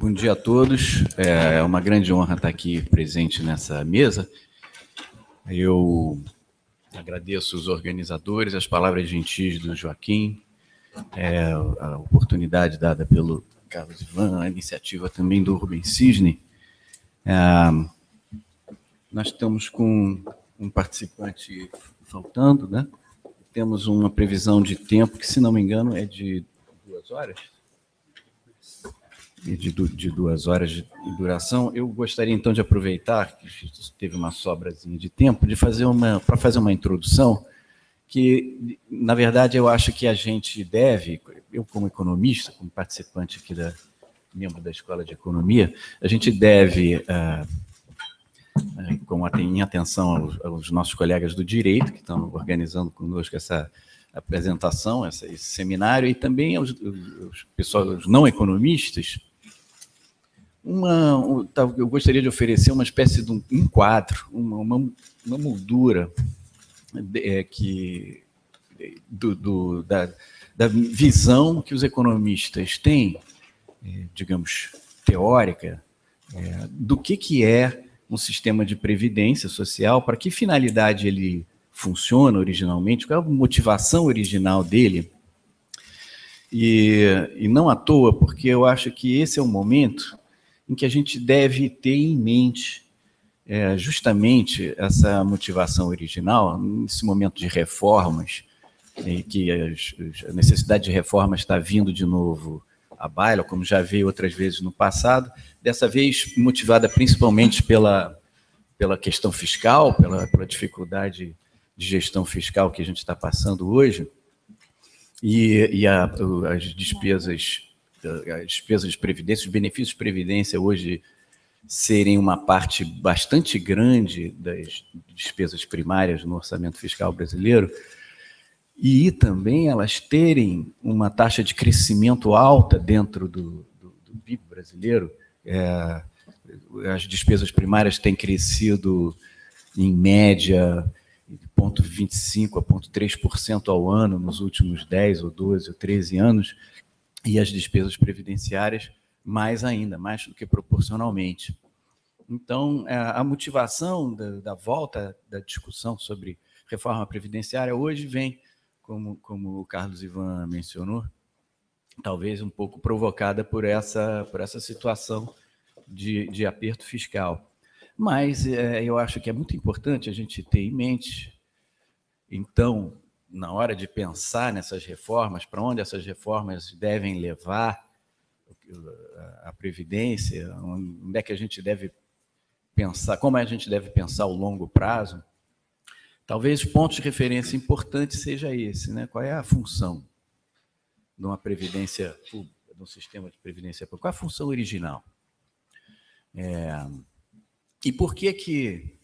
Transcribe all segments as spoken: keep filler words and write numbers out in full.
Bom dia a todos. É uma grande honra estar aqui presente nessa mesa. Eu agradeço os organizadores, as palavras gentis do Joaquim, é, a oportunidade dada pelo Carlos Ivan, a iniciativa também do Rubem Cisne. É, nós estamos com um participante faltando, né? Temos uma previsão de tempo que, se não me engano, é de duas horas. De, de duas horas de duração. Eu gostaria, então, de aproveitar que teve uma sobrazinha de tempo de fazer uma, para fazer uma introdução que, na verdade, eu acho que a gente deve, eu como economista, como participante aqui, da, membro da Escola de Economia, a gente deve, ah, com em atenção aos, aos nossos colegas do direito, que estão organizando conosco essa apresentação, essa, esse seminário, e também aos, aos pessoal, os não economistas, Uma, eu gostaria de oferecer uma espécie de um, um quadro, uma, uma, uma moldura é, que, do, do, da, da visão que os economistas têm, é, digamos, teórica, é, do que, que é um sistema de previdência social, para que finalidade ele funciona originalmente, qual é a motivação original dele, e, e não à toa, porque eu acho que esse é o momento em que a gente deve ter em mente é, justamente essa motivação original, nesse momento de reformas, em que as, a necessidade de reformas está vindo de novo à baila, como já veio outras vezes no passado, dessa vez motivada principalmente pela, pela questão fiscal, pela, pela dificuldade de gestão fiscal que a gente está passando hoje, e, e a, as despesas... as despesas de previdência, os benefícios de previdência hoje serem uma parte bastante grande das despesas primárias no orçamento fiscal brasileiro, e também elas terem uma taxa de crescimento alta dentro do, do, do P I B brasileiro. É, as despesas primárias têm crescido em média de zero vírgula vinte e cinco a zero vírgula três por cento ao ano nos últimos dez, ou doze, ou treze anos, e as despesas previdenciárias mais ainda, mais do que proporcionalmente. Então, a motivação da, da volta da discussão sobre reforma previdenciária hoje vem, como, como o Carlos Ivan mencionou, talvez um pouco provocada por essa, por essa situação de, de aperto fiscal. Mas é, eu acho que é muito importante a gente ter em mente, então, na hora de pensar nessas reformas, para onde essas reformas devem levar a Previdência, onde é que a gente deve pensar, como a gente deve pensar o longo prazo, talvez pontos de referência importante seja esse, né? Qual é a função de uma previdência pública, de um sistema de previdência pública? Qual é a função original? É, e por que que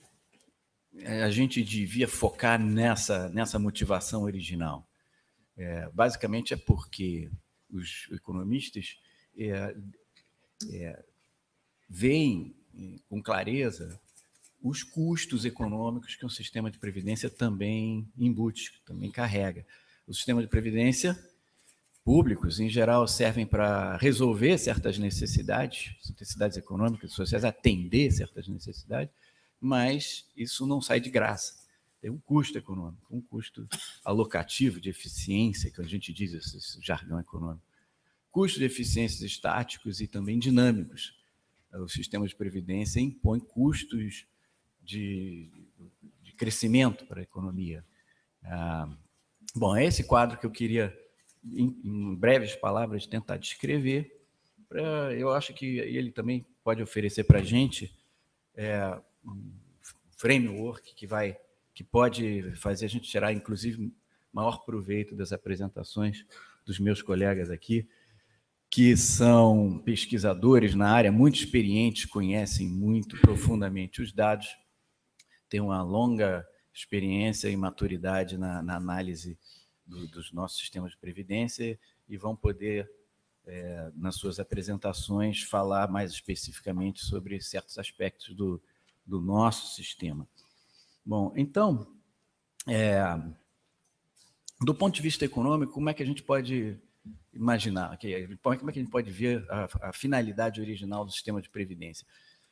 a gente devia focar nessa, nessa motivação original? É, basicamente é porque os economistas é, é, veem com clareza os custos econômicos que um sistema de previdência também embute, também carrega. O sistema de previdência públicos, em geral, servem para resolver certas necessidades, necessidades econômicas, sociais, atender certas necessidades, mas isso não sai de graça. Tem um custo econômico, um custo alocativo de eficiência, que a gente diz, esse jargão econômico. Custos de eficiências estáticos e também dinâmicos. O sistema de previdência impõe custos de, de crescimento para a economia. Ah, bom, é esse quadro que eu queria, em, em breves palavras, tentar descrever. Pra, eu acho que ele também pode oferecer para a gente é, um framework que vai... que pode fazer a gente tirar, inclusive, maior proveito das apresentações dos meus colegas aqui, que são pesquisadores na área, muito experientes, conhecem muito profundamente os dados, têm uma longa experiência e maturidade na, na análise do, dos nossos sistemas de previdência e vão poder, é, nas suas apresentações, falar mais especificamente sobre certos aspectos do, do nosso sistema. Bom, então, é, do ponto de vista econômico, como é que a gente pode imaginar? Okay, como é que a gente pode ver a, a finalidade original do sistema de previdência?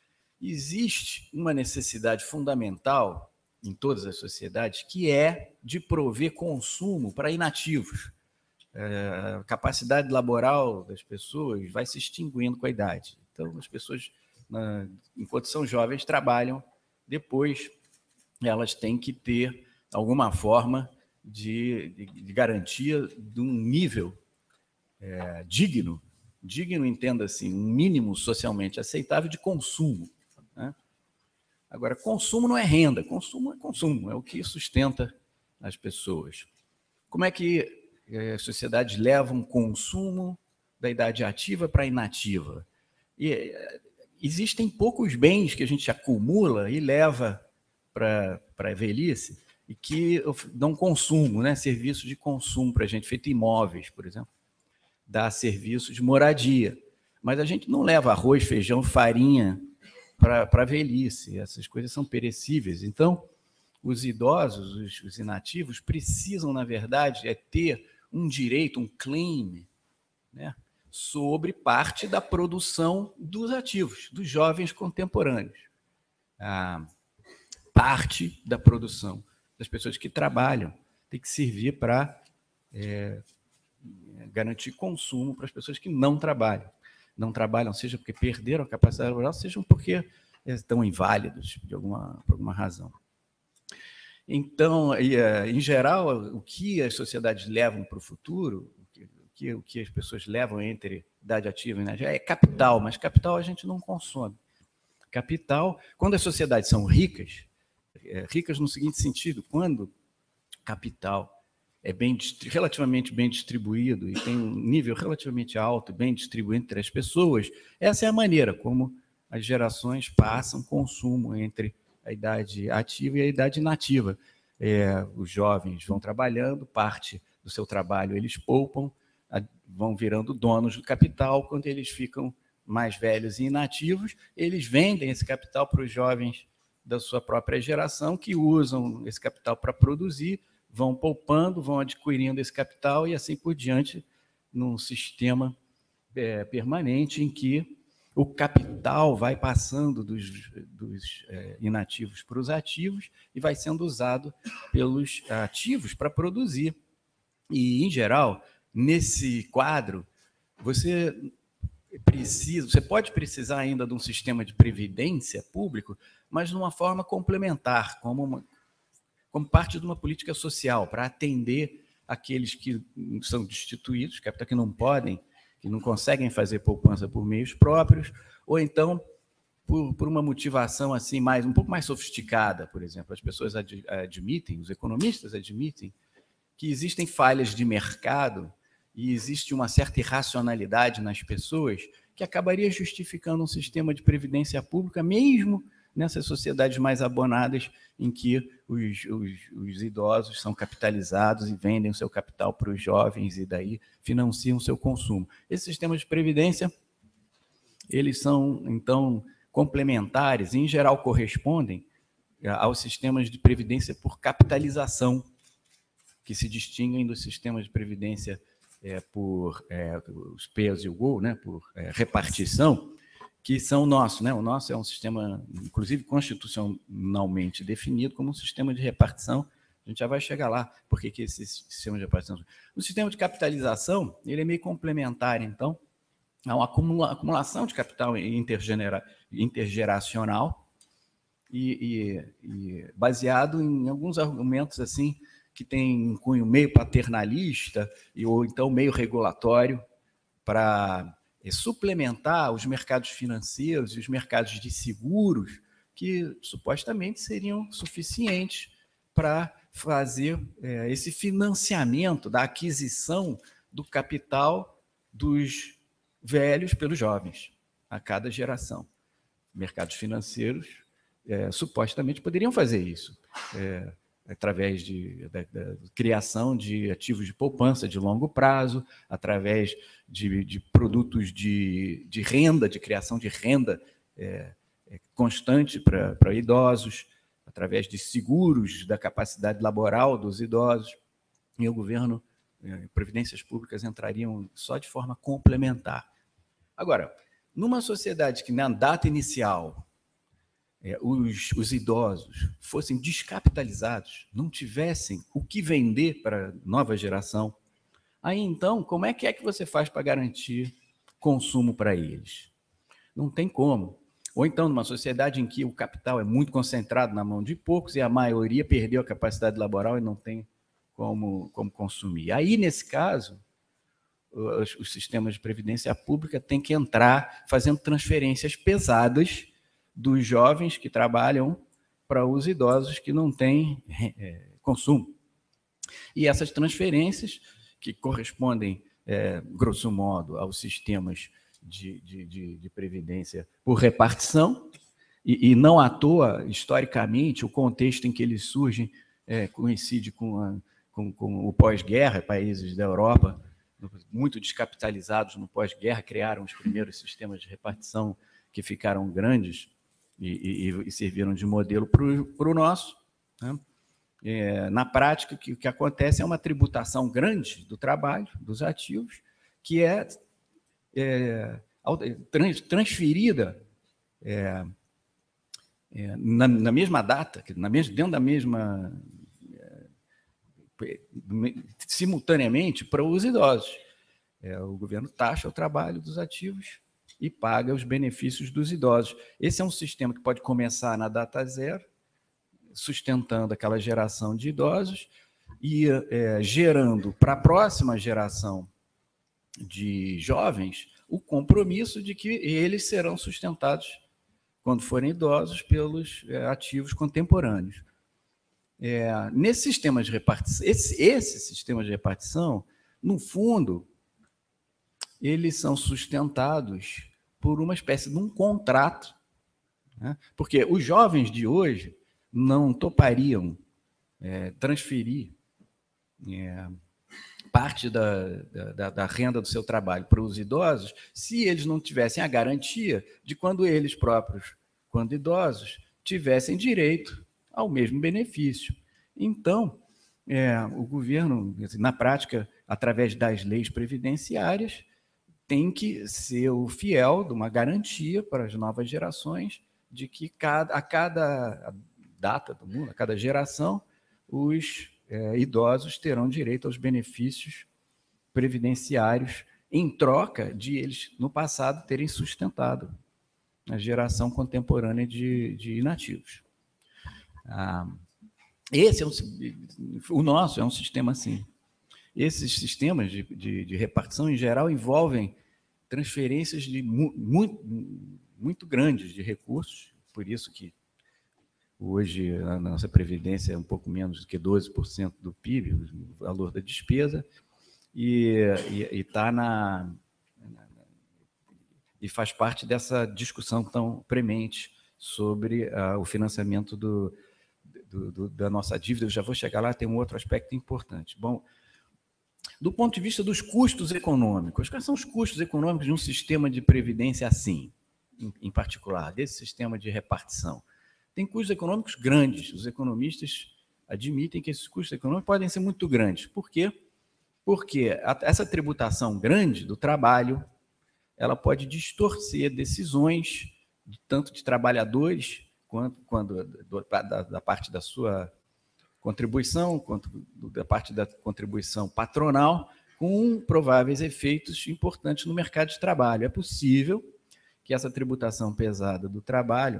Existe uma necessidade fundamental em todas as sociedades, que é de prover consumo para inativos. A capacidade laboral das pessoas vai se extinguindo com a idade. Então, as pessoas, enquanto são jovens, trabalham, depois elas têm que ter alguma forma de, de, de garantia de um nível é, digno, digno, entenda assim, um mínimo socialmente aceitável de consumo, né? Agora, consumo não é renda, consumo é consumo, é o que sustenta as pessoas. Como é que as sociedades levam consumo da idade ativa para a inativa? E existem poucos bens que a gente acumula e leva para a velhice e que dão consumo, né? Serviços de consumo para a gente, feito imóveis, por exemplo, dá serviços de moradia. Mas a gente não leva arroz, feijão, farinha para a velhice, essas coisas são perecíveis. Então, os idosos, os, os inativos, precisam, na verdade, é ter um direito, um claim, né, sobre parte da produção dos ativos, dos jovens contemporâneos. A parte da produção das pessoas que trabalham tem que servir para é, garantir consumo para as pessoas que não trabalham. Não trabalham, seja porque perderam a capacidade laboral, seja porque estão inválidos de alguma, por alguma razão. Então, em geral, o que as sociedades levam para o futuro, o que, o que as pessoas levam entre idade ativa e inativa, é capital, mas capital a gente não consome. Capital, quando as sociedades são ricas, é, ricas no seguinte sentido, quando capital é bem, relativamente bem distribuído e tem um nível relativamente alto, bem distribuído entre as pessoas, essa é a maneira como as gerações passam consumo entre a idade ativa e a idade inativa. É, os jovens vão trabalhando, parte do seu trabalho eles poupam, vão virando donos do capital. Quando eles ficam mais velhos e inativos, eles vendem esse capital para os jovens da sua própria geração, que usam esse capital para produzir, vão poupando, vão adquirindo esse capital e assim por diante, num sistema é, permanente em que o capital vai passando dos, dos é, inativos para os ativos e vai sendo usado pelos ativos para produzir. E, em geral, nesse quadro, você precisa, você pode precisar ainda de um sistema de previdência público, mas de uma forma complementar, como uma, como parte de uma política social, para atender aqueles que são destituídos, que não podem, que não conseguem fazer poupança por meios próprios, ou então por, por uma motivação assim mais um pouco mais sofisticada, por exemplo. As pessoas ad, admitem, os economistas admitem, que existem falhas de mercado e existe uma certa irracionalidade nas pessoas que acabaria justificando um sistema de previdência pública, mesmo nessas sociedades mais abonadas, em que os, os, os idosos são capitalizados e vendem o seu capital para os jovens e daí financiam o seu consumo. Esses sistemas de previdência, eles são, então, complementares e, em geral, correspondem aos sistemas de previdência por capitalização, que se distinguem dos sistemas de previdência é, por é, os pay as you go, né, por é, repartição, que são o nosso, né? O nosso é um sistema, inclusive constitucionalmente definido como um sistema de repartição. A gente já vai chegar lá, porque que esse sistema de repartição. O sistema de capitalização, ele é meio complementar, então, a uma acumula, acumulação de capital intergenera, intergeracional e, e, e baseado em alguns argumentos assim que tem um cunho meio paternalista e, ou então meio regulatório para suplementar os mercados financeiros e os mercados de seguros, que supostamente seriam suficientes para fazer é, esse financiamento da aquisição do capital dos velhos pelos jovens, a cada geração. Mercados financeiros é, supostamente poderiam fazer isso, é, através de, da, da criação de ativos de poupança de longo prazo, através de, de produtos de, de renda, de criação de renda é, é, constante para idosos, através de seguros da capacidade laboral dos idosos. E o governo previdências públicas entrariam só de forma complementar. Agora, numa sociedade que na data inicial é, os, os idosos fossem descapitalizados, não tivessem o que vender para a nova geração, aí então, como é que é que você faz para garantir consumo para eles? Não tem como. Ou então, numa sociedade em que o capital é muito concentrado na mão de poucos e a maioria perdeu a capacidade laboral e não tem como, como consumir. Aí, nesse caso, os, os sistemas de previdência pública têm que entrar fazendo transferências pesadas dos jovens que trabalham para os idosos que não têm é, consumo. E essas transferências, que correspondem, é, grosso modo, aos sistemas de, de, de, de previdência por repartição, e, e não à toa, historicamente, o contexto em que eles surgem é, coincide com, a, com, com o pós-guerra. Países da Europa, muito descapitalizados no pós-guerra, criaram os primeiros sistemas de repartição que ficaram grandes e, e, e serviram de modelo para o nosso, né? É, na prática, o que, que acontece é uma tributação grande do trabalho, dos ativos, que é, é trans, transferida é, é, na, na mesma data, na mesma, dentro da mesma... É, simultaneamente para os idosos. É, o governo taxa o trabalho dos ativos e paga os benefícios dos idosos. Esse é um sistema que pode começar na data zero, sustentando aquela geração de idosos e é, gerando para a próxima geração de jovens o compromisso de que eles serão sustentados, quando forem idosos, pelos é, ativos contemporâneos. É, nesse sistema de repartição, esse, esse sistema de repartição, no fundo, eles são sustentados por uma espécie de um contrato, né? Porque os jovens de hoje não topariam é, transferir é, parte da, da, da renda do seu trabalho para os idosos se eles não tivessem a garantia de quando eles próprios, quando idosos, tivessem direito ao mesmo benefício. Então, é, o governo, na prática, através das leis previdenciárias, tem que ser o fiel de uma garantia para as novas gerações de que cada, a cada data do mundo, a cada geração, os é, idosos terão direito aos benefícios previdenciários em troca de eles, no passado, terem sustentado a geração contemporânea de, de inativos. Ah, esse é um, o nosso é um sistema assim. Esses sistemas de, de, de repartição, em geral, envolvem transferências de mu muito, muito grandes de recursos, por isso que hoje a nossa previdência é um pouco menos do que doze por cento do P I B, o valor da despesa, e está na, na e faz parte dessa discussão tão premente sobre uh, o financiamento do, do, do, da nossa dívida. Eu já vou chegar lá, tem um outro aspecto importante. Bom, do ponto de vista dos custos econômicos, quais são os custos econômicos de um sistema de previdência assim, em, em particular, desse sistema de repartição? Tem custos econômicos grandes. Os economistas admitem que esses custos econômicos podem ser muito grandes. Por quê? Porque a, essa tributação grande do trabalho, ela pode distorcer decisões, de, tanto de trabalhadores, quanto quando, do, da, da parte da sua contribuição, quanto da parte da contribuição patronal, com prováveis efeitos importantes no mercado de trabalho. É possível que essa tributação pesada do trabalho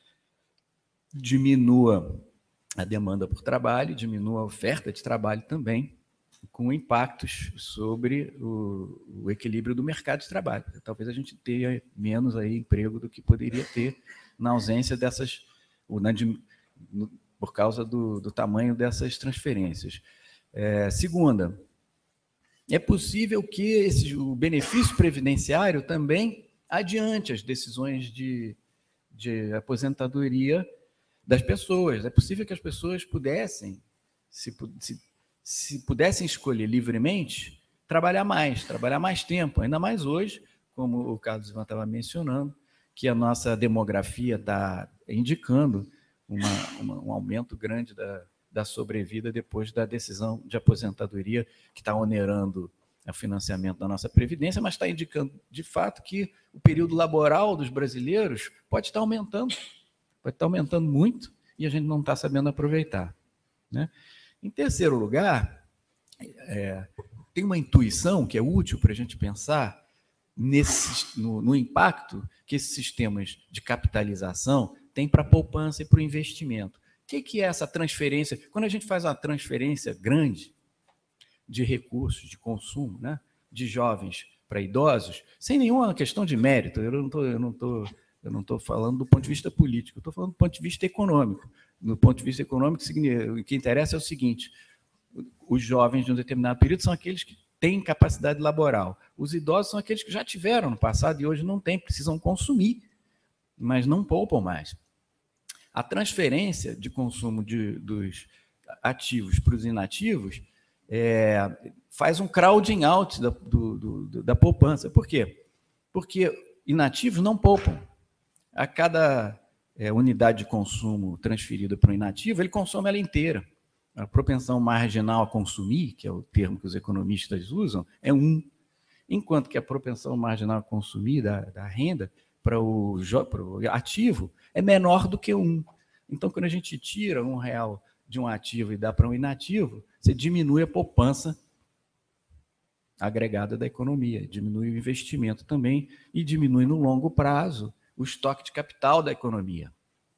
diminua a demanda por trabalho, diminua a oferta de trabalho também, com impactos sobre o, o equilíbrio do mercado de trabalho. Talvez a gente tenha menos aí emprego do que poderia ter na ausência dessas, ou na, no, por causa do, do tamanho dessas transferências. É, segunda, é possível que esse, o benefício previdenciário também adiante as decisões de, de aposentadoria das pessoas. É possível que as pessoas pudessem, se, se, se pudessem escolher livremente, trabalhar mais, trabalhar mais tempo, ainda mais hoje, como o Carlos Ivan estava mencionando, que a nossa demografia está indicando uma, uma, um aumento grande da, da sobrevida depois da decisão de aposentadoria, que está onerando o financiamento da nossa Previdência, mas está indicando, de fato, que o período laboral dos brasileiros pode estar aumentando, pode estar aumentando muito, e a gente não está sabendo aproveitar, né? Em terceiro lugar, é, tem uma intuição que é útil para a gente pensar nesse, no, no impacto que esses sistemas de capitalização têm para a poupança e para o investimento. O que, que é essa transferência? Quando a gente faz uma transferência grande de recursos, de consumo, né, de jovens para idosos, sem nenhuma questão de mérito, eu não estou eu não estou eu não estou falando do ponto de vista político, eu estou falando do ponto de vista econômico. No ponto de vista econômico, o que interessa é o seguinte: os jovens de um determinado período são aqueles que têm capacidade laboral. Os idosos são aqueles que já tiveram no passado e hoje não têm, precisam consumir, mas não poupam mais. A transferência de consumo de, dos ativos para os inativos é, faz um crowding out da, do, do, da poupança. Por quê? Porque inativos não poupam. A cada é, unidade de consumo transferida para o inativo, ele consome ela inteira. A propensão marginal a consumir, que é o termo que os economistas usam, é um, enquanto que a propensão marginal a consumir da, da renda para o, para o ativo é menor do que um. Então, quando a gente tira um real de um ativo e dá para um inativo, você diminui a poupança agregada da economia, diminui o investimento também e diminui no longo prazo o estoque de capital da economia.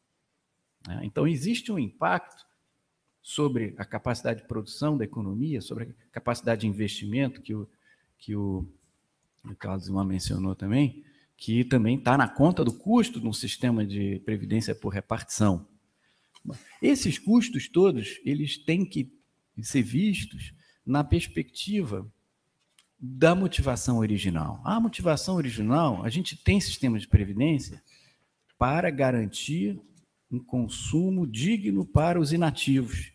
Então, existe um impacto sobre a capacidade de produção da economia, sobre a capacidade de investimento, que o, que o, o Carlos Zimar mencionou também, que também está na conta do custo de um sistema de previdência por repartição. Esses custos todos, eles têm que ser vistos na perspectiva da motivação original. A motivação original, a gente tem sistema de previdência para garantir um consumo digno para os inativos.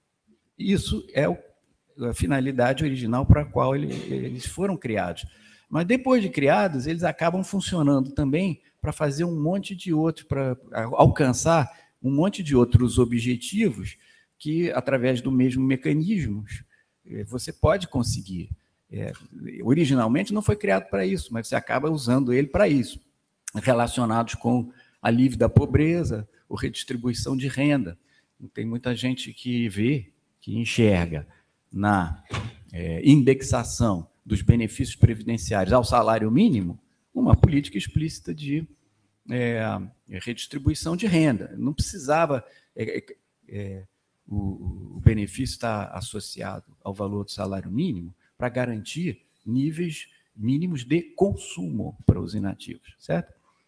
Isso é a finalidade original para a qual eles foram criados. Mas depois de criados, eles acabam funcionando também para fazer um monte de outros, para alcançar um monte de outros objetivos que, através do mesmo mecanismo, você pode conseguir. É, originalmente não foi criado para isso, mas você acaba usando ele para isso, relacionados com alívio da pobreza, ou redistribuição de renda. Tem muita gente que vê, que enxerga na é, indexação dos benefícios previdenciários ao salário mínimo uma política explícita de é, redistribuição de renda. Não precisava... É, é, o, o benefício estar associado ao valor do salário mínimo para garantir níveis mínimos de consumo para os inativos, certo?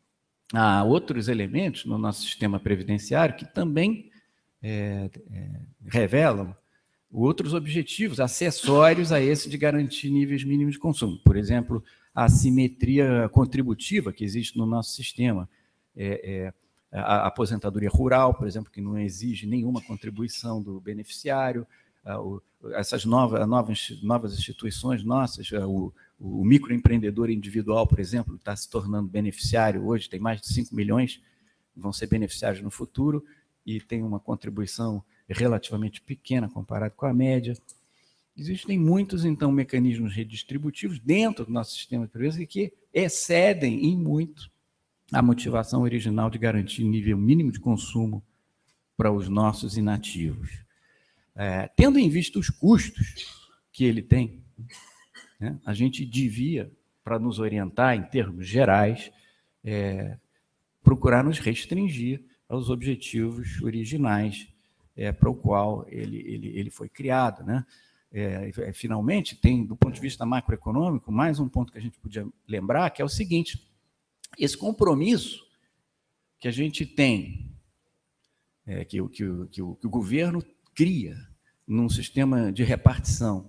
Há outros elementos no nosso sistema previdenciário que também é, é, revelam outros objetivos acessórios a esse de garantir níveis mínimos de consumo. Por exemplo, a assimetria contributiva que existe no nosso sistema. É, é, a aposentadoria rural, por exemplo, que não exige nenhuma contribuição do beneficiário, essas novas, novas, novas instituições nossas, o, o microempreendedor individual, por exemplo, está se tornando beneficiário hoje, tem mais de cinco milhões, vão ser beneficiários no futuro, e tem uma contribuição relativamente pequena comparado com a média. Existem muitos, então, mecanismos redistributivos dentro do nosso sistema de previdência que excedem em muito a motivação original de garantir nível mínimo de consumo para os nossos inativos. É, tendo em vista os custos que ele tem, né, a gente devia, para nos orientar em termos gerais, é, procurar nos restringir aos objetivos originais é, para o qual ele, ele, ele foi criado, né? É, finalmente, tem, do ponto de vista macroeconômico, mais um ponto que a gente podia lembrar, que é o seguinte: esse compromisso que a gente tem, é, que, que, que, o, que o governo cria num sistema de repartição,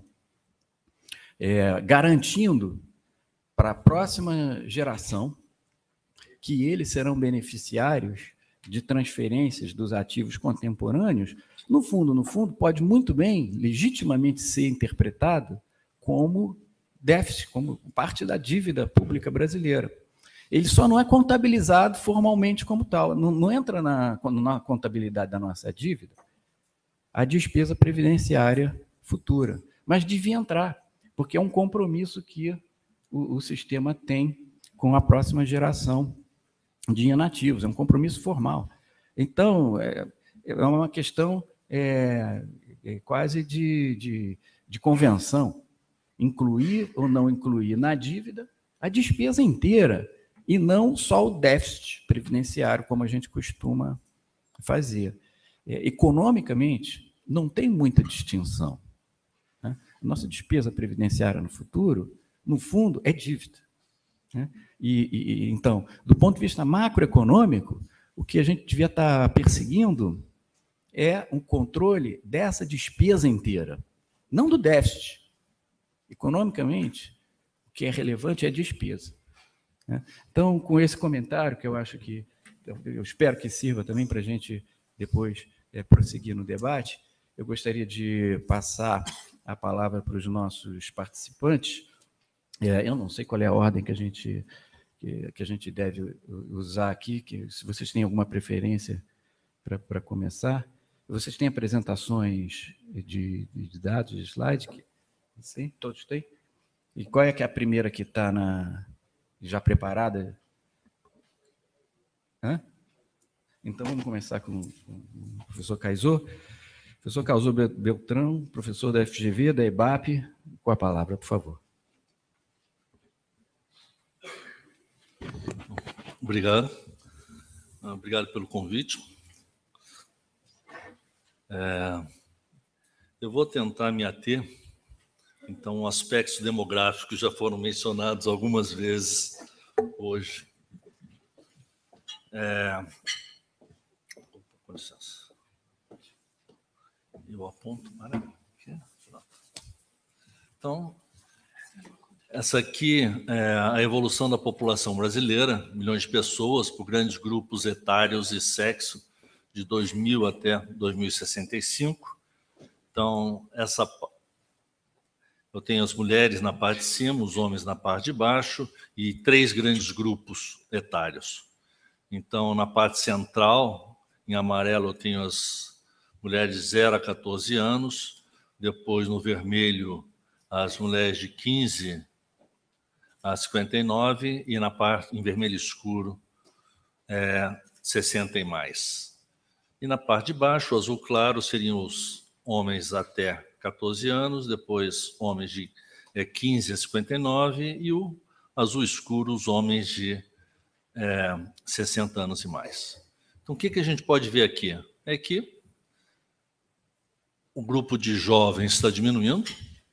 é, garantindo para a próxima geração que eles serão beneficiários de transferências dos ativos contemporâneos, no fundo, no fundo, pode muito bem, legitimamente ser interpretado como déficit, como parte da dívida pública brasileira. Ele só não é contabilizado formalmente como tal, não, não entra na, na contabilidade da nossa dívida a despesa previdenciária futura. Mas devia entrar, porque é um compromisso que o, o sistema tem com a próxima geração de inativos, é um compromisso formal. Então, é, é uma questão é, é quase de, de, de convenção, incluir ou não incluir na dívida a despesa inteira, e não só o déficit previdenciário, como a gente costuma fazer. É, economicamente, não tem muita distinção, né? Nossa despesa previdenciária no futuro, no fundo, é dívida, né? E, e, então, do ponto de vista macroeconômico, o que a gente devia estar perseguindo é um controle dessa despesa inteira, não do déficit. Economicamente, o que é relevante é a despesa, né? Então, com esse comentário, que eu acho que, eu espero que sirva também para a gente depois é, prosseguir no debate, eu gostaria de passar a palavra para os nossos participantes. É, eu não sei qual é a ordem que a gente, que, que a gente deve usar aqui, que, se vocês têm alguma preferência para começar. Vocês têm apresentações de, de dados, de slide? Sim, todos têm? E qual é que é a primeira que está na, já preparada? Hã? Então, vamos começar com, com o professor Kaysor. Professor Kaysor Beltrão, professor da F G V, da E B A P, com a palavra, por favor. Obrigado. Obrigado pelo convite. É, eu vou tentar me ater, então, aspectos demográficos já foram mencionados algumas vezes hoje. É, com licença. Eu aponto para aqui. Então, essa aqui é a evolução da população brasileira, milhões de pessoas, por grandes grupos etários e sexo, de dois mil até dois mil e sessenta e cinco. Então, essa, eu tenho as mulheres na parte de cima, os homens na parte de baixo, e três grandes grupos etários. Então, na parte central, em amarelo, eu tenho as mulheres de zero a quatorze anos, depois, no vermelho, as mulheres de quinze a cinquenta e nove, e na parte em vermelho escuro, é, sessenta e mais. E na parte de baixo, o azul claro, seriam os homens até quatorze anos, depois homens de é, quinze a cinquenta e nove, e o azul escuro, os homens de é, sessenta anos e mais. Então, o que, que a gente pode ver aqui? É que o grupo de jovens está diminuindo,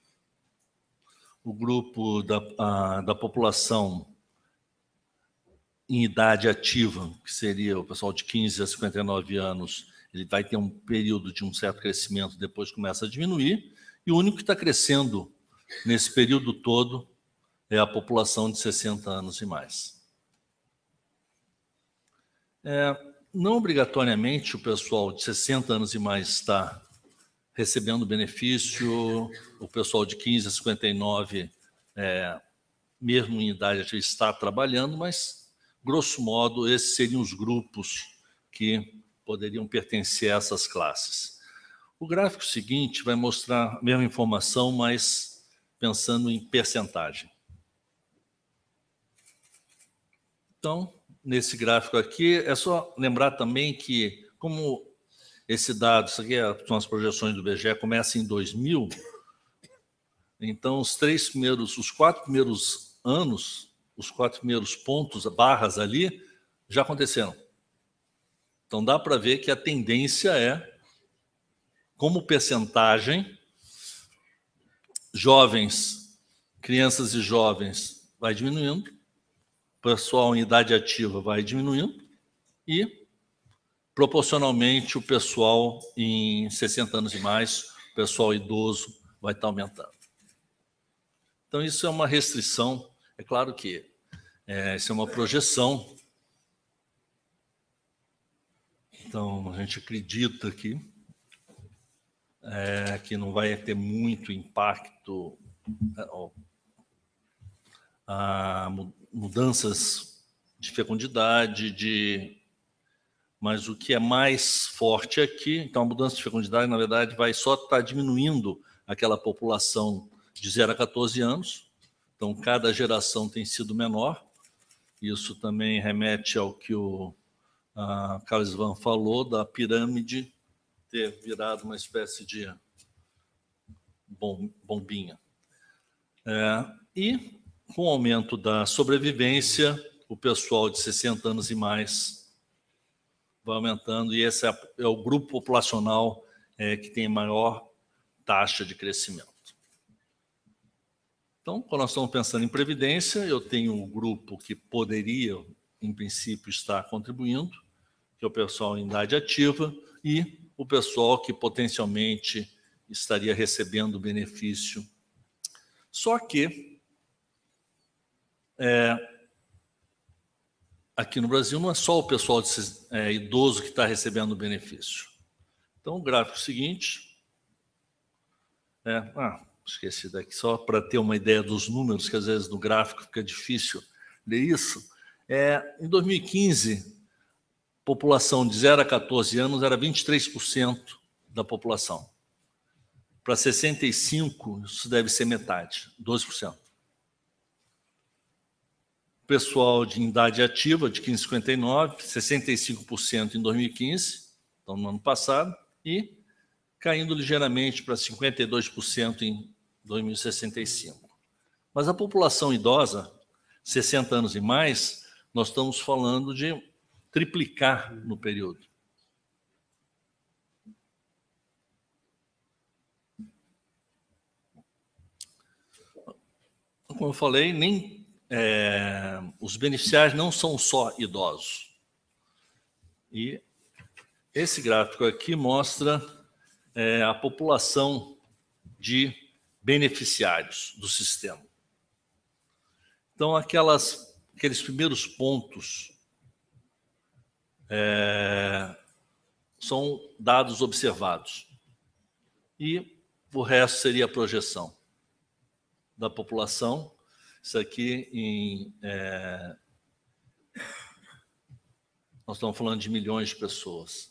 o grupo da, a, da população em idade ativa, que seria o pessoal de quinze a cinquenta e nove anos, ele vai ter um período de um certo crescimento, depois começa a diminuir, e o único que está crescendo nesse período todo é a população de sessenta anos e mais. É, não obrigatoriamente o pessoal de sessenta anos e mais está recebendo benefício, o pessoal de quinze a cinquenta e nove, é, mesmo em idade ativa, está trabalhando, mas, grosso modo, esses seriam os grupos que poderiam pertencer a essas classes. O gráfico seguinte vai mostrar a mesma informação, mas pensando em percentagem. Então, nesse gráfico aqui, é só lembrar também que, como esse dado, isso aqui são as projeções do I B G E, começa em dois mil, então os três primeiros, os quatro primeiros anos, os quatro primeiros pontos, barras ali, já aconteceram. Então dá para ver que a tendência é, como percentagem, jovens, crianças e jovens vai diminuindo, pessoal em idade ativa vai diminuindo e, proporcionalmente, o pessoal em sessenta anos e mais, o pessoal idoso, vai estar aumentando. Então, isso é uma restrição. É claro que é, isso é uma projeção. Então, a gente acredita que, é, que não vai ter muito impacto, ó, a mudanças de fecundidade, de mas o que é mais forte aqui, então a mudança de fecundidade, na verdade, vai só estar diminuindo aquela população de zero a quatorze anos, então cada geração tem sido menor, isso também remete ao que o a Carlos Van falou, da pirâmide ter virado uma espécie de bombinha. É, e, com o aumento da sobrevivência, o pessoal de sessenta anos e mais vai aumentando, e esse é, é o grupo populacional é, que tem maior taxa de crescimento. Então, quando nós estamos pensando em previdência, eu tenho um grupo que poderia, em princípio, estar contribuindo, que é o pessoal em idade ativa, e o pessoal que potencialmente estaria recebendo benefício. Só que, é, aqui no Brasil, não é só o pessoal de, é, idoso que está recebendo benefício. Então, o gráfico seguinte... É, ah, esqueci daqui, só para ter uma ideia dos números, que às vezes no gráfico fica difícil ler isso. É, em dois mil e quinze, a população de zero a quatorze anos era vinte e três por cento da população. Para sessenta e cinco, isso deve ser metade, doze por cento. Pessoal de idade ativa, de quinze a cinquenta e nove, sessenta e cinco por cento em dois mil e quinze, então no ano passado, e caindo ligeiramente para cinquenta e dois por cento em dois mil e sessenta e cinco. Mas a população idosa, sessenta anos e mais, nós estamos falando de triplicar no período. Como eu falei, nem, é, os beneficiários não são só idosos. E esse gráfico aqui mostra é, a população de beneficiários do sistema. Então, aquelas, aqueles primeiros pontos é, são dados observados. E o resto seria a projeção da população. Isso aqui, em, é, nós estamos falando de milhões de pessoas.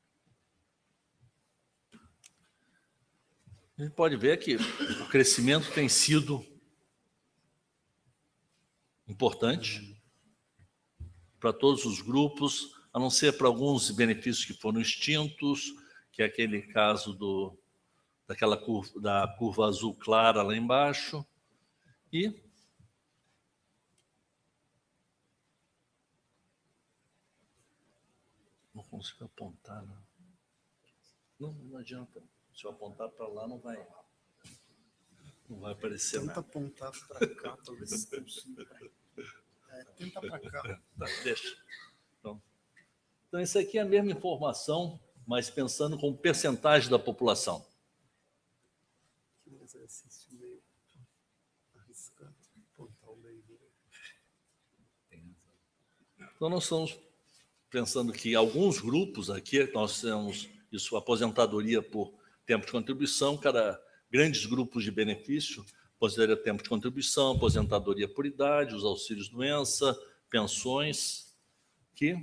A gente pode ver que o crescimento tem sido importante para todos os grupos, a não ser para alguns benefícios que foram extintos, que é aquele caso do, daquela curva, da curva azul clara lá embaixo. E não consigo apontar, não. Não, não adianta. Se eu apontar para lá, não vai, não vai aparecer tenta nada. Tenta apontar para cá, talvez consiga. É, tenta para cá. Tá, deixa. Então, então, isso aqui é a mesma informação, mas pensando com percentagem da população. Que um exercício meio arriscado, apontar o meio. Então, nós estamos pensando que alguns grupos aqui, nós temos isso, aposentadoria por tempo de contribuição, cada grandes grupos de benefício, aposentadoria por tempo de contribuição, aposentadoria por idade, os auxílios-doença, pensões, que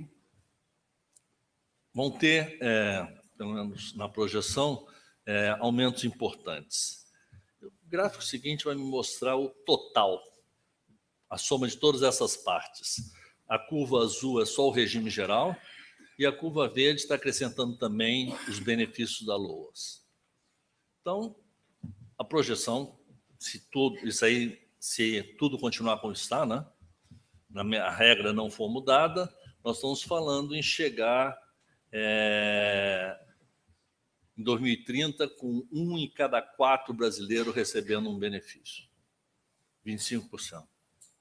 vão ter, é, pelo menos na projeção, é, aumentos importantes. O gráfico seguinte vai me mostrar o total, a soma de todas essas partes. A curva azul é só o regime geral, e a curva verde está acrescentando também os benefícios da LOAS. Então, a projeção, se tudo isso aí, se tudo continuar como está, né, a regra não for mudada, nós estamos falando em chegar é, em dois mil e trinta com um em cada quatro brasileiros recebendo um benefício, vinte e cinco por cento.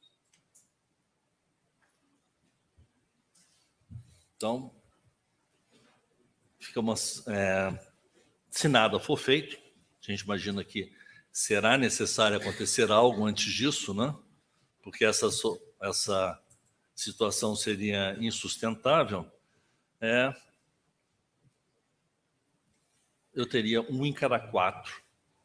Então, fica uma, é, se nada for feito, a gente imagina que será necessário acontecer algo antes disso, né? Porque essa, essa situação seria insustentável, é, eu teria um em cada quatro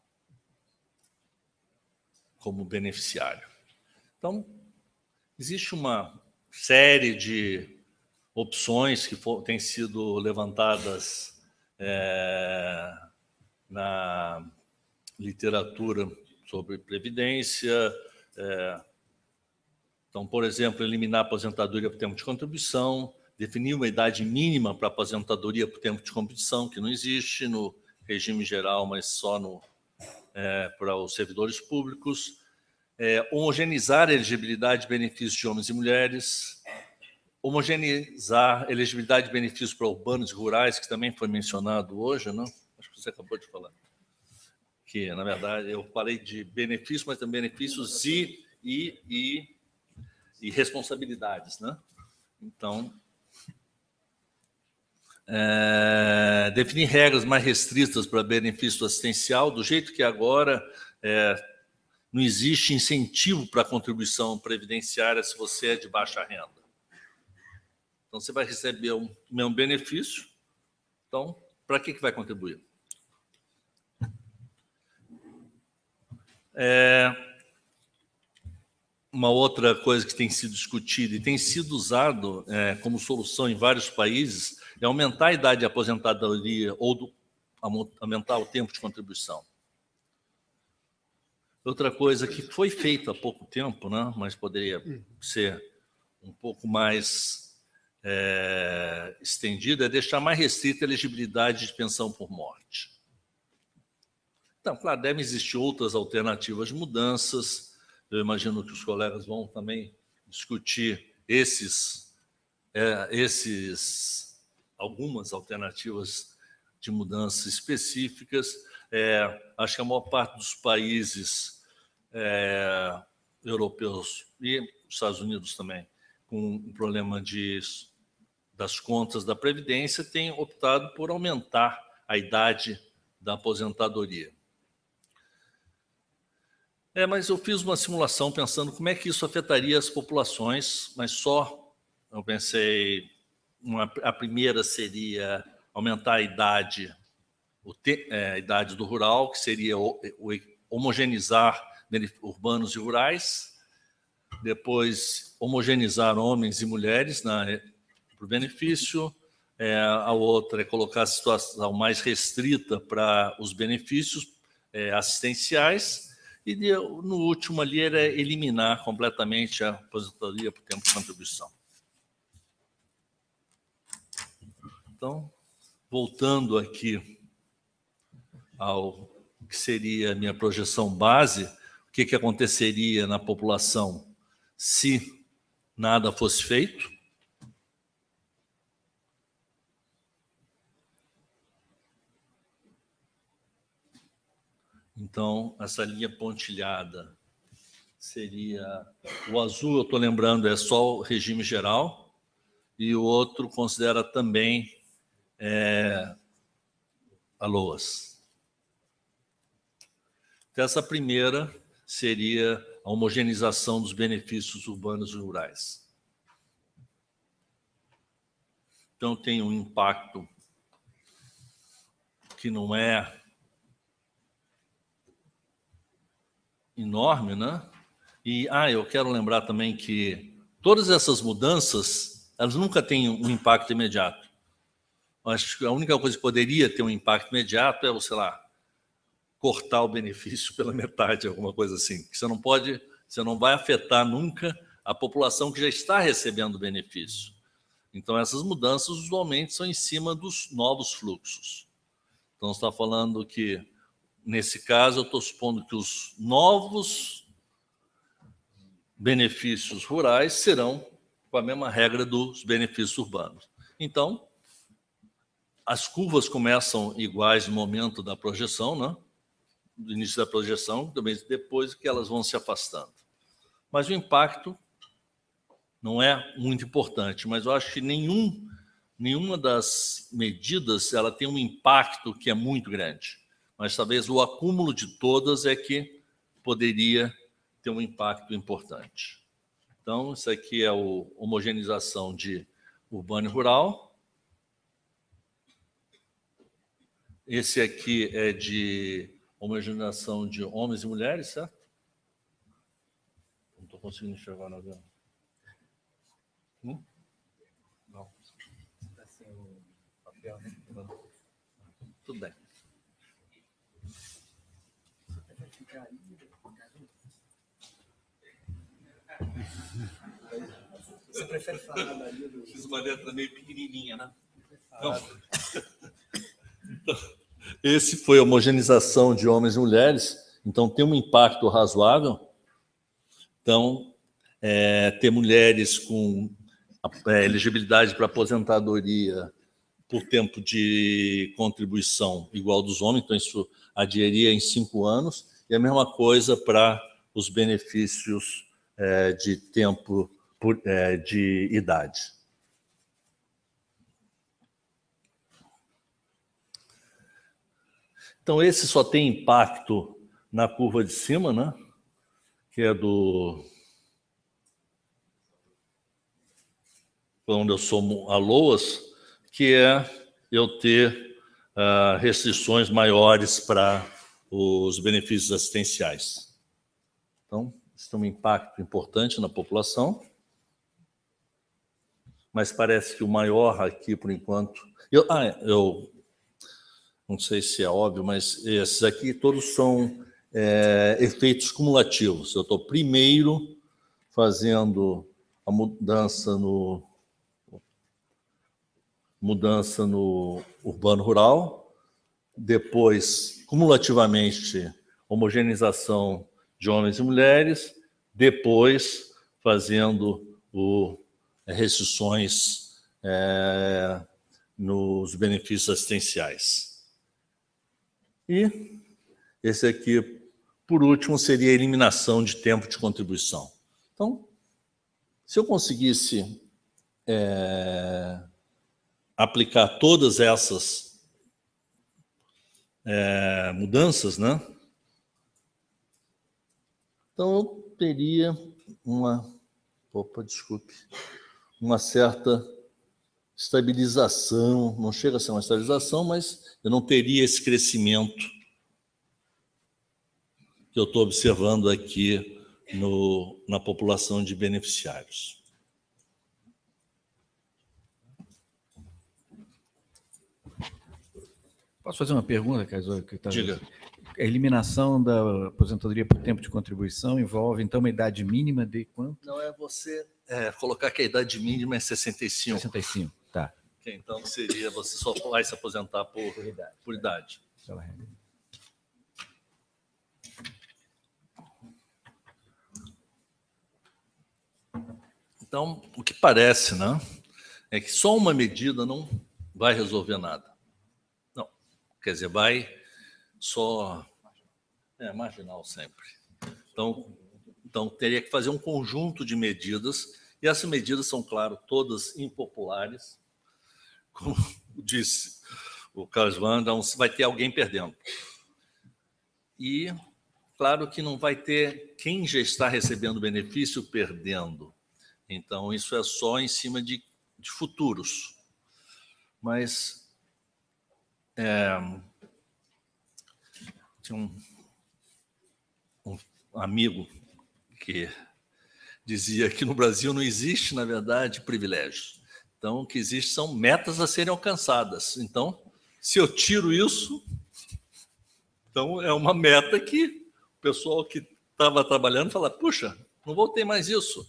como beneficiário. Então, existe uma série de opções que for, têm sido levantadas é, na literatura sobre previdência. É, então, por exemplo, eliminar a aposentadoria por tempo de contribuição, definir uma idade mínima para aposentadoria por tempo de contribuição, que não existe no regime geral, mas só no, é, para os servidores públicos. É, homogeneizar a elegibilidade de benefícios de homens e mulheres, homogeneizar a elegibilidade de benefícios para urbanos e rurais, que também foi mencionado hoje, não? Acho que você acabou de falar. Que, na verdade, eu falei de benefícios, mas também benefícios e, e, e, e responsabilidades, né? Então, é, definir regras mais restritas para benefício assistencial, do jeito que agora é, não existe incentivo para a contribuição previdenciária se você é de baixa renda. Então, você vai receber um mesmo benefício, então, para que, que vai contribuir? É, uma outra coisa que tem sido discutida e tem sido usado é, como solução em vários países é aumentar a idade de aposentadoria ou do, aumentar o tempo de contribuição. Outra coisa que foi feita há pouco tempo, né, mas poderia ser um pouco mais é, estendida, é deixar mais restrita a elegibilidade de pensão por morte. Então, claro, devem existir outras alternativas de mudanças. Eu imagino que os colegas vão também discutir esses, é, esses algumas alternativas de mudanças específicas. É, acho que a maior parte dos países é, europeus e os Estados Unidos também, com o problema de, das contas da Previdência, têm optado por aumentar a idade da aposentadoria. É, mas eu fiz uma simulação pensando como é que isso afetaria as populações, mas só, eu pensei, uma, a primeira seria aumentar a idade, o te, é, a idade do rural, que seria o, o, homogeneizar urbanos e rurais, depois homogeneizar homens e mulheres para o benefício, é, a outra é colocar a situação mais restrita para os benefícios é, assistenciais, e no último ali era eliminar completamente a aposentadoria por tempo de contribuição. Então, voltando aqui ao que seria a minha projeção base, o que, que aconteceria na população se nada fosse feito? Então, essa linha pontilhada seria... O azul, eu estou lembrando, é só o regime geral, e o outro considera também é, a LOAS. Então, essa primeira seria a homogeneização dos benefícios urbanos e rurais. Então, tem um impacto que não é enorme, né? E, ah, eu quero lembrar também que todas essas mudanças, elas nunca têm um impacto imediato. Acho que a única coisa que poderia ter um impacto imediato é, sei lá, cortar o benefício pela metade, alguma coisa assim. Você não pode, você não vai afetar nunca a população que já está recebendo o benefício. Então, essas mudanças usualmente são em cima dos novos fluxos. Então, você está falando que, nesse caso, eu estou supondo que os novos benefícios rurais serão com a mesma regra dos benefícios urbanos. Então, as curvas começam iguais no momento da projeção, né? Do início da projeção, também depois que elas vão se afastando. Mas o impacto não é muito importante, mas eu acho que nenhum, nenhuma das medidas ela tem um impacto que é muito grande. Mas talvez o acúmulo de todas é que poderia ter um impacto importante. Então, isso aqui é a homogeneização de urbano e rural. Esse aqui é de homogeneização de homens e mulheres, certo? Não estou conseguindo enxergar na venda. Hum? Não. Tudo bem. Você prefere falar da linha do... Fiz uma letra meio pequenininha, né? Então, então, esse foi a homogeneização de homens e mulheres, então tem um impacto razoável. Então, é, ter mulheres com é, elegibilidade para aposentadoria por tempo de contribuição igual dos homens, então isso adieria em cinco anos, e a mesma coisa para os benefícios é, de tempo por, é, de idade. Então, esse só tem impacto na curva de cima, né? Que é do... onde eu somo a LOAS, que é eu ter uh, restrições maiores para os benefícios assistenciais. Então, isso tem um impacto importante na população, mas parece que o maior aqui, por enquanto... Eu, ah, eu não sei se é óbvio, mas esses aqui todos são é, efeitos cumulativos. Eu estou primeiro fazendo a mudança no... mudança no urbano-rural, depois, cumulativamente, homogeneização de homens e mulheres, depois, fazendo o, restrições é, nos benefícios assistenciais. E esse aqui, por último, seria a eliminação de tempo de contribuição. Então, se eu conseguisse... É, aplicar todas essas é, mudanças, né? Então, eu teria uma... Opa, desculpe. Uma certa estabilização, não chega a ser uma estabilização, mas eu não teria esse crescimento que eu estou observando aqui no, na população de beneficiários. Posso fazer uma pergunta, Kaysor? Tá... Diga. A eliminação da aposentadoria por tempo de contribuição envolve, então, uma idade mínima de quanto? Não, é você é, colocar que a idade mínima é sessenta e cinco. sessenta e cinco, tá. Que então seria, você só vai se aposentar por, por idade. Por idade. Então, o que parece, né, é que só uma medida não vai resolver nada. Quer dizer, vai só... É, marginal sempre. Então, então, teria que fazer um conjunto de medidas, e essas medidas são, claro, todas impopulares. Como disse o Carlos Wanda, vai ter alguém perdendo. E, claro que não vai ter quem já está recebendo benefício perdendo. Então, isso é só em cima de, de futuros. Mas... É, tinha um, um amigo que dizia que no Brasil não existe, na verdade, privilégios. Então, o que existe são metas a serem alcançadas. Então, se eu tiro isso, então é uma meta que o pessoal que estava trabalhando fala, puxa, não vou ter mais isso.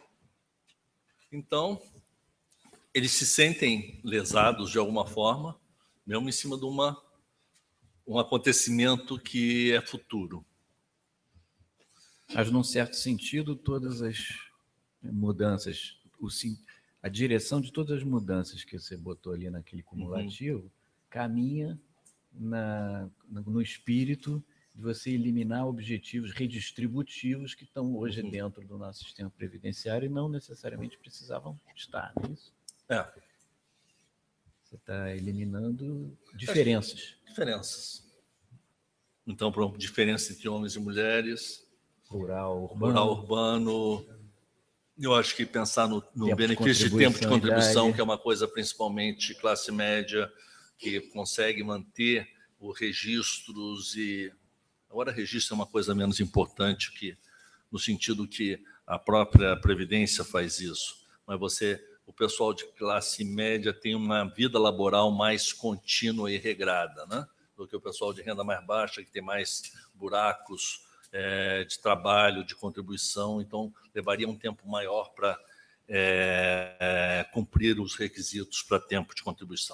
Então, eles se sentem lesados de alguma forma, mesmo em cima de uma, um acontecimento que é futuro. Mas, num certo sentido, todas as mudanças, o, a direção de todas as mudanças que você botou ali naquele cumulativo, uhum. caminha na, no espírito de você eliminar objetivos redistributivos que estão hoje uhum. dentro do nosso sistema previdenciário e não necessariamente precisavam estar, não é isso? É. Você está eliminando diferenças. Diferenças. Então, por exemplo, diferença entre homens e mulheres, rural, urbano. Rural, urbano. Eu acho que pensar no, no benefício de, de tempo de contribuição, que é uma coisa principalmente classe média, que consegue manter os registros e... Agora, registro é uma coisa menos importante, que, no sentido que a própria Previdência faz isso, mas você o pessoal de classe média tem uma vida laboral mais contínua e regrada, né? Do que o pessoal de renda mais baixa, que tem mais buracos é, de trabalho, de contribuição, então levaria um tempo maior para é, é, cumprir os requisitos para tempo de contribuição.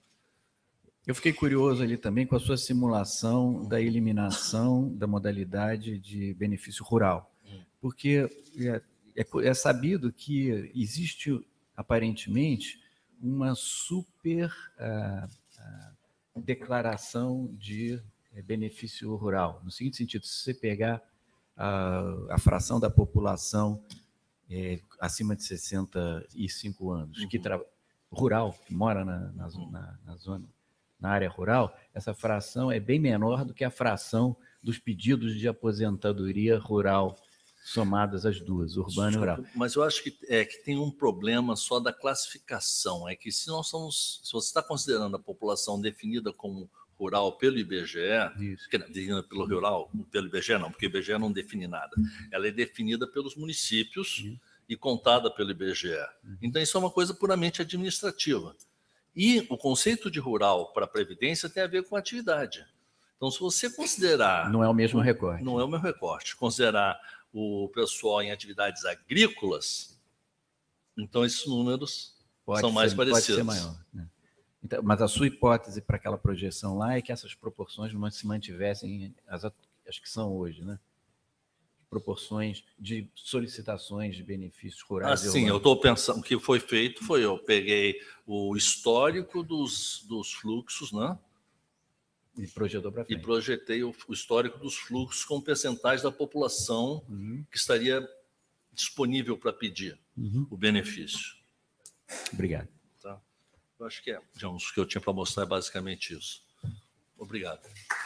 Eu fiquei curioso ali também com a sua simulação da eliminação da modalidade de benefício rural, porque é, é, é sabido que existe, aparentemente, uma super uh, uh, declaração de é, benefício rural. No seguinte sentido, se você pegar a, a fração da população é, acima de sessenta e cinco anos, uhum. que tra... rural, que mora na, na, na, na zona, na área rural, essa fração é bem menor do que a fração dos pedidos de aposentadoria rural somadas as duas, urbano e rural. Mas eu acho que, é, que tem um problema só da classificação, é que se nós somos, se você está considerando a população definida como rural pelo I B G E, Isso. que definida pelo rural, pelo I B G E não, porque o I B G E não define nada, ela é definida pelos municípios Isso. e contada pelo I B G E. Então isso é uma coisa puramente administrativa. E o conceito de rural para a Previdência tem a ver com a atividade. Então, se você considerar... Não é o mesmo recorte. Não é o mesmo recorte. Considerar o pessoal em atividades agrícolas, então esses números pode são ser, mais parecidos. Pode ser maior. Né? Então, mas a sua hipótese para aquela projeção lá é que essas proporções não se mantivessem, as, acho que são hoje, né? Proporções de solicitações de benefícios rurais. Ah, sim, eu estou pensando, o que foi feito foi, eu peguei o histórico dos, dos fluxos, né? E projetou para frente. E projetei o, o histórico dos fluxos com percentagem da população uhum. que estaria disponível para pedir uhum. o benefício. Obrigado. Tá? Eu acho que é, digamos, o que eu tinha para mostrar é basicamente isso. Obrigado.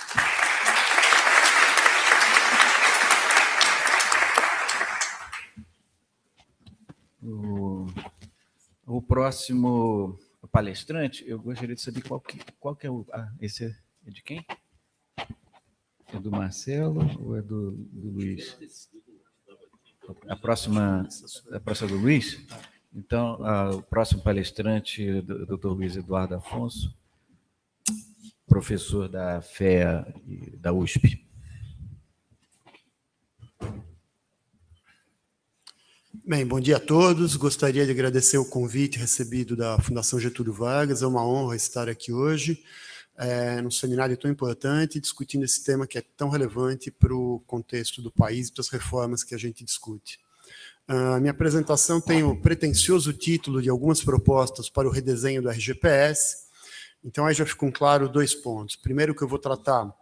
O, o próximo palestrante, eu gostaria de saber qual que, qual que é o... Ah, esse é, é de quem? É do Marcelo ou é do, do Luiz? A próxima, a próxima é do Luiz? Então, uh, o próximo palestrante é o doutor Luiz Eduardo Afonso, professor da F E A e da U S P. Bem, bom dia a todos. Gostaria de agradecer o convite recebido da Fundação Getúlio Vargas. É uma honra estar aqui hoje, é, num seminário tão importante, discutindo esse tema que é tão relevante para o contexto do país e para as reformas que a gente discute. A minha apresentação tem o pretensioso título de algumas propostas para o redesenho do R G P S. Então, aí já ficam claros dois pontos. Primeiro, que eu vou tratar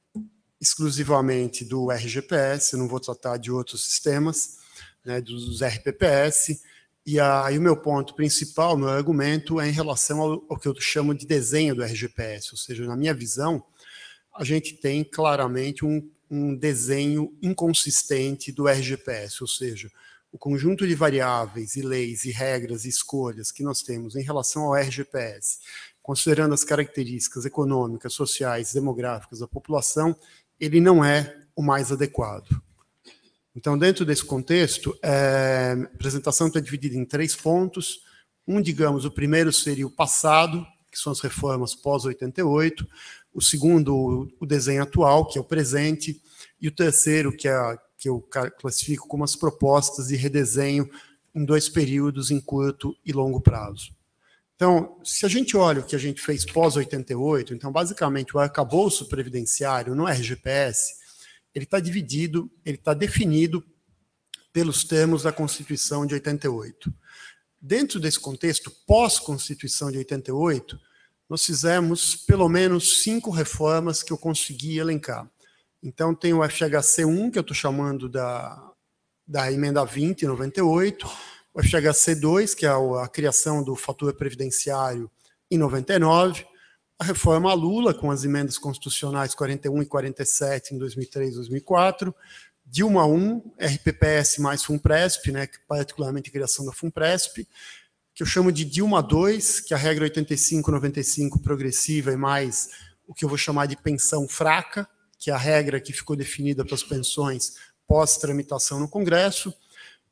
exclusivamente do R G P S, eu não vou tratar de outros sistemas, né, dos R P P S, e aí o meu ponto principal, meu argumento, é em relação ao, ao que eu chamo de desenho do R G P S, ou seja, na minha visão, a gente tem claramente um, um desenho inconsistente do R G P S, ou seja, o conjunto de variáveis e leis e regras e escolhas que nós temos em relação ao R G P S, considerando as características econômicas, sociais, demográficas da população, ele não é o mais adequado. Então, dentro desse contexto, é, a apresentação está dividida em três pontos. Um, digamos, o primeiro seria o passado, que são as reformas pós oitenta e oito. O segundo, o desenho atual, que é o presente. E o terceiro, que, é, que eu classifico como as propostas de redesenho em dois períodos, em curto e longo prazo. Então, se a gente olha o que a gente fez pós oitenta e oito, então, basicamente, o arcabouço previdenciário no R G P S, ele está dividido, ele está definido pelos termos da Constituição de oitenta e oito. Dentro desse contexto, pós-Constituição de oitenta e oito, nós fizemos pelo menos cinco reformas que eu consegui elencar. Então, tem o F H C um, que eu estou chamando da, da emenda vinte, em noventa e oito, o F H C dois, que é a, a criação do fator previdenciário, em noventa e nove, a reforma Lula, com as emendas constitucionais quarenta e um e quarenta e sete em dois mil e três e dois mil e quatro, Dilma um, R P P S mais FUNPRESP, né, particularmente a criação da FUNPRESP, que eu chamo de Dilma dois, que é a regra oitenta e cinco noventa e cinco progressiva e mais o que eu vou chamar de pensão fraca, que é a regra que ficou definida para as pensões pós-tramitação no Congresso,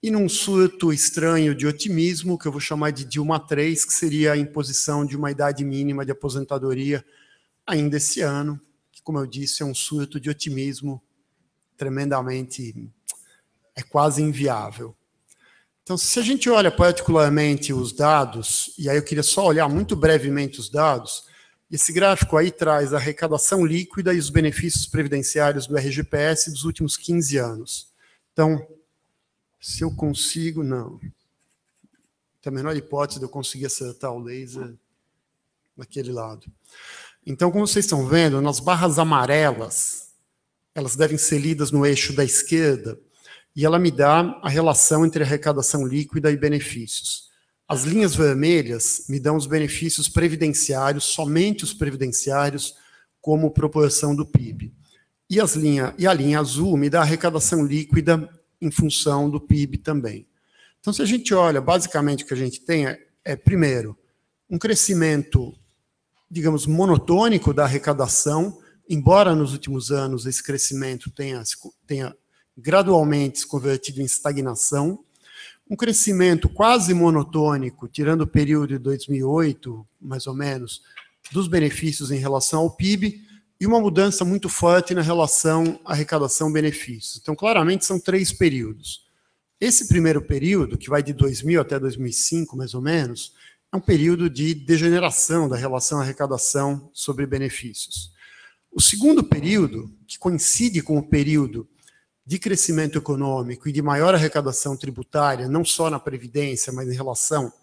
e num surto estranho de otimismo, que eu vou chamar de Dilma três, que seria a imposição de uma idade mínima de aposentadoria ainda esse ano, que, como eu disse, é um surto de otimismo tremendamente, é quase inviável. Então, se a gente olha particularmente os dados, e aí eu queria só olhar muito brevemente os dados, esse gráfico aí traz a arrecadação líquida e os benefícios previdenciários do R G P S dos últimos quinze anos. Então, se eu consigo, não. Tem a menor hipótese de eu conseguir acertar o laser naquele lado. Então, como vocês estão vendo, nas barras amarelas, elas devem ser lidas no eixo da esquerda, e ela me dá a relação entre arrecadação líquida e benefícios. As linhas vermelhas me dão os benefícios previdenciários, somente os previdenciários, como proporção do P I B. E, as linha, e a linha azul me dá a arrecadação líquida em função do P I B também. Então, se a gente olha, basicamente o que a gente tem é, é primeiro, um crescimento, digamos, monotônico da arrecadação, embora nos últimos anos esse crescimento tenha, tenha gradualmente se convertido em estagnação, um crescimento quase monotônico, tirando o período de dois mil e oito, mais ou menos, dos benefícios em relação ao P I B, e uma mudança muito forte na relação arrecadação-benefícios. Então, claramente, são três períodos. Esse primeiro período, que vai de dois mil até dois mil e cinco, mais ou menos, é um período de degeneração da relação arrecadação sobre benefícios. O segundo período, que coincide com o período de crescimento econômico e de maior arrecadação tributária, não só na Previdência, mas em relação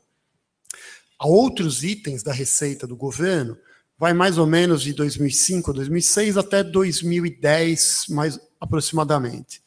a outros itens da receita do governo, vai mais ou menos de dois mil e cinco a dois mil e seis até dois mil e dez, mais aproximadamente.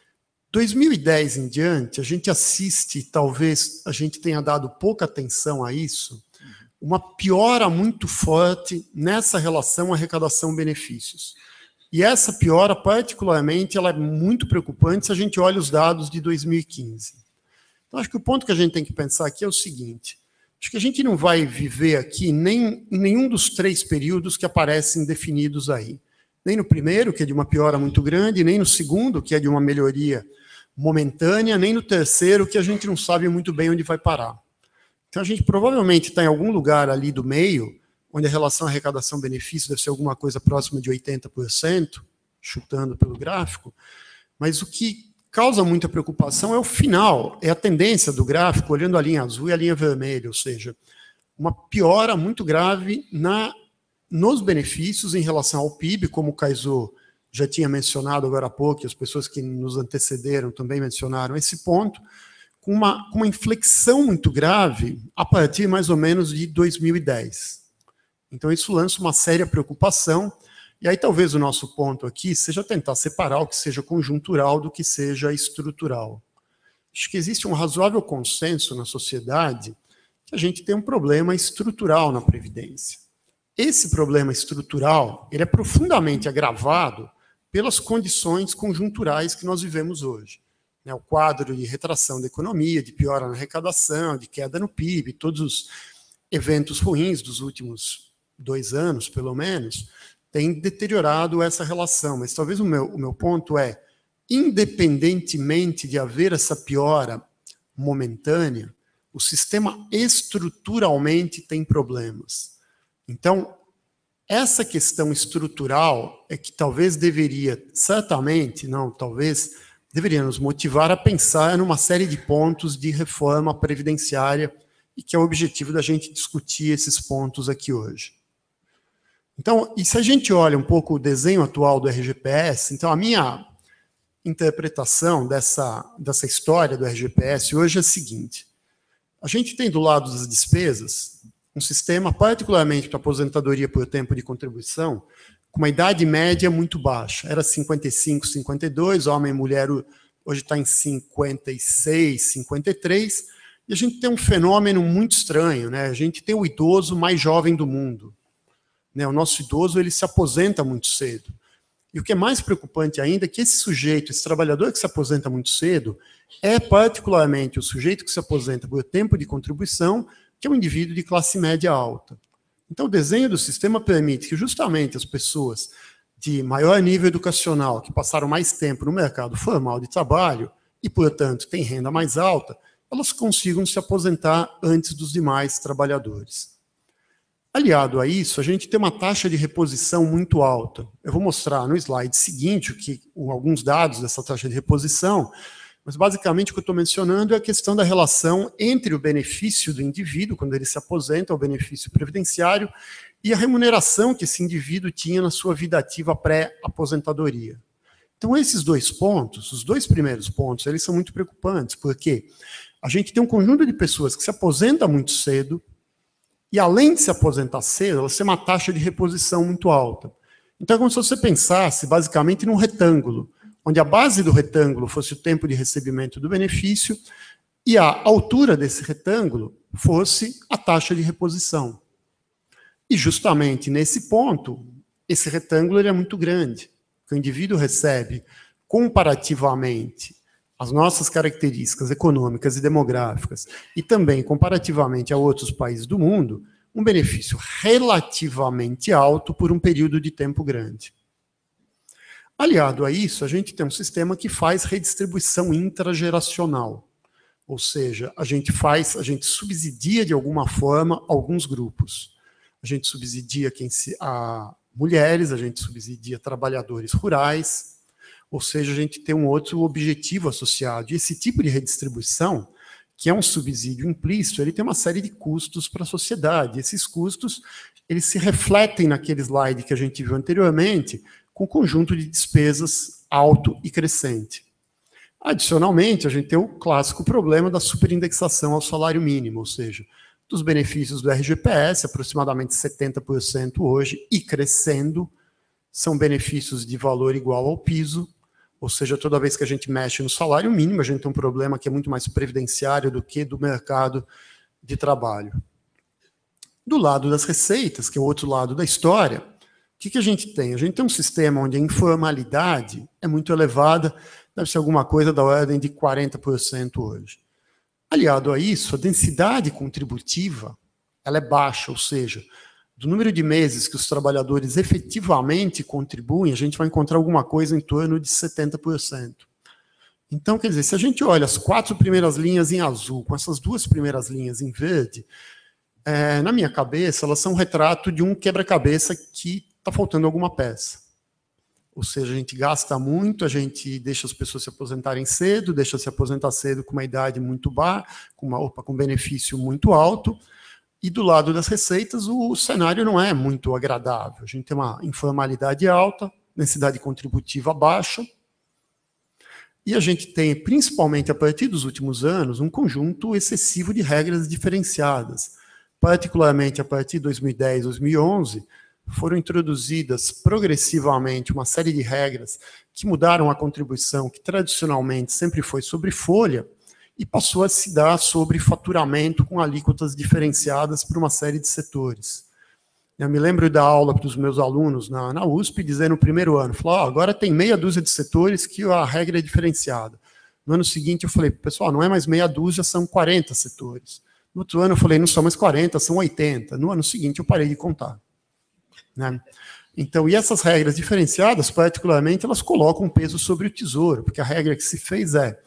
dois mil e dez em diante, a gente assiste, talvez a gente tenha dado pouca atenção a isso, uma piora muito forte nessa relação arrecadação-benefícios. E essa piora, particularmente, ela é muito preocupante se a gente olha os dados de dois mil e quinze. Então, acho que o ponto que a gente tem que pensar aqui é o seguinte, acho que a gente não vai viver aqui nem em nenhum dos três períodos que aparecem definidos aí. Nem no primeiro, que é de uma piora muito grande, nem no segundo, que é de uma melhoria momentânea, nem no terceiro, que a gente não sabe muito bem onde vai parar. Então, a gente provavelmente está em algum lugar ali do meio, onde a relação arrecadação-benefício deve ser alguma coisa próxima de oitenta por cento, chutando pelo gráfico, mas o que causa muita preocupação é o final, é a tendência do gráfico, olhando a linha azul e a linha vermelha, ou seja, uma piora muito grave na, nos benefícios em relação ao P I B, como o Kaysô já tinha mencionado agora há pouco, e as pessoas que nos antecederam também mencionaram esse ponto, com uma, com uma inflexão muito grave a partir mais ou menos de dois mil e dez. Então, isso lança uma séria preocupação, e aí talvez o nosso ponto aqui seja tentar separar o que seja conjuntural do que seja estrutural. Acho que existe um razoável consenso na sociedade que a gente tem um problema estrutural na Previdência. Esse problema estrutural, ele é profundamente agravado pelas condições conjunturais que nós vivemos hoje. O quadro de retração da economia, de piora na arrecadação, de queda no P I B, todos os eventos ruins dos últimos dois anos, pelo menos, têm deteriorado essa relação. Mas talvez o meu, o meu ponto é, independentemente de haver essa piora momentânea, o sistema estruturalmente tem problemas. Então, essa questão estrutural é que talvez deveria, certamente, não, talvez, deveria nos motivar a pensar numa série de pontos de reforma previdenciária e que é o objetivo da gente discutir esses pontos aqui hoje. Então, e se a gente olha um pouco o desenho atual do R G P S, então a minha interpretação dessa, dessa história do R G P S hoje é a seguinte, a gente tem do lado das despesas um sistema particularmente para aposentadoria por tempo de contribuição, com uma idade média muito baixa, era cinquenta e cinco, cinquenta e dois, homem e mulher hoje está em cinquenta e seis, cinquenta e três, e a gente tem um fenômeno muito estranho, né? A gente tem o idoso mais jovem do mundo. O nosso idoso ele se aposenta muito cedo. E o que é mais preocupante ainda é que esse sujeito, esse trabalhador que se aposenta muito cedo, é particularmente o sujeito que se aposenta por tempo de contribuição, que é um indivíduo de classe média alta. Então, o desenho do sistema permite que justamente as pessoas de maior nível educacional, que passaram mais tempo no mercado formal de trabalho, e, portanto, têm renda mais alta, elas consigam se aposentar antes dos demais trabalhadores. Aliado a isso, a gente tem uma taxa de reposição muito alta. Eu vou mostrar no slide seguinte que, alguns dados dessa taxa de reposição, mas basicamente o que eu estou mencionando é a questão da relação entre o benefício do indivíduo, quando ele se aposenta, o benefício previdenciário, e a remuneração que esse indivíduo tinha na sua vida ativa pré-aposentadoria. Então, esses dois pontos, os dois primeiros pontos, eles são muito preocupantes, porque a gente tem um conjunto de pessoas que se aposenta muito cedo, e além de se aposentar cedo, elas têm uma taxa de reposição muito alta. Então, é como se você pensasse, basicamente, num retângulo, onde a base do retângulo fosse o tempo de recebimento do benefício, e a altura desse retângulo fosse a taxa de reposição. E justamente nesse ponto, esse retângulo ele é muito grande. O indivíduo recebe, comparativamente, as nossas características econômicas e demográficas, e também comparativamente a outros países do mundo, um benefício relativamente alto por um período de tempo grande. Aliado a isso, a gente tem um sistema que faz redistribuição intrageracional, ou seja, a gente faz, a gente subsidia de alguma forma alguns grupos. A gente subsidia quem se, a mulheres, a gente subsidia trabalhadores rurais, ou seja, a gente tem um outro objetivo associado. E esse tipo de redistribuição, que é um subsídio implícito, ele tem uma série de custos para a sociedade. Esses custos, eles se refletem naquele slide que a gente viu anteriormente, com um conjunto de despesas alto e crescente. Adicionalmente, a gente tem o clássico problema da superindexação ao salário mínimo, ou seja, dos benefícios do R G P S, aproximadamente setenta por cento hoje, e crescendo, são benefícios de valor igual ao piso, ou seja, toda vez que a gente mexe no salário mínimo, a gente tem um problema que é muito mais previdenciário do que do mercado de trabalho. Do lado das receitas, que é o outro lado da história, o que, que a gente tem? A gente tem um sistema onde a informalidade é muito elevada, deve ser alguma coisa da ordem de quarenta por cento hoje. Aliado a isso, a densidade contributiva ela é baixa, ou seja, do número de meses que os trabalhadores efetivamente contribuem, a gente vai encontrar alguma coisa em torno de setenta por cento. Então, quer dizer, se a gente olha as quatro primeiras linhas em azul, com essas duas primeiras linhas em verde, é, na minha cabeça, elas são um retrato de um quebra-cabeça que está faltando alguma peça. Ou seja, a gente gasta muito, a gente deixa as pessoas se aposentarem cedo, deixa se aposentar cedo com uma idade muito baixa, com uma opa, com benefício muito alto, e do lado das receitas o cenário não é muito agradável. A gente tem uma informalidade alta, densidade contributiva baixa, e a gente tem, principalmente a partir dos últimos anos, um conjunto excessivo de regras diferenciadas. Particularmente a partir de dois mil e dez, dois mil e onze, foram introduzidas progressivamente uma série de regras que mudaram a contribuição, que tradicionalmente sempre foi sobre folha, e passou a se dar sobre faturamento com alíquotas diferenciadas para uma série de setores. Eu me lembro da aula dos meus alunos na, na U S P, dizendo no primeiro ano, falou, oh, agora tem meia dúzia de setores que a regra é diferenciada. No ano seguinte eu falei, pessoal, não é mais meia dúzia, são quarenta setores. No outro ano eu falei, não são mais quarenta, são oitenta. No ano seguinte eu parei de contar. Né? Então, e essas regras diferenciadas, particularmente, elas colocam um peso sobre o tesouro, porque a regra que se fez é,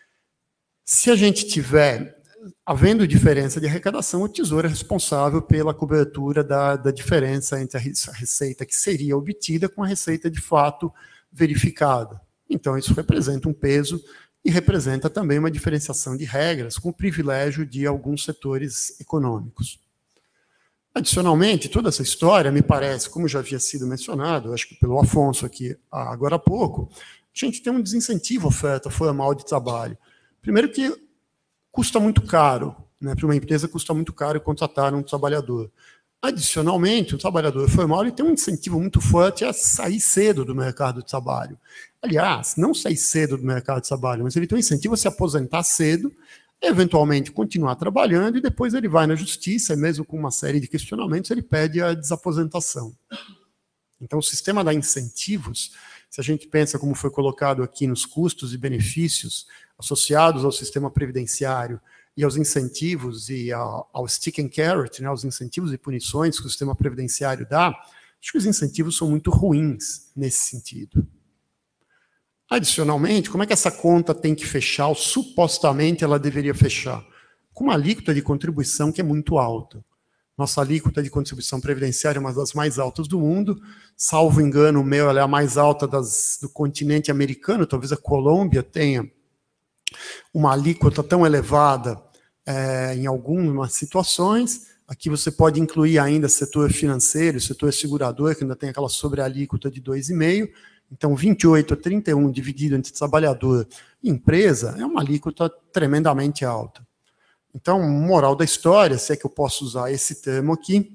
se a gente tiver, havendo diferença de arrecadação, o tesouro é responsável pela cobertura da, da diferença entre a receita que seria obtida com a receita de fato verificada. Então, isso representa um peso e representa também uma diferenciação de regras com o privilégio de alguns setores econômicos. Adicionalmente, toda essa história, me parece, como já havia sido mencionado, acho que pelo Afonso aqui agora há pouco, a gente tem um desincentivo à oferta formal de trabalho. Primeiro que custa muito caro, né, para uma empresa custa muito caro contratar um trabalhador. Adicionalmente, o trabalhador formal ele tem um incentivo muito forte a sair cedo do mercado de trabalho. Aliás, não sair cedo do mercado de trabalho, mas ele tem um incentivo a se aposentar cedo, eventualmente continuar trabalhando, e depois ele vai na justiça, e mesmo com uma série de questionamentos, ele pede a desaposentação. Então, o sistema dá incentivos, se a gente pensa como foi colocado aqui nos custos e benefícios associados ao sistema previdenciário e aos incentivos e ao, ao stick and carrot, né, aos incentivos e punições que o sistema previdenciário dá, acho que os incentivos são muito ruins nesse sentido. Adicionalmente, como é que essa conta tem que fechar, ou supostamente ela deveria fechar? Com uma alíquota de contribuição que é muito alta. Nossa alíquota de contribuição previdenciária é uma das mais altas do mundo. Salvo engano, o meu ela é a mais alta das, do continente americano. Talvez a Colômbia tenha uma alíquota tão elevada é, em algumas situações. Aqui você pode incluir ainda setor financeiro, setor segurador, que ainda tem aquela sobrealíquota de dois vírgula cinco. Então, vinte e oito a trinta e um dividido entre trabalhador e empresa é uma alíquota tremendamente alta. Então, moral da história, se é que eu posso usar esse termo aqui,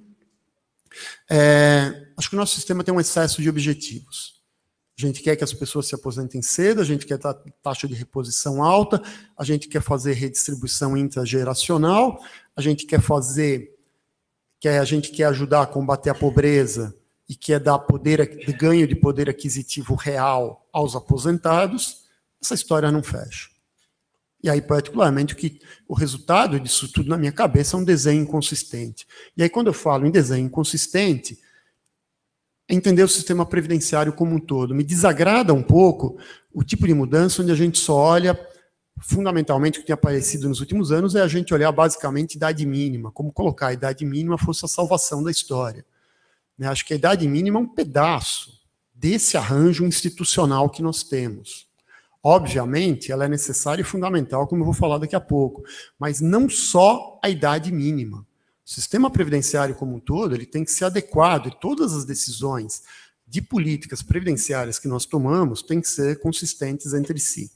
é, acho que o nosso sistema tem um excesso de objetivos. A gente quer que as pessoas se aposentem cedo, a gente quer taxa de reposição alta, a gente quer fazer redistribuição intrageracional, a gente quer fazer, quer, a gente quer ajudar a combater a pobreza e quer dar poder, ganho de poder aquisitivo real aos aposentados. Essa história não fecha. E aí, particularmente, o, que, o resultado disso tudo na minha cabeça é um desenho inconsistente. E aí, quando eu falo em desenho inconsistente, é entender o sistema previdenciário como um todo. Me desagrada um pouco o tipo de mudança onde a gente só olha, fundamentalmente, o que tem aparecido nos últimos anos é a gente olhar basicamente idade mínima, como colocar a idade mínima fosse a salvação da história. Acho que a idade mínima é um pedaço desse arranjo institucional que nós temos. Obviamente, ela é necessária e fundamental, como eu vou falar daqui a pouco, mas não só a idade mínima. O sistema previdenciário como um todo ele tem que ser adequado e todas as decisões de políticas previdenciárias que nós tomamos têm que ser consistentes entre si.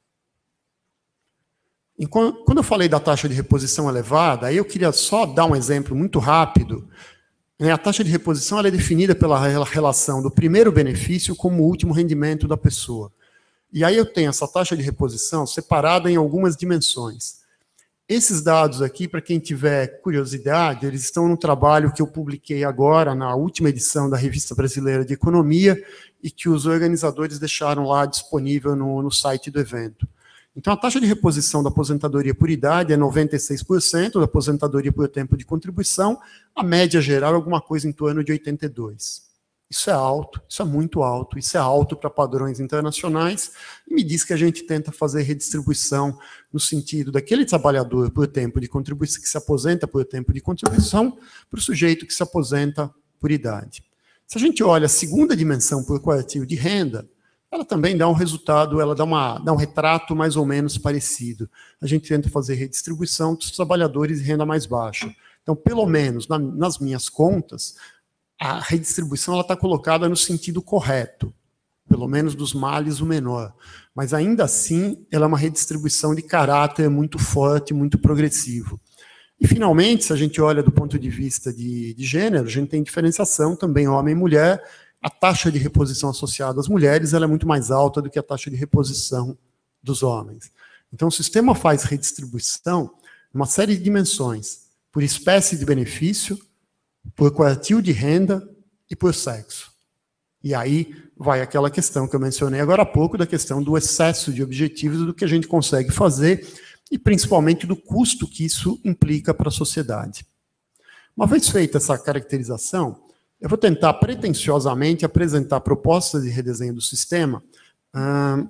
Enquanto, quando eu falei da taxa de reposição elevada, aí eu queria só dar um exemplo muito rápido. A taxa de reposição ela é definida pela relação do primeiro benefício como o último rendimento da pessoa. E aí eu tenho essa taxa de reposição separada em algumas dimensões. Esses dados aqui, para quem tiver curiosidade, eles estão no trabalho que eu publiquei agora, na última edição da Revista Brasileira de Economia, e que os organizadores deixaram lá disponível no, no site do evento. Então, a taxa de reposição da aposentadoria por idade é noventa e seis por cento, da aposentadoria por tempo de contribuição, a média geral é alguma coisa em torno de oitenta e dois por cento. Isso é alto, isso é muito alto, isso é alto para padrões internacionais, e me diz que a gente tenta fazer redistribuição no sentido daquele trabalhador por tempo de contribuição, que se aposenta por tempo de contribuição, para o sujeito que se aposenta por idade. Se a gente olha a segunda dimensão por quartil de renda, ela também dá um resultado, ela dá, uma, dá um retrato mais ou menos parecido. A gente tenta fazer redistribuição dos trabalhadores de renda mais baixa. Então, pelo menos na, nas minhas contas, a redistribuição está colocada no sentido correto, pelo menos dos males o menor. Mas, ainda assim, ela é uma redistribuição de caráter muito forte, muito progressivo. E, finalmente, se a gente olha do ponto de vista de, de gênero, a gente tem diferenciação também homem e mulher. A taxa de reposição associada às mulheres ela é muito mais alta do que a taxa de reposição dos homens. Então, o sistema faz redistribuição em uma série de dimensões, por espécie de benefício, por quartil de renda e por sexo. E aí vai aquela questão que eu mencionei agora há pouco, da questão do excesso de objetivos, do que a gente consegue fazer, e principalmente do custo que isso implica para a sociedade. Uma vez feita essa caracterização, eu vou tentar pretensiosamente apresentar propostas de redesenho do sistema hum,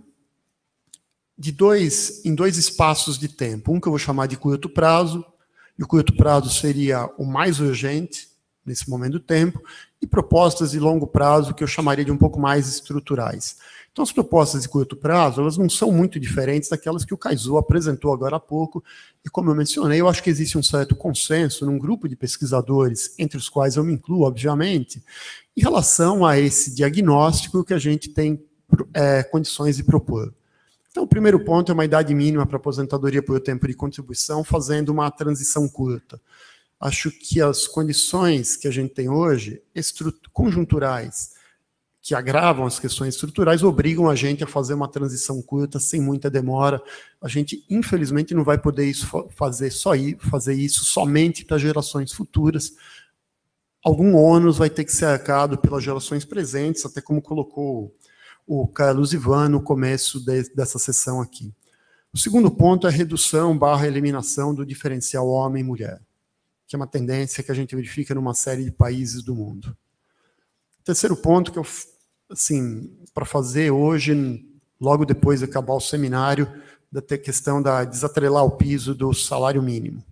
de dois, em dois espaços de tempo. Um que eu vou chamar de curto prazo, e o curto prazo seria o mais urgente nesse momento do tempo, e propostas de longo prazo que eu chamaria de um pouco mais estruturais. Então, as propostas de curto prazo, elas não são muito diferentes daquelas que o Kaizou apresentou agora há pouco, e como eu mencionei, eu acho que existe um certo consenso num grupo de pesquisadores, entre os quais eu me incluo, obviamente, em relação a esse diagnóstico que a gente tem é, condições de propor. Então, o primeiro ponto é uma idade mínima para aposentadoria por tempo de contribuição, fazendo uma transição curta. Acho que as condições que a gente tem hoje, conjunturais, que agravam as questões estruturais, obrigam a gente a fazer uma transição curta, sem muita demora. A gente, infelizmente, não vai poder isso, fazer, só ir, fazer isso somente para gerações futuras. Algum ônus vai ter que ser arcado pelas gerações presentes, até como colocou o Carlos Ivan no começo de, dessa sessão aqui. O segundo ponto é a redução barra eliminação do diferencial homem e mulher, que é uma tendência que a gente verifica numa série de países do mundo. O terceiro ponto que eu, assim, para fazer hoje, logo depois de acabar o seminário, da questão da desatrelar o piso do salário mínimo.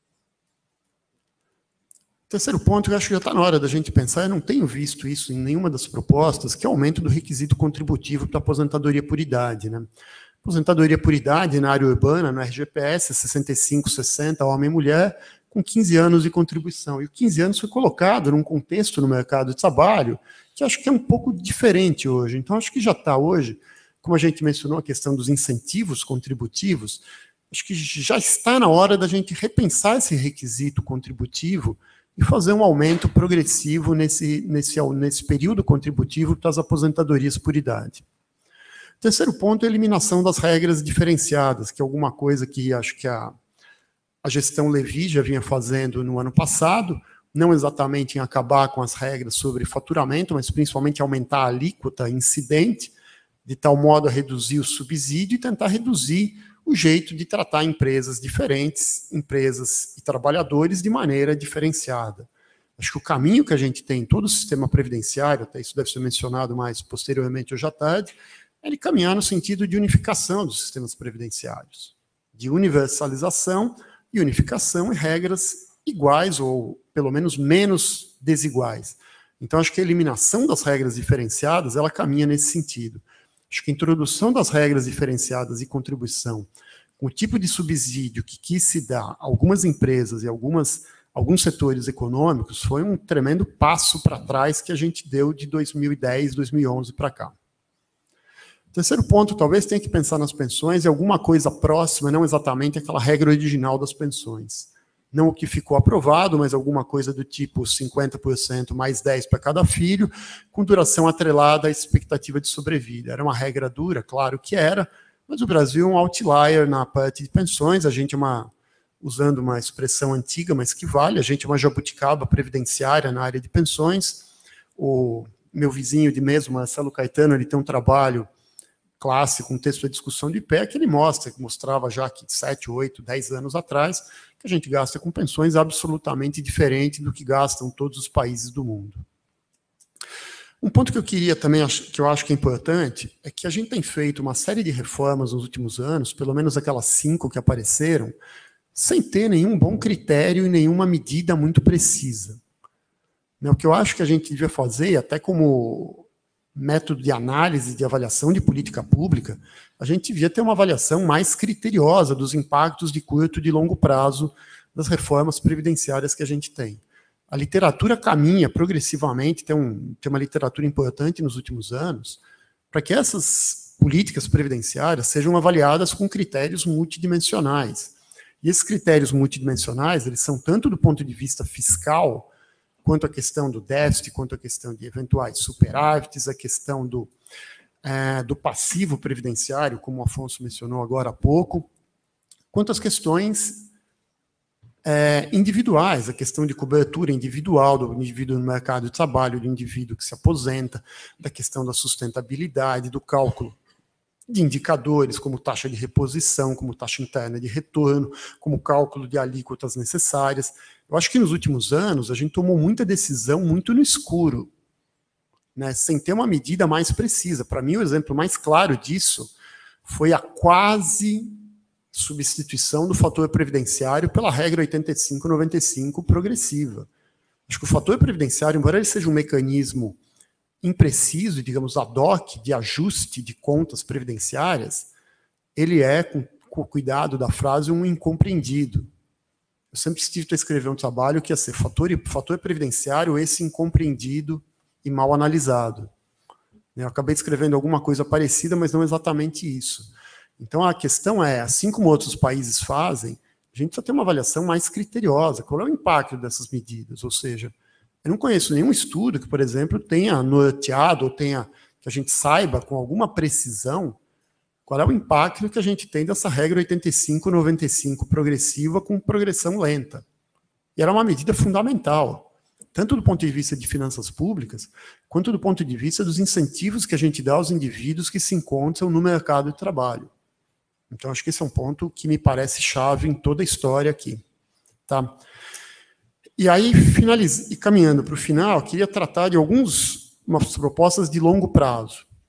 Terceiro ponto, que eu acho que já está na hora da gente pensar, eu não tenho visto isso em nenhuma das propostas, que é o aumento do requisito contributivo para a aposentadoria por idade. Né? Aposentadoria por idade na área urbana, no R G P S, sessenta e cinco, sessenta, homem e mulher, com quinze anos de contribuição. E o quinze anos foi colocado num contexto no mercado de trabalho que acho que é um pouco diferente hoje. Então, acho que já está hoje, como a gente mencionou, a questão dos incentivos contributivos, acho que já está na hora da gente repensar esse requisito contributivo e fazer um aumento progressivo nesse, nesse, nesse período contributivo para as aposentadorias por idade. Terceiro ponto é a eliminação das regras diferenciadas, que é alguma coisa que acho que a, a gestão Levy já vinha fazendo no ano passado, não exatamente em acabar com as regras sobre faturamento, mas principalmente aumentar a alíquota incidente, de tal modo a reduzir o subsídio e tentar reduzir o jeito de tratar empresas diferentes, empresas e trabalhadores de maneira diferenciada. Acho que o caminho que a gente tem em todo o sistema previdenciário, até isso deve ser mencionado mais posteriormente hoje à tarde, é ele caminhar no sentido de unificação dos sistemas previdenciários, de universalização e unificação em regras iguais ou, pelo menos, menos desiguais. Então, acho que a eliminação das regras diferenciadas, ela caminha nesse sentido. Acho que a introdução das regras diferenciadas e contribuição, com o tipo de subsídio que quis se dar a algumas empresas e algumas, alguns setores econômicos, foi um tremendo passo para trás que a gente deu de dois mil e dez, dois mil e onze para cá. Terceiro ponto, talvez tenha que pensar nas pensões e alguma coisa próxima, não exatamente aquela regra original das pensões. Não o que ficou aprovado, mas alguma coisa do tipo cinquenta por cento mais dez para cada filho, com duração atrelada à expectativa de sobrevida. Era uma regra dura, claro que era, mas o Brasil é um outlier na parte de pensões, a gente é uma, usando uma expressão antiga, mas que vale, a gente é uma jabuticaba previdenciária na área de pensões. O meu vizinho de mesa, Marcelo Caetano, ele tem um trabalho clássico, um texto de discussão de pé, que ele mostra, que mostrava já que sete, oito, dez anos atrás, que a gente gasta com pensões absolutamente diferente do que gastam todos os países do mundo. Um ponto que eu queria também, que eu acho que é importante, é que a gente tem feito uma série de reformas nos últimos anos, pelo menos aquelas cinco que apareceram, sem ter nenhum bom critério e nenhuma medida muito precisa. O que eu acho que a gente devia fazer, até como método de análise, de avaliação de política pública, a gente devia ter uma avaliação mais criteriosa dos impactos de curto e de longo prazo das reformas previdenciárias que a gente tem. A literatura caminha progressivamente, tem, um, tem uma literatura importante nos últimos anos, para que essas políticas previdenciárias sejam avaliadas com critérios multidimensionais. E esses critérios multidimensionais, eles são tanto do ponto de vista fiscal, quanto a questão do déficit, quanto a questão de eventuais superávites, a questão do, é, do passivo previdenciário, como o Afonso mencionou agora há pouco, quanto às questões é, individuais, a questão de cobertura individual do indivíduo no mercado de trabalho, do indivíduo que se aposenta, da questão da sustentabilidade, do cálculo de indicadores, como taxa de reposição, como taxa interna de retorno, como cálculo de alíquotas necessárias. Eu acho que nos últimos anos a gente tomou muita decisão muito no escuro, né, sem ter uma medida mais precisa. Para mim, o exemplo mais claro disso foi a quase substituição do fator previdenciário pela regra oitenta e cinco noventa e cinco progressiva. Acho que o fator previdenciário, embora ele seja um mecanismo impreciso, digamos, ad hoc, de ajuste de contas previdenciárias, ele é, com, com o cuidado da frase, um incompreendido. Eu sempre estive a escrever um trabalho que ia ser fator, fator previdenciário, esse incompreendido e mal analisado. Eu acabei escrevendo alguma coisa parecida, mas não exatamente isso. Então, a questão é, assim como outros países fazem, a gente precisa ter uma avaliação mais criteriosa. Qual é o impacto dessas medidas? Ou seja, eu não conheço nenhum estudo que, por exemplo, tenha norteado ou tenha, que a gente saiba com alguma precisão qual é o impacto que a gente tem dessa regra oitenta e cinco noventa e cinco progressiva com progressão lenta. E era uma medida fundamental, tanto do ponto de vista de finanças públicas, quanto do ponto de vista dos incentivos que a gente dá aos indivíduos que se encontram no mercado de trabalho. Então, acho que esse é um ponto que me parece chave em toda a história aqui. Tá? E aí, finaliz... e caminhando para o final, queria tratar de algumas propostas de longo prazo.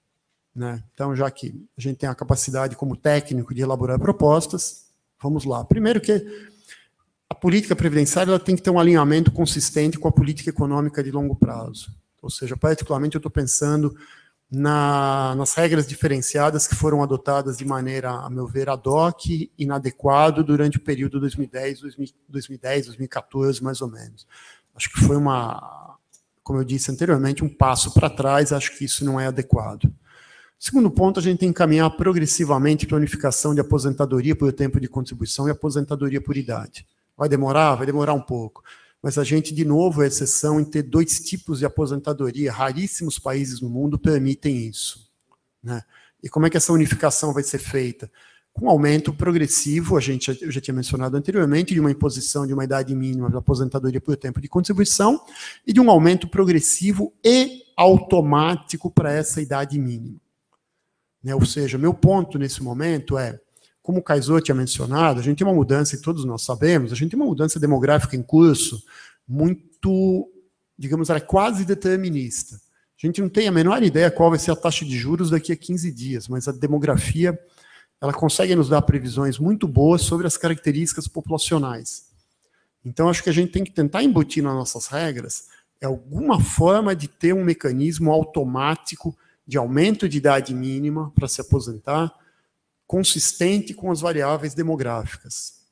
né? Então, já que a gente tem a capacidade como técnico de elaborar propostas, vamos lá. Primeiro que a política previdenciária ela tem que ter um alinhamento consistente com a política econômica de longo prazo. Ou seja, particularmente eu estou pensando na, nas regras diferenciadas que foram adotadas de maneira, a meu ver, ad hoc, inadequado durante o período dois mil e dez, dois mil e dez, dois mil e quatorze, mais ou menos. Acho que foi uma, como eu disse anteriormente, um passo para trás, acho que isso não é adequado. Segundo ponto, a gente tem que caminhar progressivamente para a unificação de aposentadoria por tempo de contribuição e aposentadoria por idade. Vai demorar? Vai demorar um pouco. Mas a gente, de novo, é exceção em ter dois tipos de aposentadoria. Raríssimos países no mundo permitem isso, né? E como é que essa unificação vai ser feita? Com aumento progressivo, a gente, eu já tinha mencionado anteriormente, de uma imposição de uma idade mínima de aposentadoria por tempo de contribuição e de um aumento progressivo e automático para essa idade mínima. Né? Ou seja, meu ponto nesse momento é, como o Kaysor tinha mencionado, a gente tem uma mudança, e todos nós sabemos, a gente tem uma mudança demográfica em curso muito, digamos, ela é quase determinista. A gente não tem a menor ideia qual vai ser a taxa de juros daqui a quinze dias, mas a demografia ela consegue nos dar previsões muito boas sobre as características populacionais. Então, acho que a gente tem que tentar embutir nas nossas regras é alguma forma de ter um mecanismo automático de aumento de idade mínima para se aposentar, consistente com as variáveis demográficas.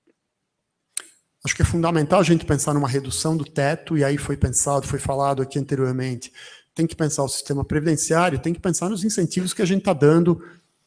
Acho que é fundamental a gente pensar numa redução do teto, e aí foi pensado, foi falado aqui anteriormente, tem que pensar o sistema previdenciário, tem que pensar nos incentivos que a gente está dando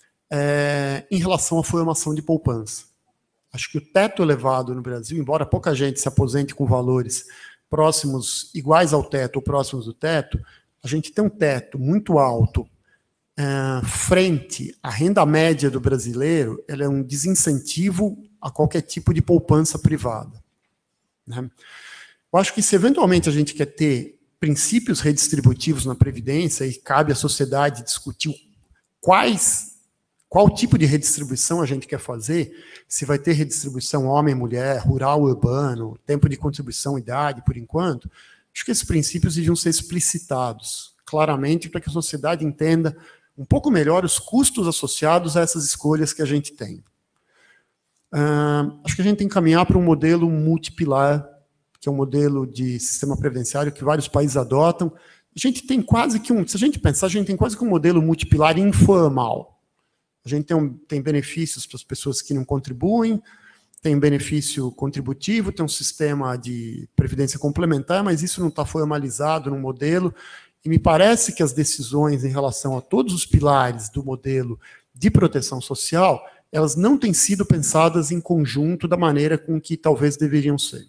é, em relação à formação de poupança. Acho que o teto elevado no Brasil, embora pouca gente se aposente com valores próximos, iguais ao teto ou próximos do teto, a gente tem um teto muito alto é, frente à renda média do brasileiro, ela é um desincentivo a qualquer tipo de poupança privada. Né? Eu acho que se eventualmente a gente quer ter princípios redistributivos na Previdência, e cabe à sociedade discutir quais, qual tipo de redistribuição a gente quer fazer, se vai ter redistribuição homem-mulher, rural-urbano, tempo de contribuição, idade, por enquanto, acho que esses princípios deviam ser explicitados claramente para que a sociedade entenda um pouco melhor os custos associados a essas escolhas que a gente tem. Uh, acho que a gente tem que caminhar para um modelo multipilar, que é um modelo de sistema previdenciário que vários países adotam. A gente tem quase que um, se a gente pensar, a gente tem quase que um modelo multipilar informal. A gente tem, um, tem benefícios para as pessoas que não contribuem, tem benefício contributivo, tem um sistema de previdência complementar, mas isso não está formalizado no modelo, e me parece que as decisões em relação a todos os pilares do modelo de proteção social, elas não têm sido pensadas em conjunto da maneira com que talvez deveriam ser.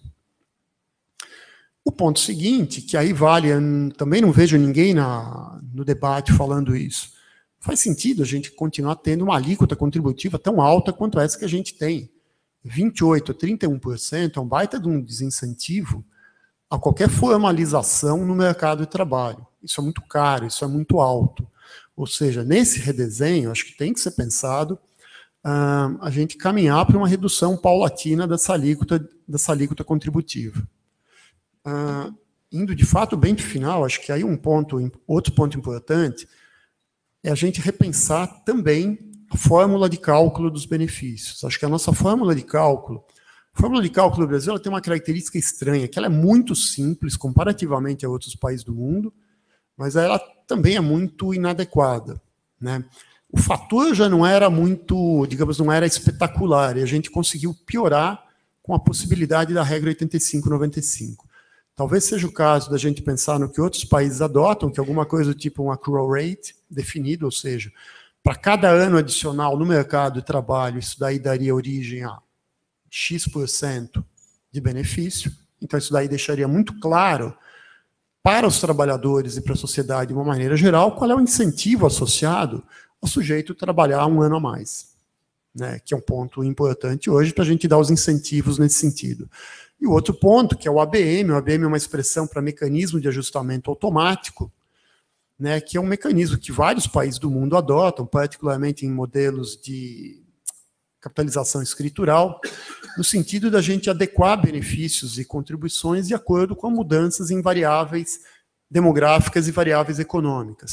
O ponto seguinte, que aí vale, também não vejo ninguém na, no debate falando isso, faz sentido a gente continuar tendo uma alíquota contributiva tão alta quanto essa que a gente tem. vinte e oito por cento a trinta e um por cento é um baita de um desincentivo a qualquer formalização no mercado de trabalho. Isso é muito caro, isso é muito alto. Ou seja, nesse redesenho, acho que tem que ser pensado uh, a gente caminhar para uma redução paulatina dessa alíquota, dessa alíquota contributiva. Uh, indo de fato bem para o final, acho que aí um ponto, outro ponto importante é a gente repensar também a fórmula de cálculo dos benefícios. Acho que a nossa fórmula de cálculo, a fórmula de cálculo do Brasil ela tem uma característica estranha, que ela é muito simples comparativamente a outros países do mundo, mas ela também é muito inadequada. Né? O fator já não era muito, digamos, não era espetacular, e a gente conseguiu piorar com a possibilidade da regra oitenta e cinco noventa e cinco. Talvez seja o caso da gente pensar no que outros países adotam, que é alguma coisa do tipo um accrual rate definido, ou seja, para cada ano adicional no mercado de trabalho, isso daí daria origem a X% de benefício. Então, isso daí deixaria muito claro para os trabalhadores e para a sociedade, de uma maneira geral, qual é o incentivo associado ao sujeito trabalhar um ano a mais. Né, que é um ponto importante hoje para a gente dar os incentivos nesse sentido. E o outro ponto, que é o A B M, o A B M é uma expressão para mecanismo de ajustamento automático, né, que é um mecanismo que vários países do mundo adotam, particularmente em modelos de capitalização escritural, no sentido da gente adequar benefícios e contribuições de acordo com mudanças em variáveis demográficas e variáveis econômicas.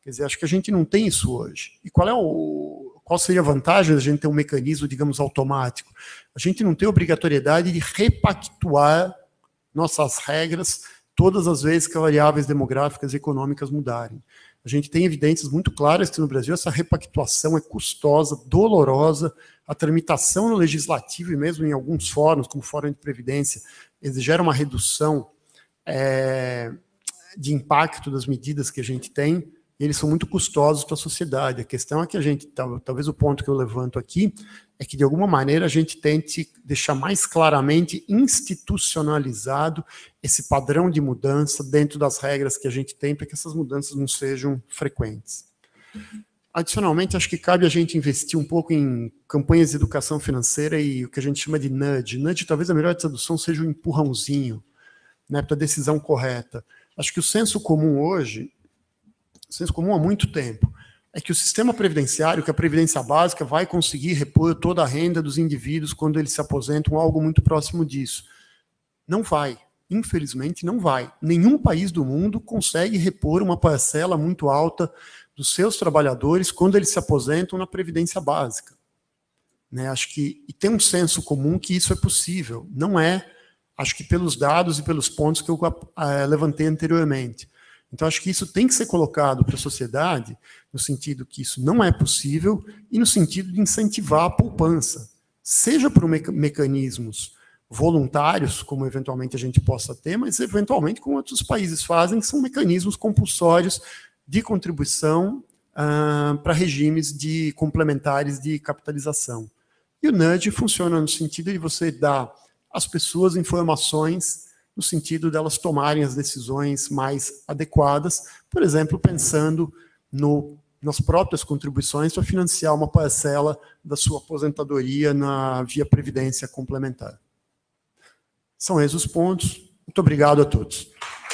Quer dizer, acho que a gente não tem isso hoje. E qual é o, qual seria a vantagem de a gente ter um mecanismo, digamos, automático? A gente não tem obrigatoriedade de repactuar nossas regras todas as vezes que as variáveis demográficas e econômicas mudarem. A gente tem evidências muito claras que no Brasil essa repactuação é custosa, dolorosa, a tramitação no legislativo e mesmo em alguns fóruns, como o Fórum de Previdência, gera uma redução é, de impacto das medidas que a gente tem, e eles são muito custosos para a sociedade. A questão é que a gente, talvez o ponto que eu levanto aqui, é que de alguma maneira a gente tente deixar mais claramente institucionalizado esse padrão de mudança dentro das regras que a gente tem, para que essas mudanças não sejam frequentes. Adicionalmente, acho que cabe a gente investir um pouco em campanhas de educação financeira e o que a gente chama de nudge. Nudge, talvez a melhor tradução seja um empurrãozinho, né, para a decisão correta. Acho que o senso comum hoje, o senso comum há muito tempo, é que o sistema previdenciário, que a previdência básica, vai conseguir repor toda a renda dos indivíduos quando eles se aposentam, algo muito próximo disso. Não vai. Infelizmente, não vai. Nenhum país do mundo consegue repor uma parcela muito alta dos seus trabalhadores quando eles se aposentam na previdência básica. Né? Acho que, e tem um senso comum que isso é possível. Não é, acho que pelos dados e pelos pontos que eu uh, levantei anteriormente. Então, acho que isso tem que ser colocado para a sociedade, no sentido que isso não é possível, e no sentido de incentivar a poupança, seja por meca mecanismos voluntários, como eventualmente a gente possa ter, mas eventualmente como outros países fazem, que são mecanismos compulsórios de contribuição ah, para regimes de complementares de capitalização. E o nudge funciona no sentido de você dar às pessoas informações no sentido delas tomarem as decisões mais adequadas, por exemplo, pensando no, nas próprias contribuições para financiar uma parcela da sua aposentadoria na via previdência complementar. São esses os pontos. Muito obrigado a todos.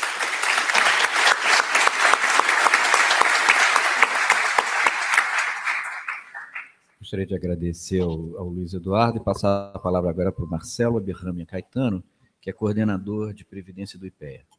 Gostaria de agradecer ao, ao Luiz Eduardo e passar a palavra agora para o Marcelo Aberrâmia Caetano, que é coordenador de Previdência do I P E A.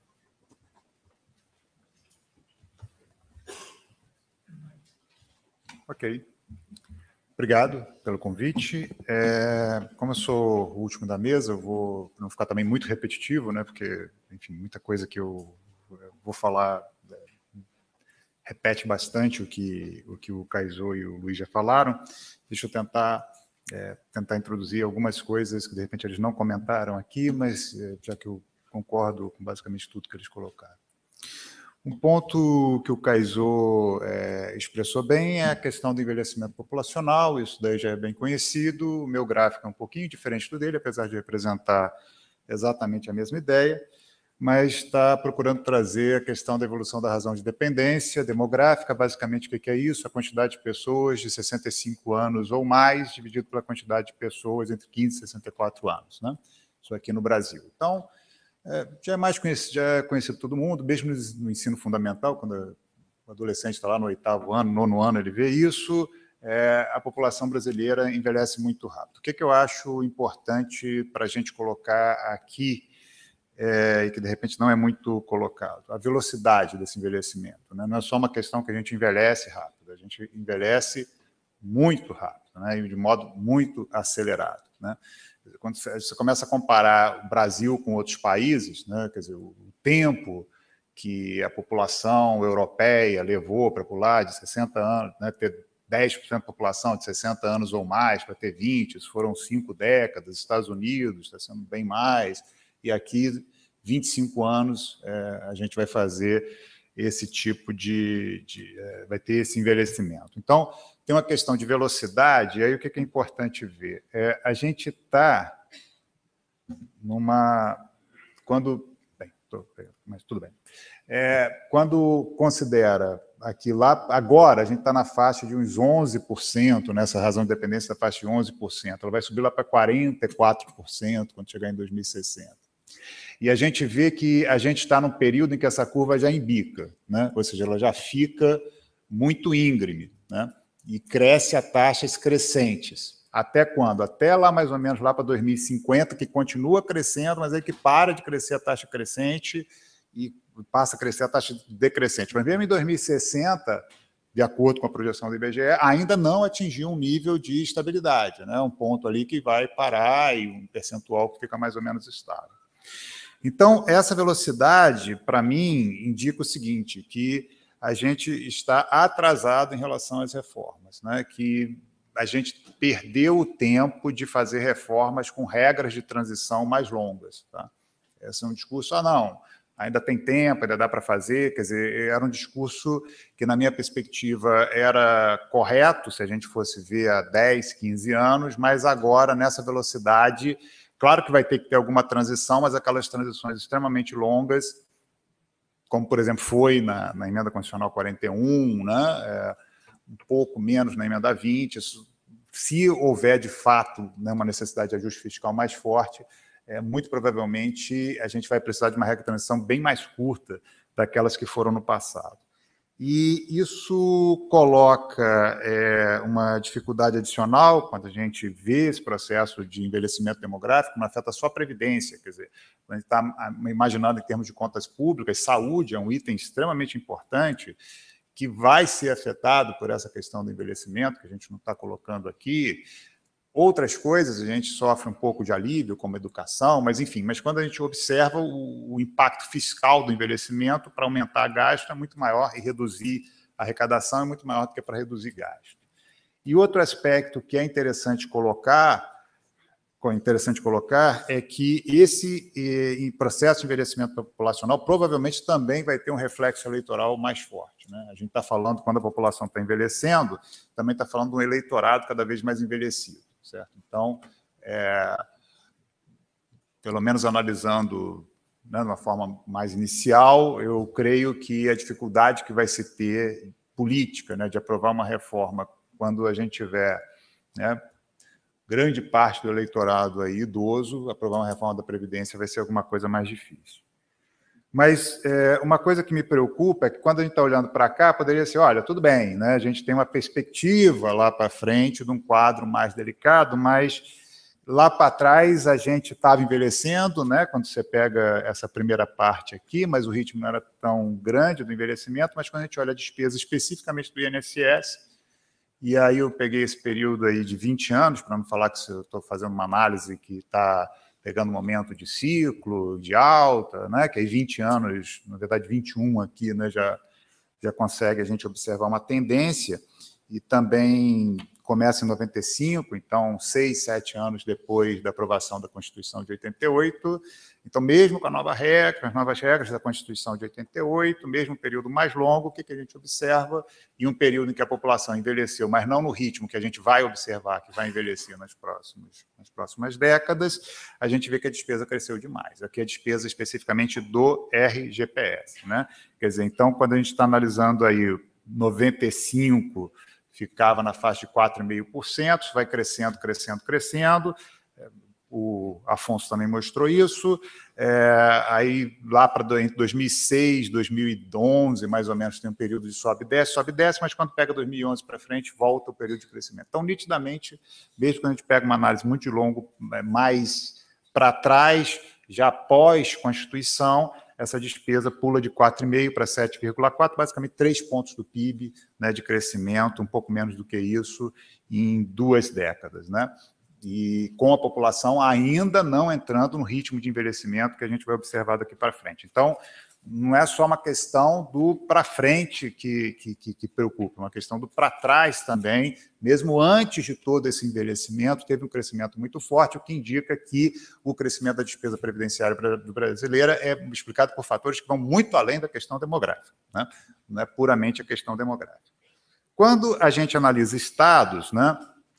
Ok. Obrigado pelo convite. É, como eu sou o último da mesa, eu vou não ficar também muito repetitivo, né? Porque, enfim, muita coisa que eu vou falar é, repete bastante o que o, que o Kaysou e o Luiz já falaram. Deixa eu tentar... É, tentar introduzir algumas coisas que, de repente, eles não comentaram aqui, mas é, já que eu concordo com basicamente tudo que eles colocaram. Um ponto que o Kaysou é, expressou bem é a questão do envelhecimento populacional, isso daí já é bem conhecido, o meu gráfico é um pouquinho diferente do dele, apesar de representar exatamente a mesma ideia, mas está procurando trazer a questão da evolução da razão de dependência demográfica. Basicamente, o que é isso? A quantidade de pessoas de sessenta e cinco anos ou mais, dividido pela quantidade de pessoas entre quinze e sessenta e quatro anos. Né? Isso aqui no Brasil. Então, é, já é mais conhecido, já é conhecido todo mundo, mesmo no ensino fundamental, quando o adolescente está lá no oitavo ano, nono ano, ele vê isso, é, a população brasileira envelhece muito rápido. O que, que eu acho importante para a gente colocar aqui, É, e que, de repente, não é muito colocado? A velocidade desse envelhecimento. Né? Não é só uma questão que a gente envelhece rápido, a gente envelhece muito rápido, né? E de modo muito acelerado. Né? Quando você começa a comparar o Brasil com outros países, né? Quer dizer, o tempo que a população europeia levou para pular de sessenta anos, né? Ter dez por cento da população de sessenta anos ou mais, para ter vinte, isso foram cinco décadas. Estados Unidos está sendo bem mais, e aqui, vinte e cinco anos, é, a gente vai fazer esse tipo de... de é, vai ter esse envelhecimento. Então, tem uma questão de velocidade, e aí o que é importante ver? É, a gente está numa... Quando... Bem, tô, mas tudo bem. É, quando considera aqui lá, agora a gente está na faixa de uns onze por cento, nessa razão de dependência da faixa de onze por cento, ela vai subir lá para quarenta e quatro por cento quando chegar em dois mil e sessenta. E a gente vê que a gente está num período em que essa curva já embica, né? Ou seja, ela já fica muito íngreme, né? E cresce a taxas crescentes. Até quando? Até lá, mais ou menos, lá para dois mil e cinquenta, que continua crescendo, mas aí que para de crescer a taxa crescente e passa a crescer a taxa decrescente. Mas mesmo em dois mil e sessenta, de acordo com a projeção do I B G E, ainda não atingiu um nível de estabilidade, né? Um ponto ali que vai parar e um percentual que fica mais ou menos estável. Então, essa velocidade, para mim, indica o seguinte, que a gente está atrasado em relação às reformas, né? Que a gente perdeu o tempo de fazer reformas com regras de transição mais longas. Tá? Esse é um discurso, ah, não, ainda tem tempo, ainda dá para fazer, quer dizer, era um discurso que, na minha perspectiva, era correto, se a gente fosse ver há dez, quinze anos, mas agora, nessa velocidade, claro que vai ter que ter alguma transição, mas aquelas transições extremamente longas, como, por exemplo, foi na, na Emenda Constitucional quarenta e um, né, é, um pouco menos na Emenda vinte, isso, se houver, de fato, né, uma necessidade de ajuste fiscal mais forte, é, muito provavelmente a gente vai precisar de uma regra de transição bem mais curta daquelas que foram no passado. E isso coloca é, uma dificuldade adicional quando a gente vê esse processo de envelhecimento demográfico, não afeta só a Previdência, quer dizer, a gente está imaginando em termos de contas públicas, saúde é um item extremamente importante, que vai ser afetado por essa questão do envelhecimento, que a gente não está colocando aqui. Outras coisas a gente sofre um pouco de alívio, como educação, mas enfim, mas quando a gente observa o, o impacto fiscal do envelhecimento para aumentar gasto é muito maior e reduzir a arrecadação é muito maior do que para reduzir gasto. E outro aspecto que é interessante colocar, interessante colocar é que esse eh, processo de envelhecimento populacional provavelmente também vai ter um reflexo eleitoral mais forte. Né? A gente está falando, quando a população está envelhecendo, também está falando de um eleitorado cada vez mais envelhecido. Certo? Então, é, pelo menos analisando, né, de uma forma mais inicial, eu creio que a dificuldade que vai se ter política, né, de aprovar uma reforma quando a gente tiver, né, grande parte do eleitorado aí idoso, aprovar uma reforma da Previdência vai ser alguma coisa mais difícil. Mas é, uma coisa que me preocupa é que, quando a gente está olhando para cá, poderia ser, olha, tudo bem, né? A gente tem uma perspectiva lá para frente de um quadro mais delicado, mas lá para trás a gente estava envelhecendo, né? Quando você pega essa primeira parte aqui, mas o ritmo não era tão grande do envelhecimento, mas quando a gente olha a despesa especificamente do I N S S, e aí eu peguei esse período aí de vinte anos, para não falar que eu estou fazendo uma análise que está pegando um momento de ciclo, de alta, né, que aí vinte anos, na verdade vinte e um aqui, né, já, já consegue a gente observar uma tendência, e também começa em noventa e cinco, então seis, sete anos depois da aprovação da Constituição de oitenta e oito, então mesmo com a nova regra, as novas regras da Constituição de oitenta e oito, mesmo um período mais longo, o que, que a gente observa? E um período em que a população envelheceu, mas não no ritmo que a gente vai observar, que vai envelhecer nas próximas, nas próximas décadas, a gente vê que a despesa cresceu demais. Aqui a despesa especificamente do R G P S, né? Quer dizer, então, quando a gente está analisando aí noventa e cinco, ficava na faixa de quatro vírgula cinco por cento, vai crescendo, crescendo, crescendo. O Afonso também mostrou isso. É, aí, lá para dois mil e seis, dois mil e onze, mais ou menos, tem um período de sobe e desce, sobe e desce, mas quando pega dois mil e onze para frente, volta o período de crescimento. Então, nitidamente, mesmo quando a gente pega uma análise muito de longo, mais para trás, já pós-Constituição, essa despesa pula de quatro vírgula cinco para sete vírgula quatro, basicamente três pontos do P I B, né, de crescimento, um pouco menos do que isso, em duas décadas. Né? E com a população ainda não entrando no ritmo de envelhecimento que a gente vai observar daqui para frente. Então, não é só uma questão do para frente que, que, que, que preocupa, é uma questão do para trás também, mesmo antes de todo esse envelhecimento, teve um crescimento muito forte, o que indica que o crescimento da despesa previdenciária brasileira é explicado por fatores que vão muito além da questão demográfica, né? Não é puramente a questão demográfica. Quando a gente analisa estados, né,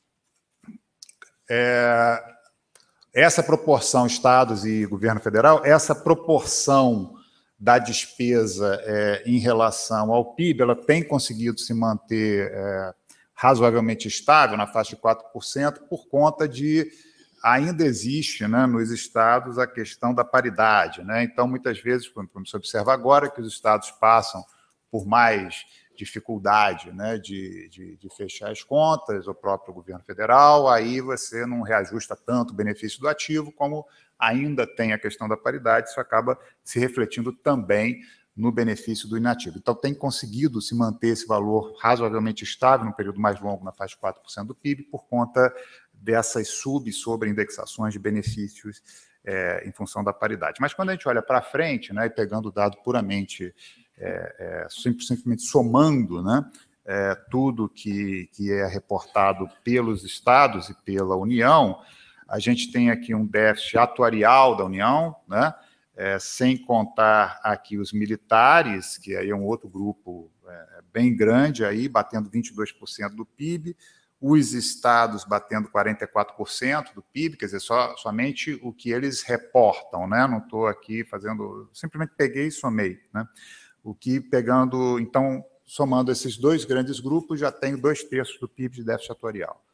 é, essa proporção estados e governo federal, essa proporção da despesa é, em relação ao P I B, ela tem conseguido se manter é, razoavelmente estável, na faixa de quatro por cento, por conta de ainda existe, né, nos estados a questão da paridade. Né? Então, muitas vezes, como se observa agora, que os estados passam por mais dificuldade, né, de, de, de fechar as contas, o próprio governo federal, aí você não reajusta tanto o benefício do ativo, como ainda tem a questão da paridade, isso acaba se refletindo também no benefício do inativo. Então, tem conseguido se manter esse valor razoavelmente estável, num período mais longo, na faixa de quatro por cento do P I B, por conta dessas sub- e sobreindexações de benefícios é, em função da paridade. Mas, quando a gente olha para frente, né, e pegando o dado puramente, é, é, simplesmente somando, né, é, tudo que, que é reportado pelos estados e pela União, a gente tem aqui um déficit atuarial da União, né, É, sem contar aqui os militares, que aí é um outro grupo é, bem grande, aí, batendo vinte e dois por cento do P I B, os estados batendo quarenta e quatro por cento do P I B, quer dizer, só, somente o que eles reportam, né? Não estou aqui fazendo, simplesmente peguei e somei, né? O que pegando, então, somando esses dois grandes grupos, já tenho dois terços do P I B de déficit atuarial.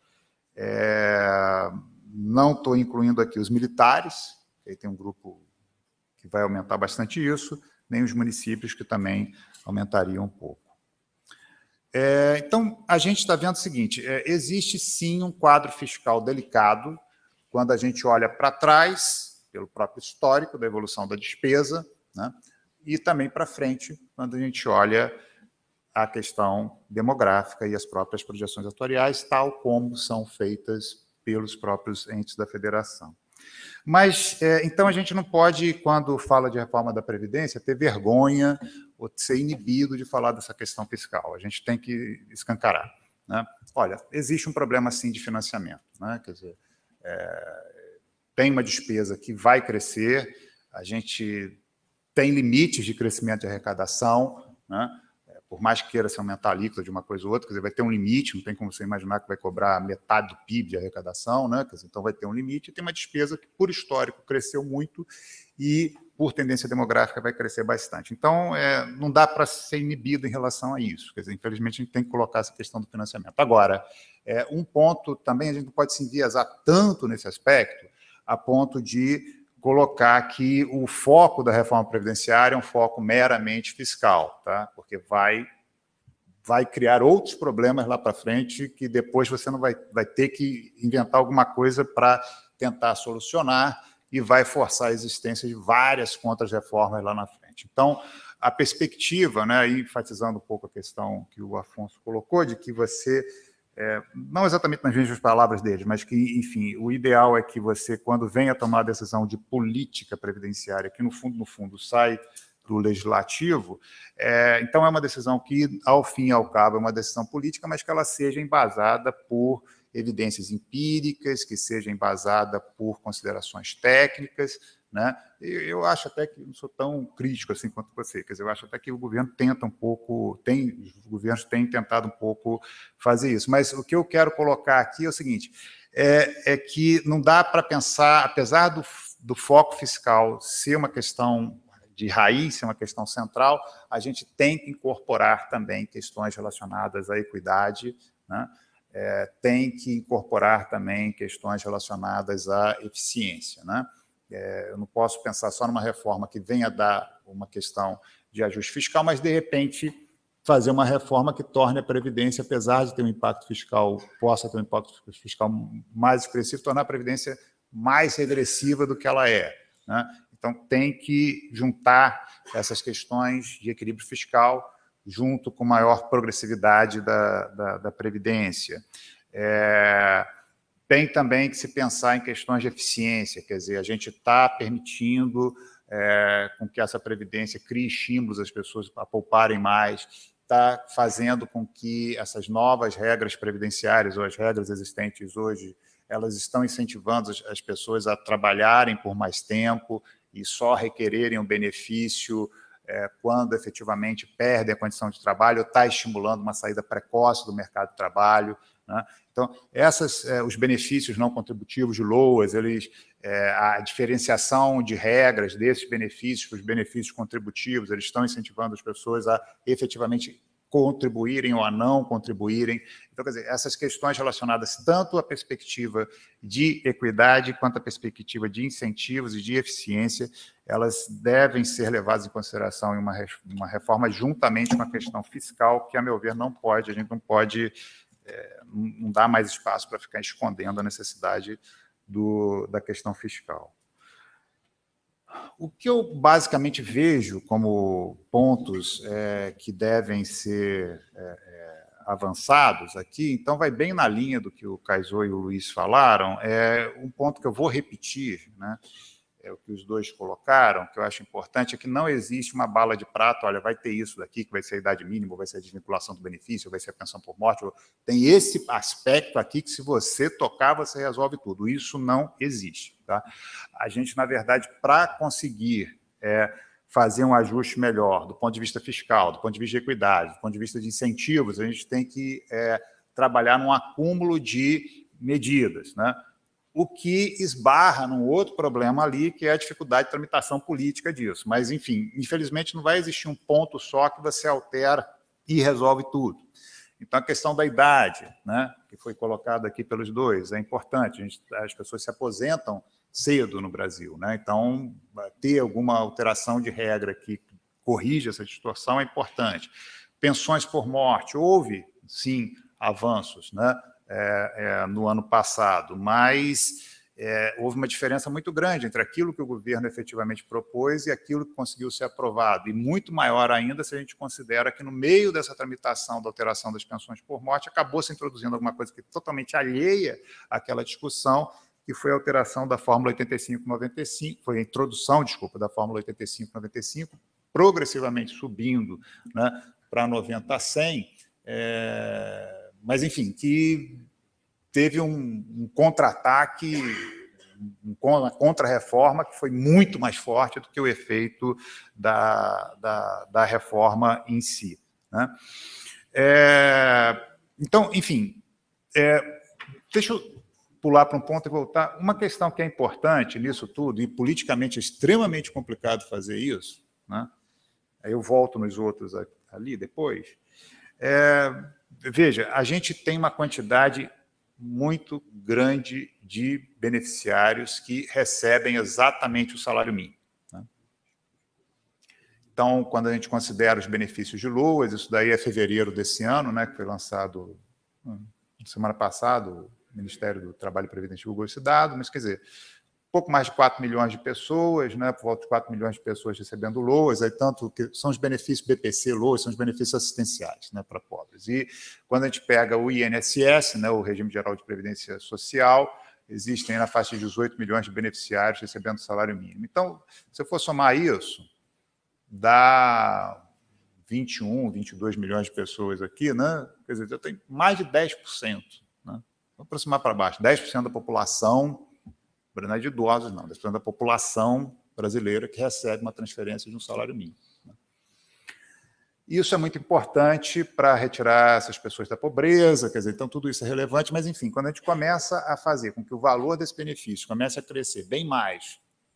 É, não estou incluindo aqui os militares, aí tem um grupo que vai aumentar bastante isso, nem os municípios, que também aumentariam um pouco. É, então, a gente está vendo o seguinte, é, existe sim um quadro fiscal delicado quando a gente olha para trás, pelo próprio histórico da evolução da despesa, né, e também para frente, quando a gente olha a questão demográfica e as próprias projeções atuariais, tal como são feitas pelos próprios entes da federação. Mas, é, então, a gente não pode, quando fala de reforma da Previdência, ter vergonha ou ser inibido de falar dessa questão fiscal. A gente tem que escancarar, né? Olha, existe um problema, sim, de financiamento, né? Quer dizer, é, tem uma despesa que vai crescer, a gente tem limites de crescimento de arrecadação, né? Por mais que queira se aumentar a alíquota de uma coisa ou outra, quer dizer, vai ter um limite, não tem como você imaginar que vai cobrar metade do P I B de arrecadação, né? Quer dizer, então vai ter um limite, e tem uma despesa que, por histórico, cresceu muito e, por tendência demográfica, vai crescer bastante. Então, é, não dá para ser inibido em relação a isso. Quer dizer, infelizmente, a gente tem que colocar essa questão do financiamento. Agora, é, um ponto também, a gente não pode se enviesar tanto nesse aspecto, a ponto de colocar que o foco da reforma previdenciária é um foco meramente fiscal, tá? Porque vai, vai criar outros problemas lá para frente que depois você não vai, vai ter que inventar alguma coisa para tentar solucionar e vai forçar a existência de várias contrarreformas lá na frente. Então, a perspectiva, né, aí enfatizando um pouco a questão que o Afonso colocou, de que você... É, não exatamente nas mesmas palavras dele, mas que, enfim, o ideal é que você, quando venha tomar a decisão de política previdenciária, que no fundo, no fundo, sai do legislativo, é, então é uma decisão que, ao fim e ao cabo, é uma decisão política, mas que ela seja embasada por evidências empíricas, que seja embasada por considerações técnicas, né? Eu acho até que não sou tão crítico assim quanto você, quer dizer, eu acho até que o governo tenta um pouco, tem, os governos têm tentado um pouco fazer isso, mas o que eu quero colocar aqui é o seguinte, é, é que não dá para pensar, apesar do, do foco fiscal ser uma questão de raiz, ser uma questão central, a gente tem que incorporar também questões relacionadas à equidade, né? É, tem que incorporar também questões relacionadas à eficiência, né? É, eu não posso pensar só numa reforma que venha dar uma questão de ajuste fiscal, mas, de repente, fazer uma reforma que torne a Previdência, apesar de ter um impacto fiscal, possa ter um impacto fiscal mais expressivo, tornar a Previdência mais regressiva do que ela é, né? Então, tem que juntar essas questões de equilíbrio fiscal junto com maior progressividade da, da, da Previdência. É... Tem também que se pensar em questões de eficiência, quer dizer, a gente está permitindo é, com que essa Previdência crie estímulos às pessoas a pouparem mais, está fazendo com que essas novas regras previdenciárias ou as regras existentes hoje, elas estão incentivando as, as pessoas a trabalharem por mais tempo e só requererem um benefício é, quando efetivamente perdem a condição de trabalho, ou está estimulando uma saída precoce do mercado de trabalho, né? Então, essas, eh, os benefícios não contributivos de L O As, eles, eh, a diferenciação de regras desses benefícios para os benefícios contributivos, eles estão incentivando as pessoas a efetivamente contribuírem ou a não contribuírem. Então, quer dizer, essas questões relacionadas tanto à perspectiva de equidade quanto à perspectiva de incentivos e de eficiência, elas devem ser levadas em consideração em uma, uma reforma juntamente com a questão fiscal, que, a meu ver, não pode, a gente não pode... É, não dá mais espaço para ficar escondendo a necessidade do, da questão fiscal. O que eu basicamente vejo como pontos é, que devem ser é, é, avançados aqui, então vai bem na linha do que o Kaysou e o Luiz falaram, é um ponto que eu vou repetir, né? É o que os dois colocaram, que eu acho importante, é que não existe uma bala de prata, olha, vai ter isso daqui, que vai ser a idade mínima, vai ser a desvinculação do benefício, vai ser a pensão por morte, tem esse aspecto aqui que se você tocar, você resolve tudo. Isso não existe. Tá? A gente, na verdade, para conseguir é, fazer um ajuste melhor do ponto de vista fiscal, do ponto de vista de equidade, do ponto de vista de incentivos, a gente tem que é, trabalhar num acúmulo de medidas, né? O que esbarra num outro problema ali, que é a dificuldade de tramitação política disso. Mas, enfim, infelizmente não vai existir um ponto só que você altera e resolve tudo. Então, a questão da idade, né, que foi colocada aqui pelos dois, é importante. A gente, as pessoas se aposentam cedo no Brasil, né? Então, ter alguma alteração de regra que corrija essa distorção é importante. Pensões por morte, houve, sim, avanços, né? É, é, no ano passado, mas é, houve uma diferença muito grande entre aquilo que o governo efetivamente propôs e aquilo que conseguiu ser aprovado, e muito maior ainda se a gente considera que no meio dessa tramitação da alteração das pensões por morte acabou se introduzindo alguma coisa que é totalmente alheia àquela discussão, que foi a alteração da fórmula oitenta e cinco noventa e cinco, foi a introdução, desculpa, da fórmula oitenta e cinco noventa e cinco, progressivamente subindo, né, para noventa a cem, é, mas, enfim, que teve um, um contra-ataque, uma contra-reforma que foi muito mais forte do que o efeito da, da, da reforma em si, né? É, então, enfim, é, deixa eu pular para um ponto e voltar. Uma questão que é importante nisso tudo, e politicamente é extremamente complicado fazer isso, né? Aí eu volto nos outros ali depois. É, veja, a gente tem uma quantidade muito grande de beneficiários que recebem exatamente o salário mínimo, né? Então, quando a gente considera os benefícios de LOAS, isso daí é fevereiro desse ano, né, que foi lançado semana passada, o Ministério do Trabalho e Previdência divulgou esse dado, mas, quer dizer, pouco mais de quatro milhões de pessoas, né, por volta de quatro milhões de pessoas recebendo LOAS, aí tanto que são os benefícios B P C, LOAS, são os benefícios assistenciais, né, para pobres. E quando a gente pega o I N S S, né, o Regime Geral de Previdência Social, existem na faixa de dezoito milhões de beneficiários recebendo salário mínimo. Então, se eu for somar isso, dá vinte e um, vinte e dois milhões de pessoas aqui, né? Quer dizer, eu tenho mais de dez por cento, né? Vou aproximar para baixo, dez por cento da população, não é de idosos, não, dez por cento da população brasileira que recebe uma transferência de um salário mínimo, né? Isso é muito importante para retirar essas pessoas da pobreza, quer dizer, então tudo isso é relevante, mas, enfim, quando a gente começa a fazer com que o valor desse benefício comece a crescer bem mais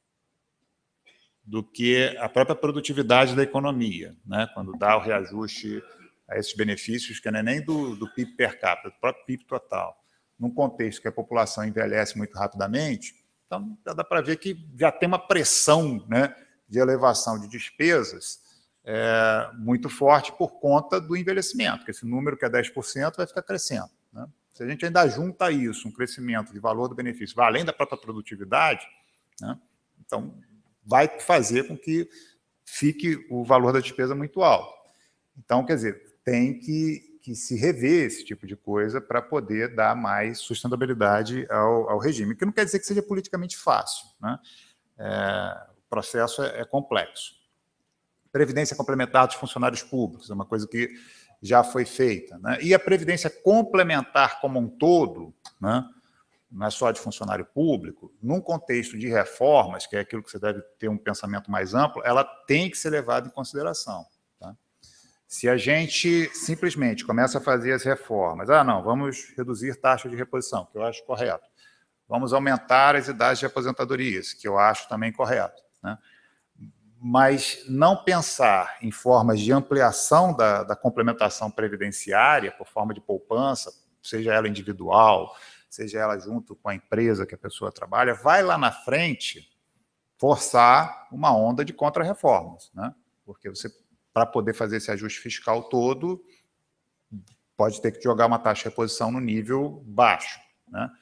do que a própria produtividade da economia, né? Quando dá o reajuste a esses benefícios, que não é nem do, do P I B per capita, do próprio P I B total, num contexto que a população envelhece muito rapidamente, então já dá para ver que já tem uma pressão, né, de elevação de despesas é, muito forte por conta do envelhecimento, porque esse número que é dez por cento vai ficar crescendo, né? Se a gente ainda junta isso, um crescimento de valor do benefício, vai além da própria produtividade, né, então vai fazer com que fique o valor da despesa muito alto. Então, quer dizer, tem que, que se rever esse tipo de coisa para poder dar mais sustentabilidade ao, ao regime, que não quer dizer que seja politicamente fácil, né? É, o processo é, é complexo. Previdência complementar dos funcionários públicos é uma coisa que já foi feita, né? E a previdência complementar como um todo, né, não é só de funcionário público, num contexto de reformas, que é aquilo que você deve ter um pensamento mais amplo, ela tem que ser levada em consideração, tá? Se a gente simplesmente começa a fazer as reformas, ah, não, vamos reduzir taxa de reposição, que eu acho correto, vamos aumentar as idades de aposentadorias, que eu acho também correto, né? Mas não pensar em formas de ampliação da, da complementação previdenciária, por forma de poupança, seja ela individual, seja ela junto com a empresa que a pessoa trabalha, vai lá na frente forçar uma onda de contra-reformas, né? Porque você, para poder fazer esse ajuste fiscal todo, pode ter que jogar uma taxa de reposição no nível baixo, né?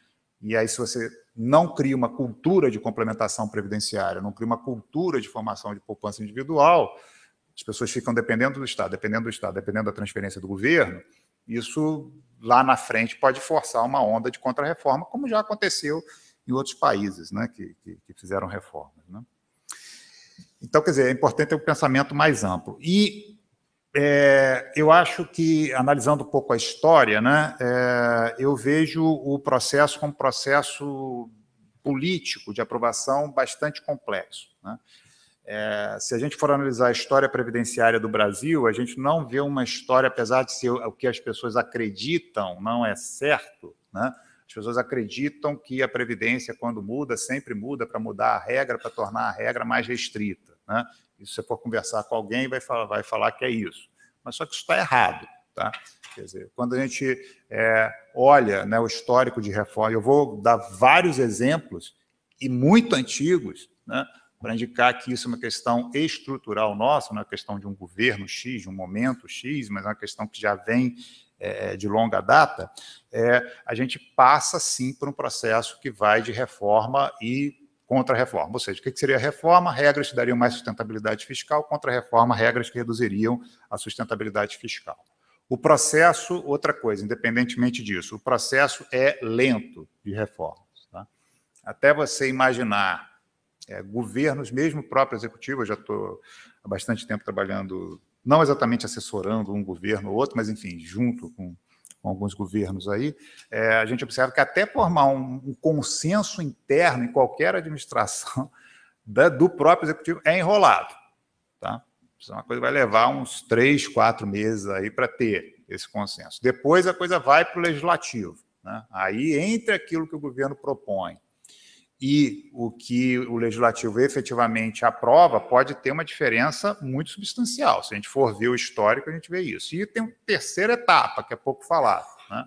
E aí, se você não cria uma cultura de complementação previdenciária, não cria uma cultura de formação de poupança individual, as pessoas ficam dependendo do Estado, dependendo do Estado, dependendo da transferência do governo, isso lá na frente pode forçar uma onda de contra-reforma, como já aconteceu em outros países, né, que, que, que fizeram reformas, né? Então, quer dizer, é importante ter um pensamento mais amplo. E é, eu acho que, analisando um pouco a história, né, é, eu vejo o processo como um processo político de aprovação bastante complexo, né? É, se a gente for analisar a história previdenciária do Brasil, a gente não vê uma história, apesar de ser o que as pessoas acreditam, não é certo, né? As pessoas acreditam que a Previdência, quando muda, sempre muda para mudar a regra, para tornar a regra mais restrita, né? E se você for conversar com alguém, vai falar, vai falar que é isso. Mas só que isso está errado, tá? Quer dizer, quando a gente é, olha, né, o histórico de reforma, eu vou dar vários exemplos, e muito antigos, né, para indicar que isso é uma questão estrutural nossa, não é uma questão de um governo X, de um momento X, mas é uma questão que já vem é, de longa data, é, a gente passa, sim, por um processo que vai de reforma e contra-reforma. Ou seja, o que seria reforma? Regras que dariam mais sustentabilidade fiscal, contra-reforma, regras que reduziriam a sustentabilidade fiscal. O processo, outra coisa, independentemente disso, o processo é lento de reformas, tá? Até você imaginar É, governos, mesmo o próprio executivo, eu já estou há bastante tempo trabalhando, não exatamente assessorando um governo ou outro, mas, enfim, junto com, com alguns governos aí, é, a gente observa que até formar um, um consenso interno em qualquer administração da, do próprio executivo é enrolado, tá? Isso é uma coisa que vai levar uns três, quatro meses aí para ter esse consenso. Depois a coisa vai para o legislativo, né? Aí, entre aquilo que o governo propõe e o que o legislativo efetivamente aprova, pode ter uma diferença muito substancial. Se a gente for ver o histórico, a gente vê isso. E tem uma terceira etapa, que é pouco falado, né?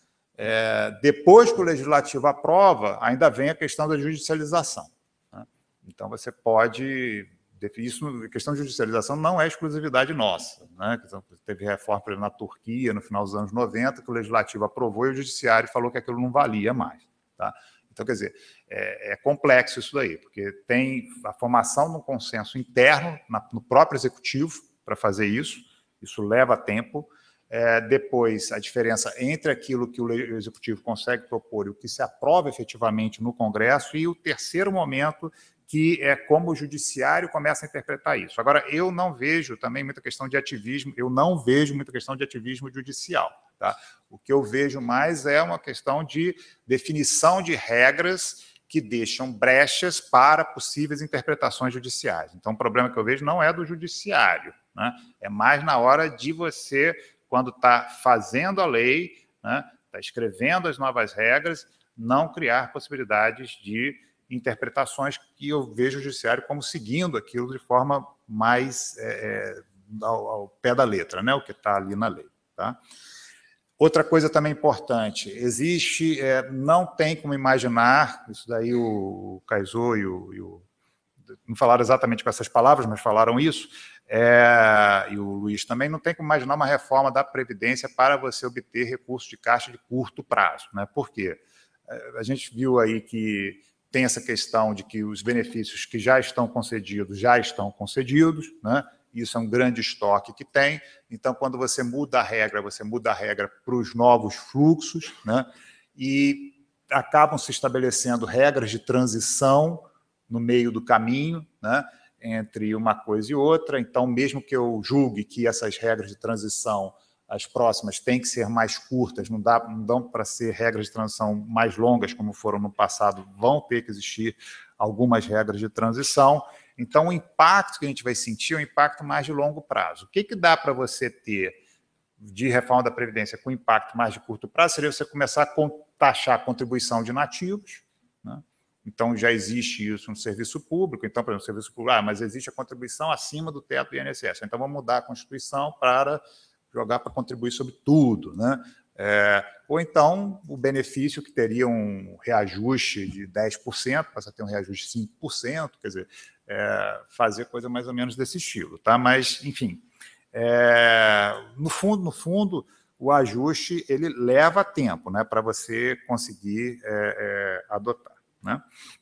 É, depois que o legislativo aprova, ainda vem a questão da judicialização, né? Então, você pode... Isso, a questão de judicialização não é exclusividade nossa, né? Teve reforma, por exemplo, na Turquia, no final dos anos noventa, que o legislativo aprovou e o judiciário falou que aquilo não valia mais, tá? Então, quer dizer, é, é complexo isso daí, porque tem a formação de um consenso interno na, no próprio executivo para fazer isso, isso leva tempo. É, depois, a diferença entre aquilo que o executivo consegue propor e o que se aprova efetivamente no Congresso, e o terceiro momento, que é como o judiciário começa a interpretar isso. Agora, eu não vejo também muita questão de ativismo, eu não vejo muita questão de ativismo judicial, tá? O que eu vejo mais é uma questão de definição de regras que deixam brechas para possíveis interpretações judiciais. Então, o problema que eu vejo não é do judiciário, né? É mais na hora de você, quando está fazendo a lei, né, está escrevendo as novas regras, não criar possibilidades de interpretações que eu vejo o judiciário como seguindo aquilo de forma mais é, ao, ao pé da letra, né, o que está ali na lei, tá? Outra coisa também importante, existe, é, não tem como imaginar, isso daí o Kaysou e o, e o... não falaram exatamente com essas palavras, mas falaram isso, é, e o Luiz também, não tem como imaginar uma reforma da Previdência para você obter recursos de caixa de curto prazo, né? Por quê? A gente viu aí que tem essa questão de que os benefícios que já estão concedidos, já estão concedidos, né? Isso é um grande estoque que tem. Então, quando você muda a regra, você muda a regra para os novos fluxos, né? E acabam se estabelecendo regras de transição no meio do caminho, né, entre uma coisa e outra. Então, mesmo que eu julgue que essas regras de transição, as próximas, têm que ser mais curtas, não, dá, não dão para ser regras de transição mais longas, como foram no passado, vão ter que existir algumas regras de transição. Então, o impacto que a gente vai sentir é um impacto mais de longo prazo. O que, que dá para você ter de reforma da Previdência com impacto mais de curto prazo? Seria você começar a taxar a contribuição de nativos, né? Então, já existe isso no serviço público. Então, por exemplo, no serviço público, ah, mas existe a contribuição acima do teto do I N S S. Então, vamos mudar a Constituição para jogar para contribuir sobre tudo, né? É, ou então, o benefício que teria um reajuste de dez por cento, passa a ter um reajuste de cinco por cento, quer dizer, é, fazer coisa mais ou menos desse estilo, tá? Mas, enfim, é, no fundo, no fundo, o ajuste ele leva tempo, né, para você conseguir é, é, adotar, né?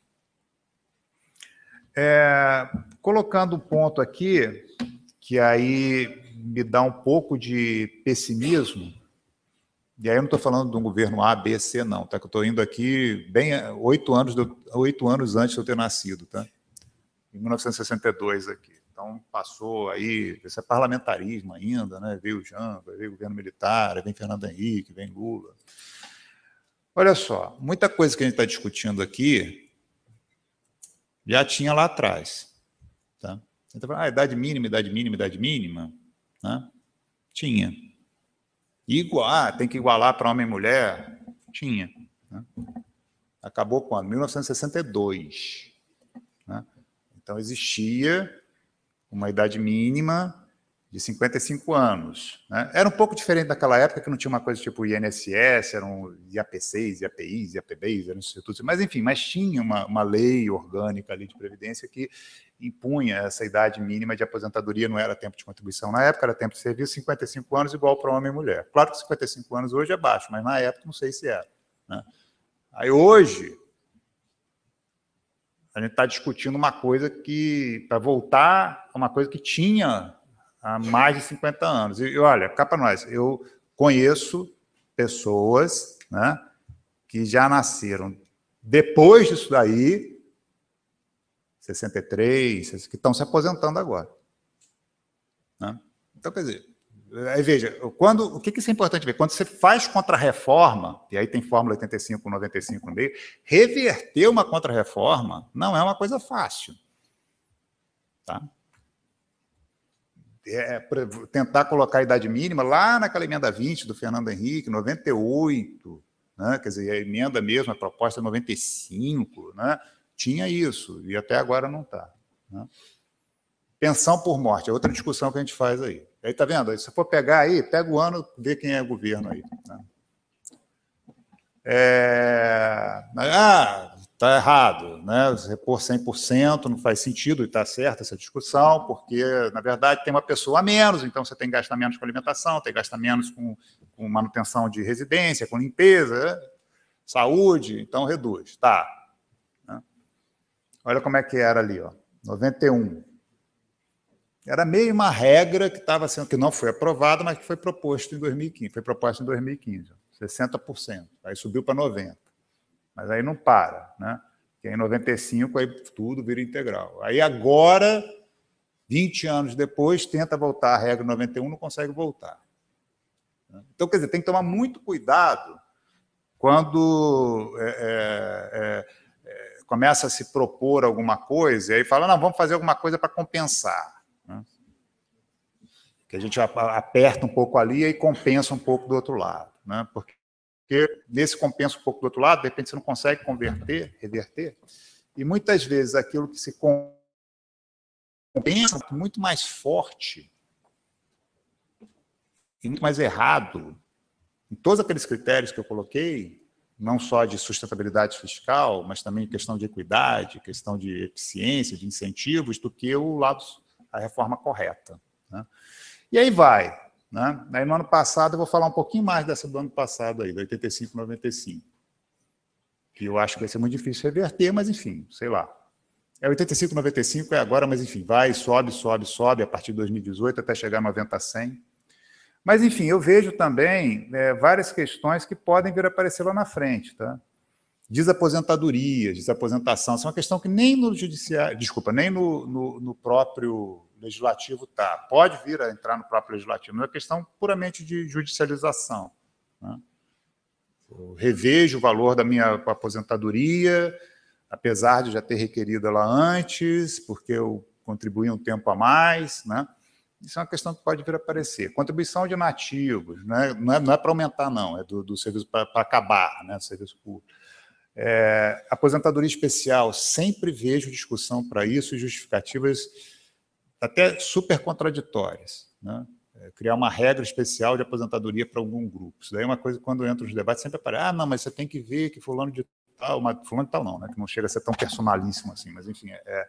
É, colocando um ponto aqui, que aí me dá um pouco de pessimismo, e aí eu não estou falando de um governo A, B, C, não, tá? Que eu estou indo aqui bem oito anos, do, oito anos antes de eu ter nascido, tá? Em mil novecentos e sessenta e dois aqui. Então, passou aí, esse é parlamentarismo ainda, né? Veio o Jango, veio o governo militar, vem Fernando Henrique, vem Lula. Olha só, muita coisa que a gente está discutindo aqui já tinha lá atrás. Tá? Você está falando, ah, idade mínima, idade mínima, idade mínima. Né? Tinha. Igual, ah, tem que igualar para homem e mulher. Tinha. Né? Acabou quando? mil novecentos e sessenta e dois. Né? Então, existia uma idade mínima de cinquenta e cinco anos. Né? Era um pouco diferente daquela época, que não tinha uma coisa tipo I N S S, eram I A P Cs, I A P Is, I A P Bs, eram institutos, mas enfim, mas tinha uma, uma lei orgânica ali de previdência que impunha essa idade mínima de aposentadoria, não era tempo de contribuição na época, era tempo de serviço, cinquenta e cinco anos igual para homem e mulher. Claro que cinquenta e cinco anos hoje é baixo, mas na época não sei se era. Né? Aí hoje, a gente está discutindo uma coisa que, para voltar a uma coisa que tinha há mais de cinquenta anos. E, olha, cá para nós, eu conheço pessoas, né, que já nasceram depois disso daí, sessenta e três, que estão se aposentando agora. Né? Então, quer dizer, aí veja, quando, o que, que isso é importante ver? Quando você faz contra-reforma, e aí tem fórmula oitenta e cinco, noventa e cinco no meio, reverter uma contra-reforma não é uma coisa fácil. Tá? É, tentar colocar a idade mínima lá naquela emenda vinte do Fernando Henrique, noventa e oito, né? Quer dizer, a emenda mesmo, a proposta é noventa e cinco, né? Tinha isso, e até agora não está. Né? Pensão por morte, é outra discussão que a gente faz aí. Aí, tá vendo? Se for pegar aí, pega o ano, vê quem é o governo aí. Né? É... Ah, está errado, né? Repor cem por cento não faz sentido, e está certa essa discussão, porque, na verdade, tem uma pessoa a menos, então você tem que gastar menos com alimentação, tem que gastar menos com, com manutenção de residência, com limpeza, saúde, então reduz. Tá. Né? Olha como é que era ali, ó, noventa e um. Era meio uma regra que estava sendo, que não foi aprovada, mas que foi proposto em dois mil e quinze. Foi proposta em dois mil e quinze, sessenta por cento. Aí subiu para noventa por cento. Mas aí não para, né? Porque em noventa e cinco aí tudo vira integral. Aí agora, vinte anos depois, tenta voltar à regra noventa e um, não consegue voltar. Então, quer dizer, tem que tomar muito cuidado quando é, é, é, começa a se propor alguma coisa e aí fala, não, vamos fazer alguma coisa para compensar. Né? Que a gente aperta um pouco ali e compensa um pouco do outro lado. Né? Porque Porque nesse compensa um pouco do outro lado, de repente você não consegue converter, reverter, e muitas vezes aquilo que se compensa é muito mais forte e muito mais errado, em todos aqueles critérios que eu coloquei, não só de sustentabilidade fiscal, mas também questão de equidade, questão de eficiência, de incentivos, do que o lado, a reforma correta. Né? E aí vai. Né? Aí, no ano passado, eu vou falar um pouquinho mais dessa do ano passado, aí, do oitenta e cinco, noventa e cinco, que eu acho que vai ser muito difícil reverter, mas, enfim, sei lá. É oitenta e cinco, noventa e cinco, é agora, mas, enfim, vai, sobe, sobe, sobe, a partir de dois mil e dezoito, até chegar a noventa, cem. Mas, enfim, eu vejo também é, várias questões que podem vir a aparecer lá na frente. Tá? Desaposentadoria, desaposentação, isso é uma questão que nem no judiciário, desculpa, nem no, no, no próprio legislativo está. Pode vir a entrar no próprio legislativo, não é questão puramente de judicialização. Né? Eu revejo o valor da minha aposentadoria, apesar de já ter requerido ela antes, porque eu contribuí um tempo a mais. Né? Isso é uma questão que pode vir a aparecer. Contribuição de nativos, né? não é, não é para aumentar, não, é do, do serviço para acabar, né? Do serviço público. É, aposentadoria especial, sempre vejo discussão para isso e justificativas até super contraditórias, né? É, criar uma regra especial de aposentadoria para algum grupo. Isso daí é uma coisa que, quando entra nos debates, sempre aparece, ah, não, mas você tem que ver que fulano de tal, mas fulano de tal não, né? Que não chega a ser tão personalíssimo assim, mas, enfim, é,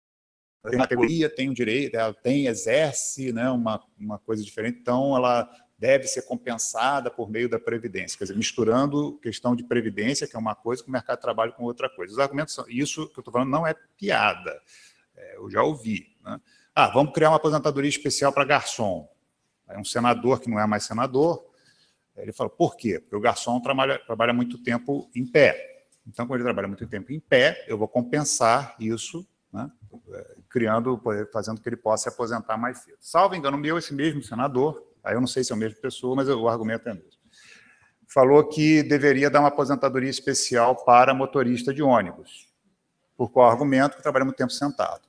tem categoria, tem um direito, ela tem, exerce, né, uma, uma coisa diferente, então ela deve ser compensada por meio da Previdência. Quer dizer, misturando questão de Previdência, que é uma coisa, com o mercado de trabalho com outra coisa. Os argumentos são... Isso que eu estou falando não é piada. É, eu já ouvi. Né? Ah, vamos criar uma aposentadoria especial para garçom. Aí um senador que não é mais senador, ele fala, por quê? Porque o garçom trabalha, trabalha muito tempo em pé. Então, quando ele trabalha muito tempo em pé, eu vou compensar isso, né? Criando, fazendo que ele possa se aposentar mais cedo. Salvo engano meu, esse mesmo senador, aí eu não sei se é a mesma pessoa, mas o argumento é o mesmo, falou que deveria dar uma aposentadoria especial para motorista de ônibus, por qual argumento? Que trabalha muito tempo sentado.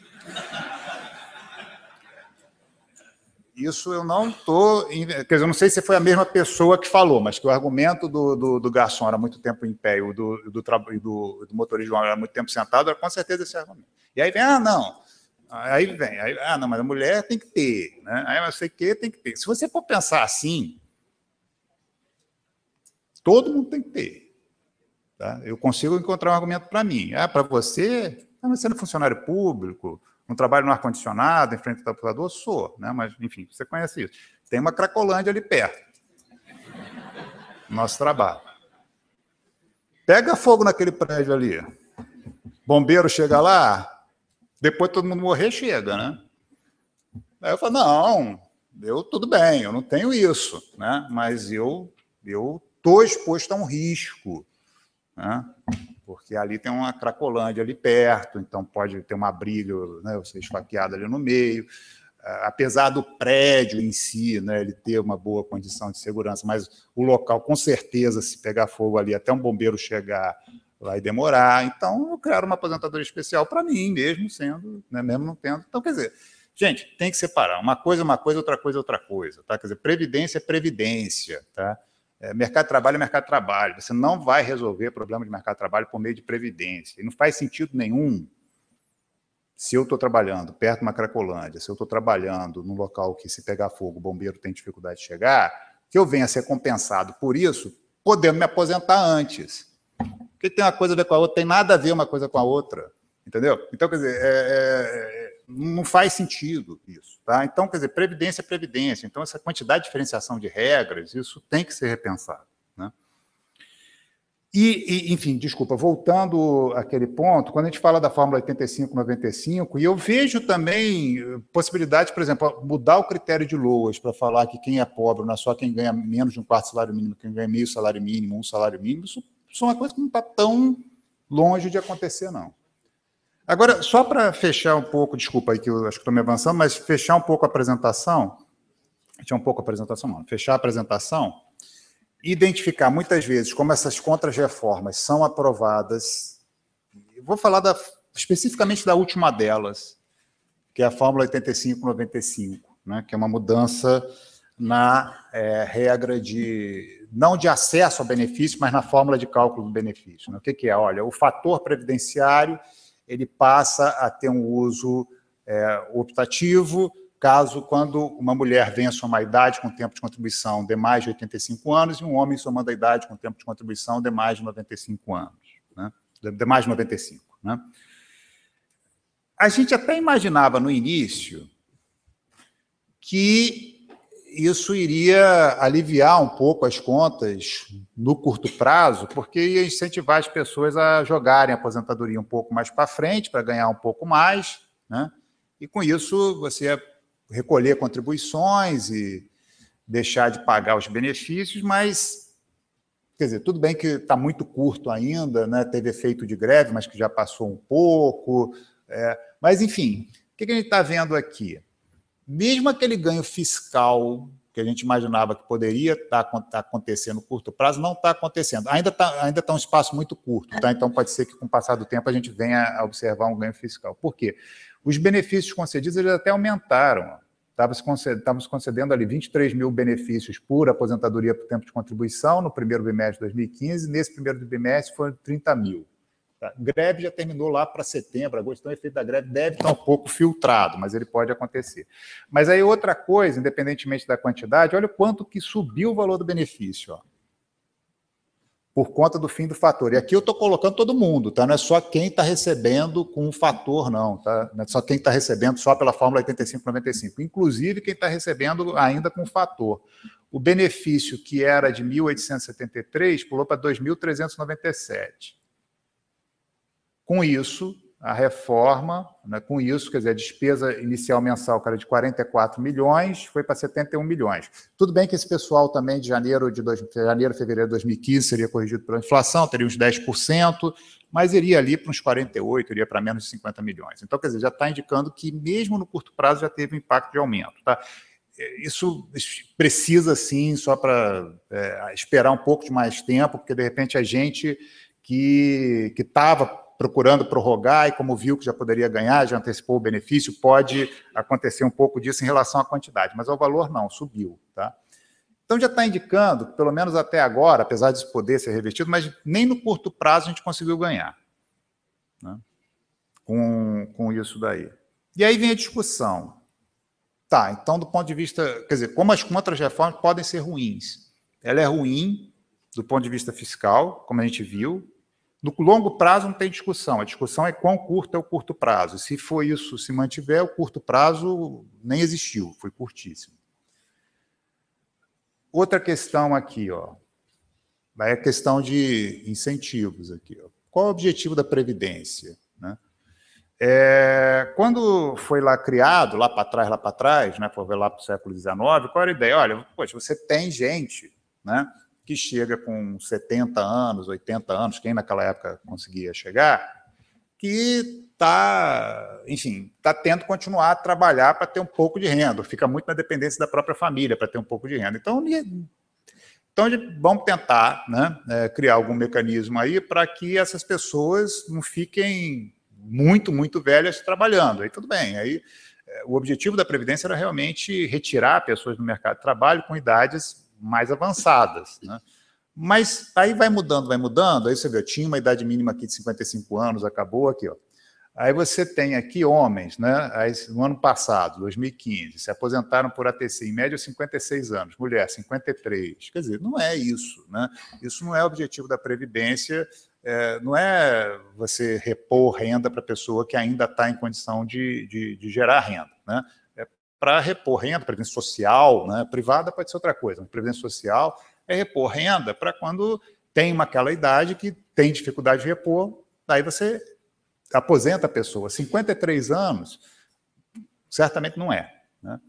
Isso eu não estou... Quer dizer, eu não sei se foi a mesma pessoa que falou, mas que o argumento do, do, do garçom era muito tempo em pé e o do, do, do, do motorista de ônibus era muito tempo sentado, era com certeza esse argumento. E aí vem, ah, não... Aí vem, aí, ah, não, mas a mulher tem que ter, né? Aí eu sei que tem que ter. Se você for pensar assim, todo mundo tem que ter. Tá? Eu consigo encontrar um argumento para mim. Ah, para você, ah, mas você não é funcionário público, não trabalho no ar-condicionado, em frente ao computador, sou, né? Mas, enfim, você conhece isso. Tem uma Cracolândia ali perto. Nosso trabalho. Pega fogo naquele prédio ali. Bombeiro chega lá, depois todo mundo morrer, chega, né? Aí eu falo, não, eu tudo bem, eu não tenho isso, né? Mas eu eu estou exposto a um risco, né? Porque ali tem uma Cracolândia ali perto, então pode ter uma briga, né, eu ser esfaqueado ali no meio. Apesar do prédio em si, né, ele ter uma boa condição de segurança, mas o local, com certeza, se pegar fogo ali, até um bombeiro chegar, vai demorar. Então, eu quero uma aposentadoria especial para mim, mesmo sendo, né, mesmo não tendo. Então, quer dizer, gente, tem que separar. Uma coisa é uma coisa, outra coisa é outra coisa. Tá? Quer dizer, previdência é previdência, tá? É, mercado de trabalho é mercado de trabalho. Você não vai resolver problema de mercado de trabalho por meio de previdência. E não faz sentido nenhum, se eu estou trabalhando perto de uma Cracolândia, se eu estou trabalhando num local que, se pegar fogo, o bombeiro tem dificuldade de chegar, que eu venha a ser compensado por isso, podendo me aposentar antes. Porque tem uma coisa a ver com a outra, tem nada a ver uma coisa com a outra. Entendeu? Então, quer dizer, é, é, não faz sentido isso. Tá? Então, quer dizer, previdência é previdência. Então, essa quantidade de diferenciação de regras, isso tem que ser repensado. Né? E, e, enfim, desculpa, voltando àquele ponto, quando a gente fala da fórmula oitenta e cinco noventa e cinco, e eu vejo também possibilidade, por exemplo, mudar o critério de Loas para falar que quem é pobre não é só quem ganha menos de um quarto salário mínimo, quem ganha meio salário mínimo, um salário mínimo, isso, isso é uma coisa que não está tão longe de acontecer, não. Agora, só para fechar um pouco, desculpa aí que eu acho que estou me avançando, mas fechar um pouco a apresentação, fechar um pouco a apresentação, não, fechar a apresentação, identificar muitas vezes como essas contrarreformas são aprovadas. Eu vou falar da, especificamente da última delas, que é a fórmula oitenta e cinco noventa e cinco, né, que é uma mudança na é, regra de, não de acesso ao benefício, mas na fórmula de cálculo do benefício. Né? O que, que é? Olha, o fator previdenciário ele passa a ter um uso é, optativo, caso quando uma mulher venha somar a idade com tempo de contribuição de mais de oitenta e cinco anos e um homem somando a idade com tempo de contribuição de mais de noventa e cinco anos. Né? De mais de noventa e cinco. Né? A gente até imaginava no início que isso iria aliviar um pouco as contas no curto prazo, porque ia incentivar as pessoas a jogarem a aposentadoria um pouco mais para frente, para ganhar um pouco mais, né? E com isso você ia recolher contribuições e deixar de pagar os benefícios, mas, quer dizer, tudo bem que está muito curto ainda, né? Teve efeito de greve, mas que já passou um pouco, é, mas, enfim, o que a gente está vendo aqui? Mesmo aquele ganho fiscal que a gente imaginava que poderia estar tá acontecendo no curto prazo, não está acontecendo. Ainda está ainda tá um espaço muito curto, tá? Então pode ser que, com o passar do tempo, a gente venha a observar um ganho fiscal. Por quê? Os benefícios concedidos eles até aumentaram. Estávamos concedendo ali vinte e três mil benefícios por aposentadoria por tempo de contribuição no primeiro bimestre de dois mil e quinze, nesse primeiro bimestre foram trinta mil. A greve já terminou lá para setembro, agosto, então o efeito da greve deve estar um pouco filtrado, mas ele pode acontecer. Mas aí outra coisa, independentemente da quantidade, olha o quanto que subiu o valor do benefício. Ó. por conta do fim do fator. E aqui eu estou colocando todo mundo, tá? Não é só quem está recebendo com o fator, não. Tá? Não é só quem está recebendo só pela fórmula oitenta e cinco noventa e cinco. Inclusive quem está recebendo ainda com o fator. O benefício que era de mil oitocentos e setenta e três pulou para dois mil trezentos e noventa e sete. Com isso, a reforma, né, com isso, quer dizer, a despesa inicial mensal, que era de quarenta e quatro milhões, foi para setenta e um milhões. Tudo bem que esse pessoal também de janeiro, de dois, janeiro, fevereiro de dois mil e quinze seria corrigido pela inflação, teria uns dez por cento, mas iria ali para uns quarenta e oito, iria para menos de cinquenta milhões. Então, quer dizer, já está indicando que mesmo no curto prazo já teve um impacto de aumento. Tá? Isso precisa, sim, só para é, esperar um pouco de mais tempo, porque, de repente, a gente que estava procurando prorrogar e como viu que já poderia ganhar, já antecipou o benefício, pode acontecer um pouco disso em relação à quantidade, mas ao valor não, subiu. Tá? Então já está indicando, pelo menos até agora, apesar disso poder ser revertido, mas nem no curto prazo a gente conseguiu ganhar, né? com, com isso daí. E aí vem a discussão. Tá, então do ponto de vista, quer dizer, como as contra-reformas podem ser ruins? Ela é ruim do ponto de vista fiscal, como a gente viu. No longo prazo não tem discussão, a discussão é quão curto é o curto prazo. Se for isso, se mantiver, o curto prazo nem existiu, foi curtíssimo. Outra questão aqui, ó, é a questão de incentivos aqui. Ó. Qual é o objetivo da Previdência? Né? É, quando foi lá criado, lá para trás, lá para trás, né, foi lá para o século dezenove, qual era a ideia? Olha, poxa, você tem gente, né, que chega com setenta anos, oitenta anos, quem naquela época conseguia chegar, que está, enfim, está tendo que continuar a trabalhar para ter um pouco de renda, fica muito na dependência da própria família para ter um pouco de renda. Então, então vamos tentar, né, criar algum mecanismo aí para que essas pessoas não fiquem muito, muito velhas trabalhando. Aí tudo bem, aí o objetivo da Previdência era realmente retirar pessoas do mercado de trabalho com idades mais avançadas, né? Mas aí vai mudando, vai mudando, aí você vê, eu tinha uma idade mínima aqui de cinquenta e cinco anos, acabou aqui, ó. Aí você tem aqui homens, né? Aí, no ano passado, dois mil e quinze, se aposentaram por A T C, em média cinquenta e seis anos, mulher cinquenta e três, quer dizer, não é isso, né? Isso não é o objetivo da Previdência, é, não é você repor renda para a pessoa que ainda está em condição de, de, de gerar renda, né? Para repor renda, previdência social, né? Privada pode ser outra coisa, mas previdência social é repor renda para quando tem uma, aquela idade que tem dificuldade de repor, daí você aposenta a pessoa. cinquenta e três anos, certamente não é, né?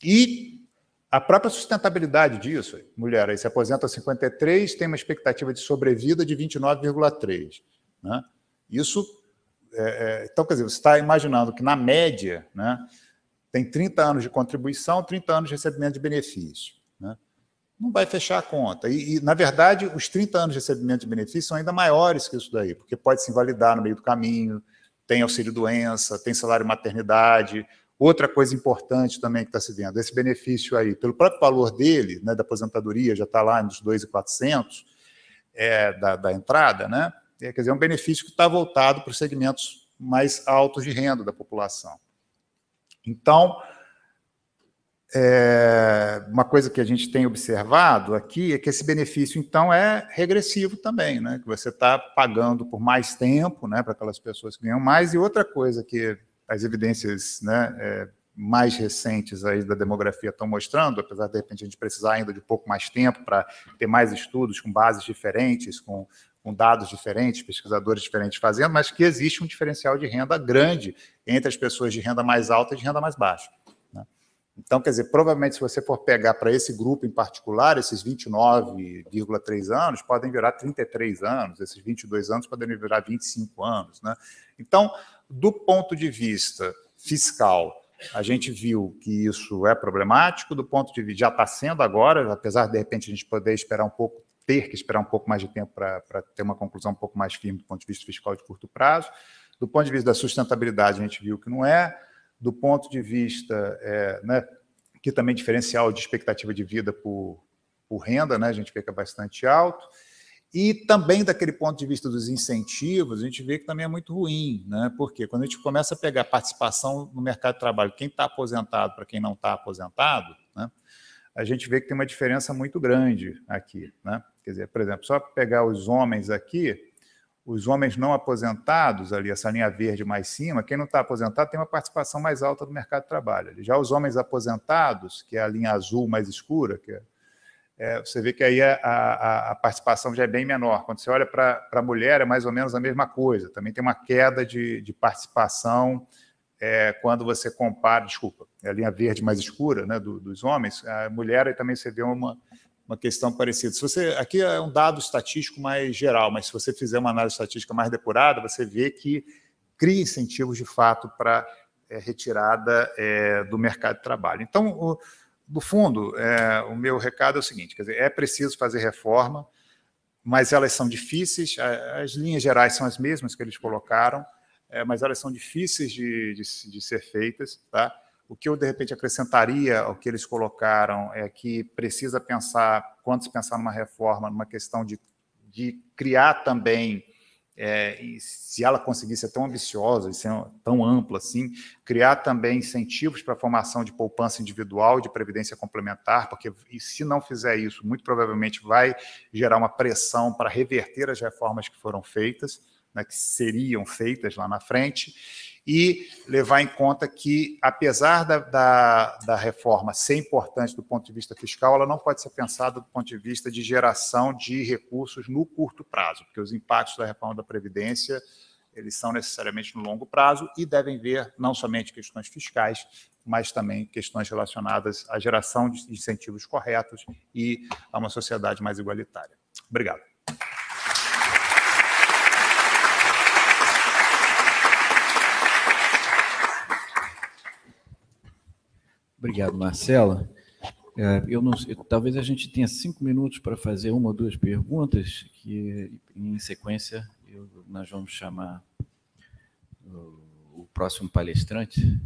E a própria sustentabilidade disso, mulher, aí se aposenta aos cinquenta e três, tem uma expectativa de sobrevida de vinte e nove vírgula três, né? Isso, é, é, então, quer dizer, você está imaginando que, na média, né, tem trinta anos de contribuição, trinta anos de recebimento de benefício, né? Não vai fechar a conta. E, e, na verdade, os trinta anos de recebimento de benefício são ainda maiores que isso daí, porque pode se invalidar no meio do caminho, tem auxílio-doença, tem salário-maternidade. Outra coisa importante também que está se vendo, esse benefício aí, pelo próprio valor dele, né, da aposentadoria, já está lá nos dois mil e quatrocentos é, da, da entrada, né? É, quer dizer, é um benefício que está voltado para os segmentos mais altos de renda da população. Então, é, uma coisa que a gente tem observado aqui é que esse benefício, então, é regressivo também, né? Que você está pagando por mais tempo, né, para aquelas pessoas que ganham mais. E outra coisa que as evidências, né, é, mais recentes aí da demografia estão mostrando, apesar de, de repente, a gente precisar ainda de um pouco mais tempo para ter mais estudos com bases diferentes, com, com dados diferentes, pesquisadores diferentes fazendo, mas que existe um diferencial de renda grande entre as pessoas de renda mais alta e de renda mais baixa, né? Então, quer dizer, provavelmente, se você for pegar para esse grupo em particular, esses vinte e nove vírgula três anos podem virar trinta e três anos, esses vinte e dois anos podem virar vinte e cinco anos, né? Então, do ponto de vista fiscal, a gente viu que isso é problemático, do ponto de vista, já está sendo agora, apesar de, de repente, a gente poder esperar um pouco, ter que esperar um pouco mais de tempo para ter uma conclusão um pouco mais firme do ponto de vista fiscal de curto prazo. Do ponto de vista da sustentabilidade, a gente viu que não é. Do ponto de vista, é, né, que também diferencial de expectativa de vida por, por renda, né, a gente vê que é bastante alto. E também, daquele ponto de vista dos incentivos, a gente vê que também é muito ruim, né? Porque quando a gente começa a pegar participação no mercado de trabalho, quem está aposentado para quem não está aposentado, né, a gente vê que tem uma diferença muito grande aqui, né? Quer dizer, por exemplo, só pegar os homens aqui, os homens não aposentados, ali, essa linha verde mais cima, quem não está aposentado tem uma participação mais alta do mercado de trabalho. Já os homens aposentados, que é a linha azul mais escura, que é, é, você vê que aí a, a, a participação já é bem menor. Quando você olha para a mulher, é mais ou menos a mesma coisa. Também tem uma queda de, de participação é, quando você compara, desculpa, é a linha verde mais escura, né, do, dos homens, a mulher aí também você vê uma... uma questão parecida. Se você, aqui é um dado estatístico mais geral, mas se você fizer uma análise estatística mais depurada, você vê que cria incentivos, de fato, para é, retirada é, do mercado de trabalho. Então, o, no fundo, é, o meu recado é o seguinte, quer dizer, é preciso fazer reforma, mas elas são difíceis, as linhas gerais são as mesmas que eles colocaram, é, mas elas são difíceis de, de, de ser feitas, tá? O que eu, de repente, acrescentaria ao que eles colocaram é que precisa pensar, quando se pensar numa reforma, numa questão de, de criar também, é, se ela conseguir ser tão ambiciosa e ser tão ampla assim, criar também incentivos para a formação de poupança individual, de previdência complementar, porque e se não fizer isso, muito provavelmente vai gerar uma pressão para reverter as reformas que foram feitas, né, que seriam feitas lá na frente, e levar em conta que, apesar da, da, da reforma ser importante do ponto de vista fiscal, ela não pode ser pensada do ponto de vista de geração de recursos no curto prazo, porque os impactos da reforma da Previdência eles são necessariamente no longo prazo e devem ver não somente questões fiscais, mas também questões relacionadas à geração de incentivos corretos e a uma sociedade mais igualitária. Obrigado. Obrigado, Marcela. Eu não, eu, talvez a gente tenha cinco minutos para fazer uma ou duas perguntas, que em sequência eu, nós vamos chamar o, o próximo palestrante.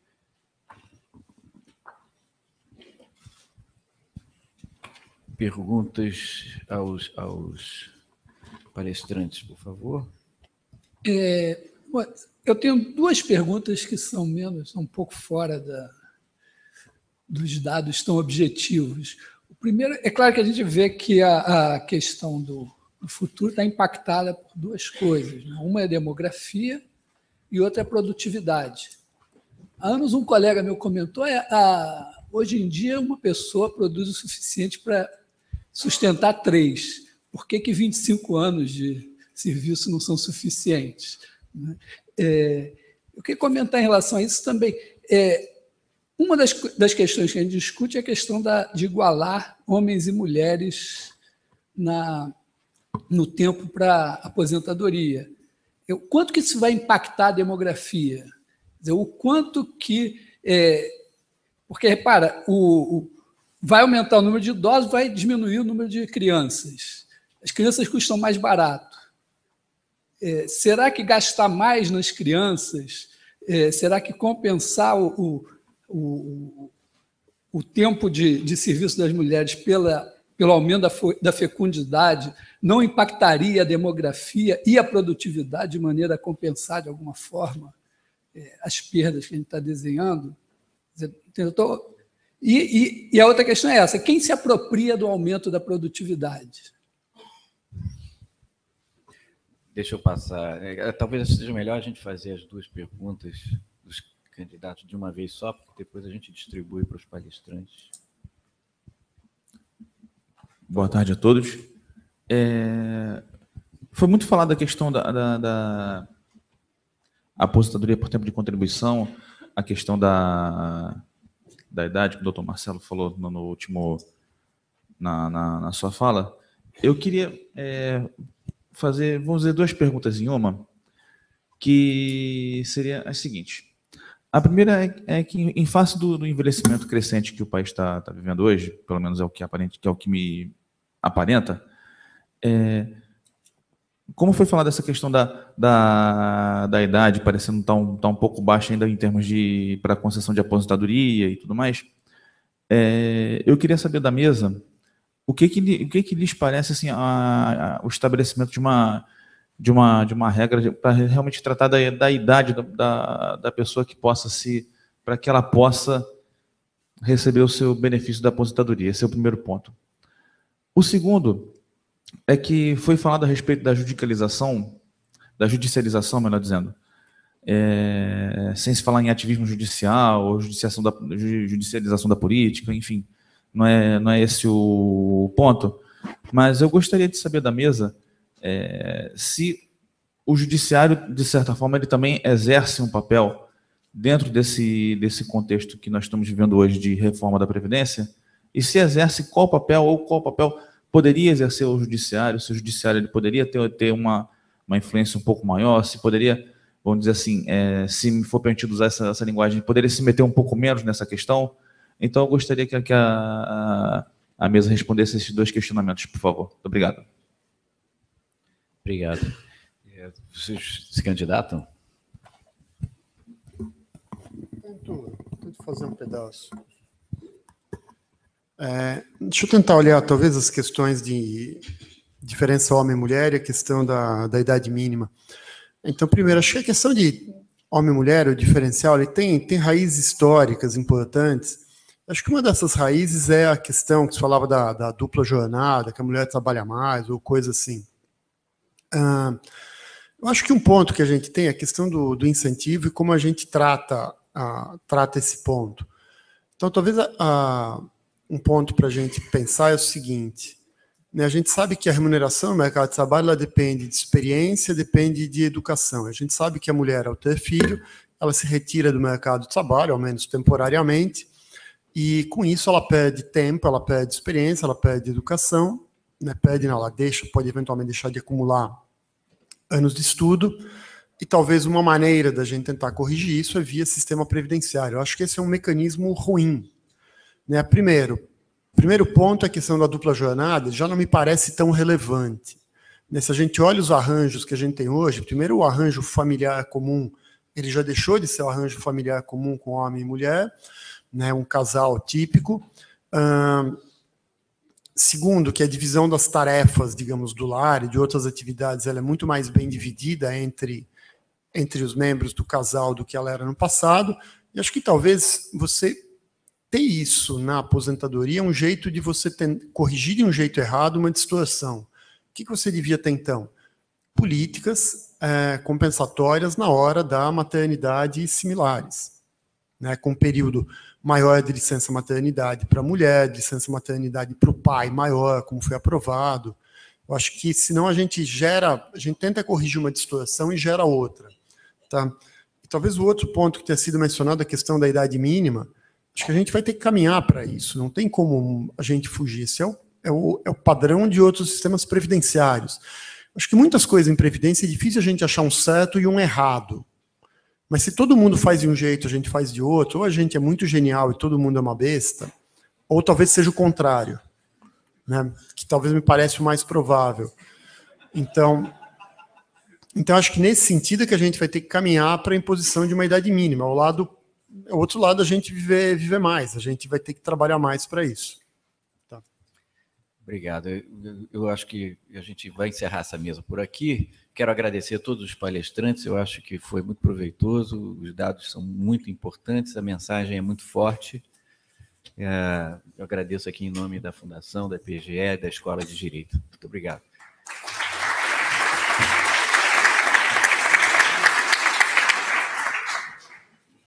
Perguntas aos, aos palestrantes, por favor. É, eu tenho duas perguntas que são menos, são um pouco fora da... dos dados tão objetivos. O primeiro, é claro que a gente vê que a, a questão do, do futuro está impactada por duas coisas, né? Uma é a demografia e outra é a produtividade. Há anos um colega meu comentou, é, a, hoje em dia uma pessoa produz o suficiente para sustentar três. Por que que vinte e cinco anos de serviço não são suficientes? Né? É, eu queria comentar em relação a isso também. É, Uma das, das questões que a gente discute é a questão da, de igualar homens e mulheres na, no tempo para aposentadoria. O quanto que isso vai impactar a demografia? Quer dizer, o quanto que... É, porque, repara, o, o, vai aumentar o número de idosos, vai diminuir o número de crianças. As crianças custam mais barato. É, será que gastar mais nas crianças, é, será que compensar o... o O, o tempo de, de serviço das mulheres pela, pelo aumento da, da fecundidade não impactaria a demografia e a produtividade de maneira a compensar, de alguma forma, é, as perdas que a gente está desenhando? Tô... E, e, e a outra questão é essa, quem se apropria do aumento da produtividade? Deixa eu passar. É, talvez seja melhor a gente fazer as duas perguntas dos candidatos de uma vez só, porque depois a gente distribui para os palestrantes. Boa tarde a todos. É, foi muito falado a questão da, da, da aposentadoria por tempo de contribuição, a questão da, da idade, que o doutor Marcelo falou no, no último, na, na, na sua fala. Eu queria é, fazer, vamos dizer, duas perguntas em uma, que seria a seguinte. A primeira é, é que, em face do, do envelhecimento crescente que o país está tá vivendo hoje, pelo menos é o que, aparente, que, é o que me aparenta, é, como foi falado essa questão da, da, da idade, parecendo estar um, tá um pouco baixa ainda em termos de para concessão de aposentadoria e tudo mais, é, eu queria saber da mesa o que, que, o que, que lhes parece assim, a, a, o estabelecimento de uma... de uma, de uma regra para realmente tratar da, da idade da, da, da pessoa que possa se, para que ela possa receber o seu benefício da aposentadoria. Esse é o primeiro ponto. O segundo é que foi falado a respeito da judicialização, da judicialização, melhor dizendo, é, sem se falar em ativismo judicial ou judicialização da, judicialização da política, enfim, não é, não é esse o ponto, mas eu gostaria de saber da mesa é, se o judiciário, de certa forma, ele também exerce um papel dentro desse, desse contexto que nós estamos vivendo hoje de reforma da Previdência, e se exerce qual papel ou qual papel poderia exercer o judiciário, se o judiciário ele poderia ter, ter uma, uma influência um pouco maior, se poderia, vamos dizer assim, é, se me for permitido usar essa, essa linguagem, poderia se meter um pouco menos nessa questão. Então, eu gostaria que, que a, a, a mesa respondesse esses dois questionamentos, por favor. Muito obrigado. Obrigado. Vocês se candidatam? Tento, tento fazer um pedaço. É, deixa eu tentar olhar, talvez, as questões de diferença homem e mulher e a questão da, da idade mínima. Então, primeiro, acho que a questão de homem e mulher, o diferencial, ele tem, tem raízes históricas importantes. Acho que uma dessas raízes é a questão que se falava da, da dupla jornada, que a mulher trabalha mais, ou coisa assim. Ah, eu acho que um ponto que a gente tem é a questão do, do incentivo e como a gente trata, ah, trata esse ponto. Então, talvez a, a um ponto para a gente pensar é o seguinte, né, a gente sabe que a remuneração no mercado de trabalho ela depende de experiência, depende de educação. A gente sabe que a mulher, ao ter filho, ela se retira do mercado de trabalho, ao menos temporariamente, e com isso ela perde tempo, ela perde experiência, ela perde educação, né, perde, não, ela deixa, pode eventualmente deixar de acumular anos de estudo, e talvez uma maneira da gente tentar corrigir isso é via sistema previdenciário. Eu acho que esse é um mecanismo ruim. Né? Primeiro, primeiro ponto é a questão da dupla jornada, já não me parece tão relevante. Né? Se a gente olha os arranjos que a gente tem hoje, primeiro o arranjo familiar comum, ele já deixou de ser o arranjo familiar comum com homem e mulher, né? Um casal típico. Hum, segundo, que a divisão das tarefas, digamos, do lar e de outras atividades, ela é muito mais bem dividida entre, entre os membros do casal do que ela era no passado, e acho que talvez você ter isso na aposentadoria é um jeito de você ter, corrigir de um jeito errado uma distorção. O que, que você devia ter, então? Políticas é, compensatórias na hora da maternidade similares, né, com um período maior de licença maternidade para a mulher, de licença maternidade para o pai maior, como foi aprovado. Eu acho que, senão, a gente gera, a gente tenta corrigir uma distorção e gera outra. Tá? E talvez o outro ponto que tenha sido mencionado, a questão da idade mínima, acho que a gente vai ter que caminhar para isso, não tem como a gente fugir. Esse é o, é, o, é o padrão de outros sistemas previdenciários. Acho que muitas coisas em previdência é difícil a gente achar um certo e um errado. Mas se todo mundo faz de um jeito, a gente faz de outro, ou a gente é muito genial e todo mundo é uma besta, ou talvez seja o contrário, né? Que talvez me parece o mais provável. Então, então, acho que nesse sentido é que a gente vai ter que caminhar para a imposição de uma idade mínima. Ao lado, ao outro lado, a gente viver, viver mais, a gente vai ter que trabalhar mais para isso. Tá. Obrigado. Eu, eu acho que a gente vai encerrar essa mesa por aqui. Quero agradecer a todos os palestrantes, eu acho que foi muito proveitoso, os dados são muito importantes, a mensagem é muito forte. É, eu agradeço aqui em nome da Fundação, da P G E, da Escola de Direito. Muito obrigado.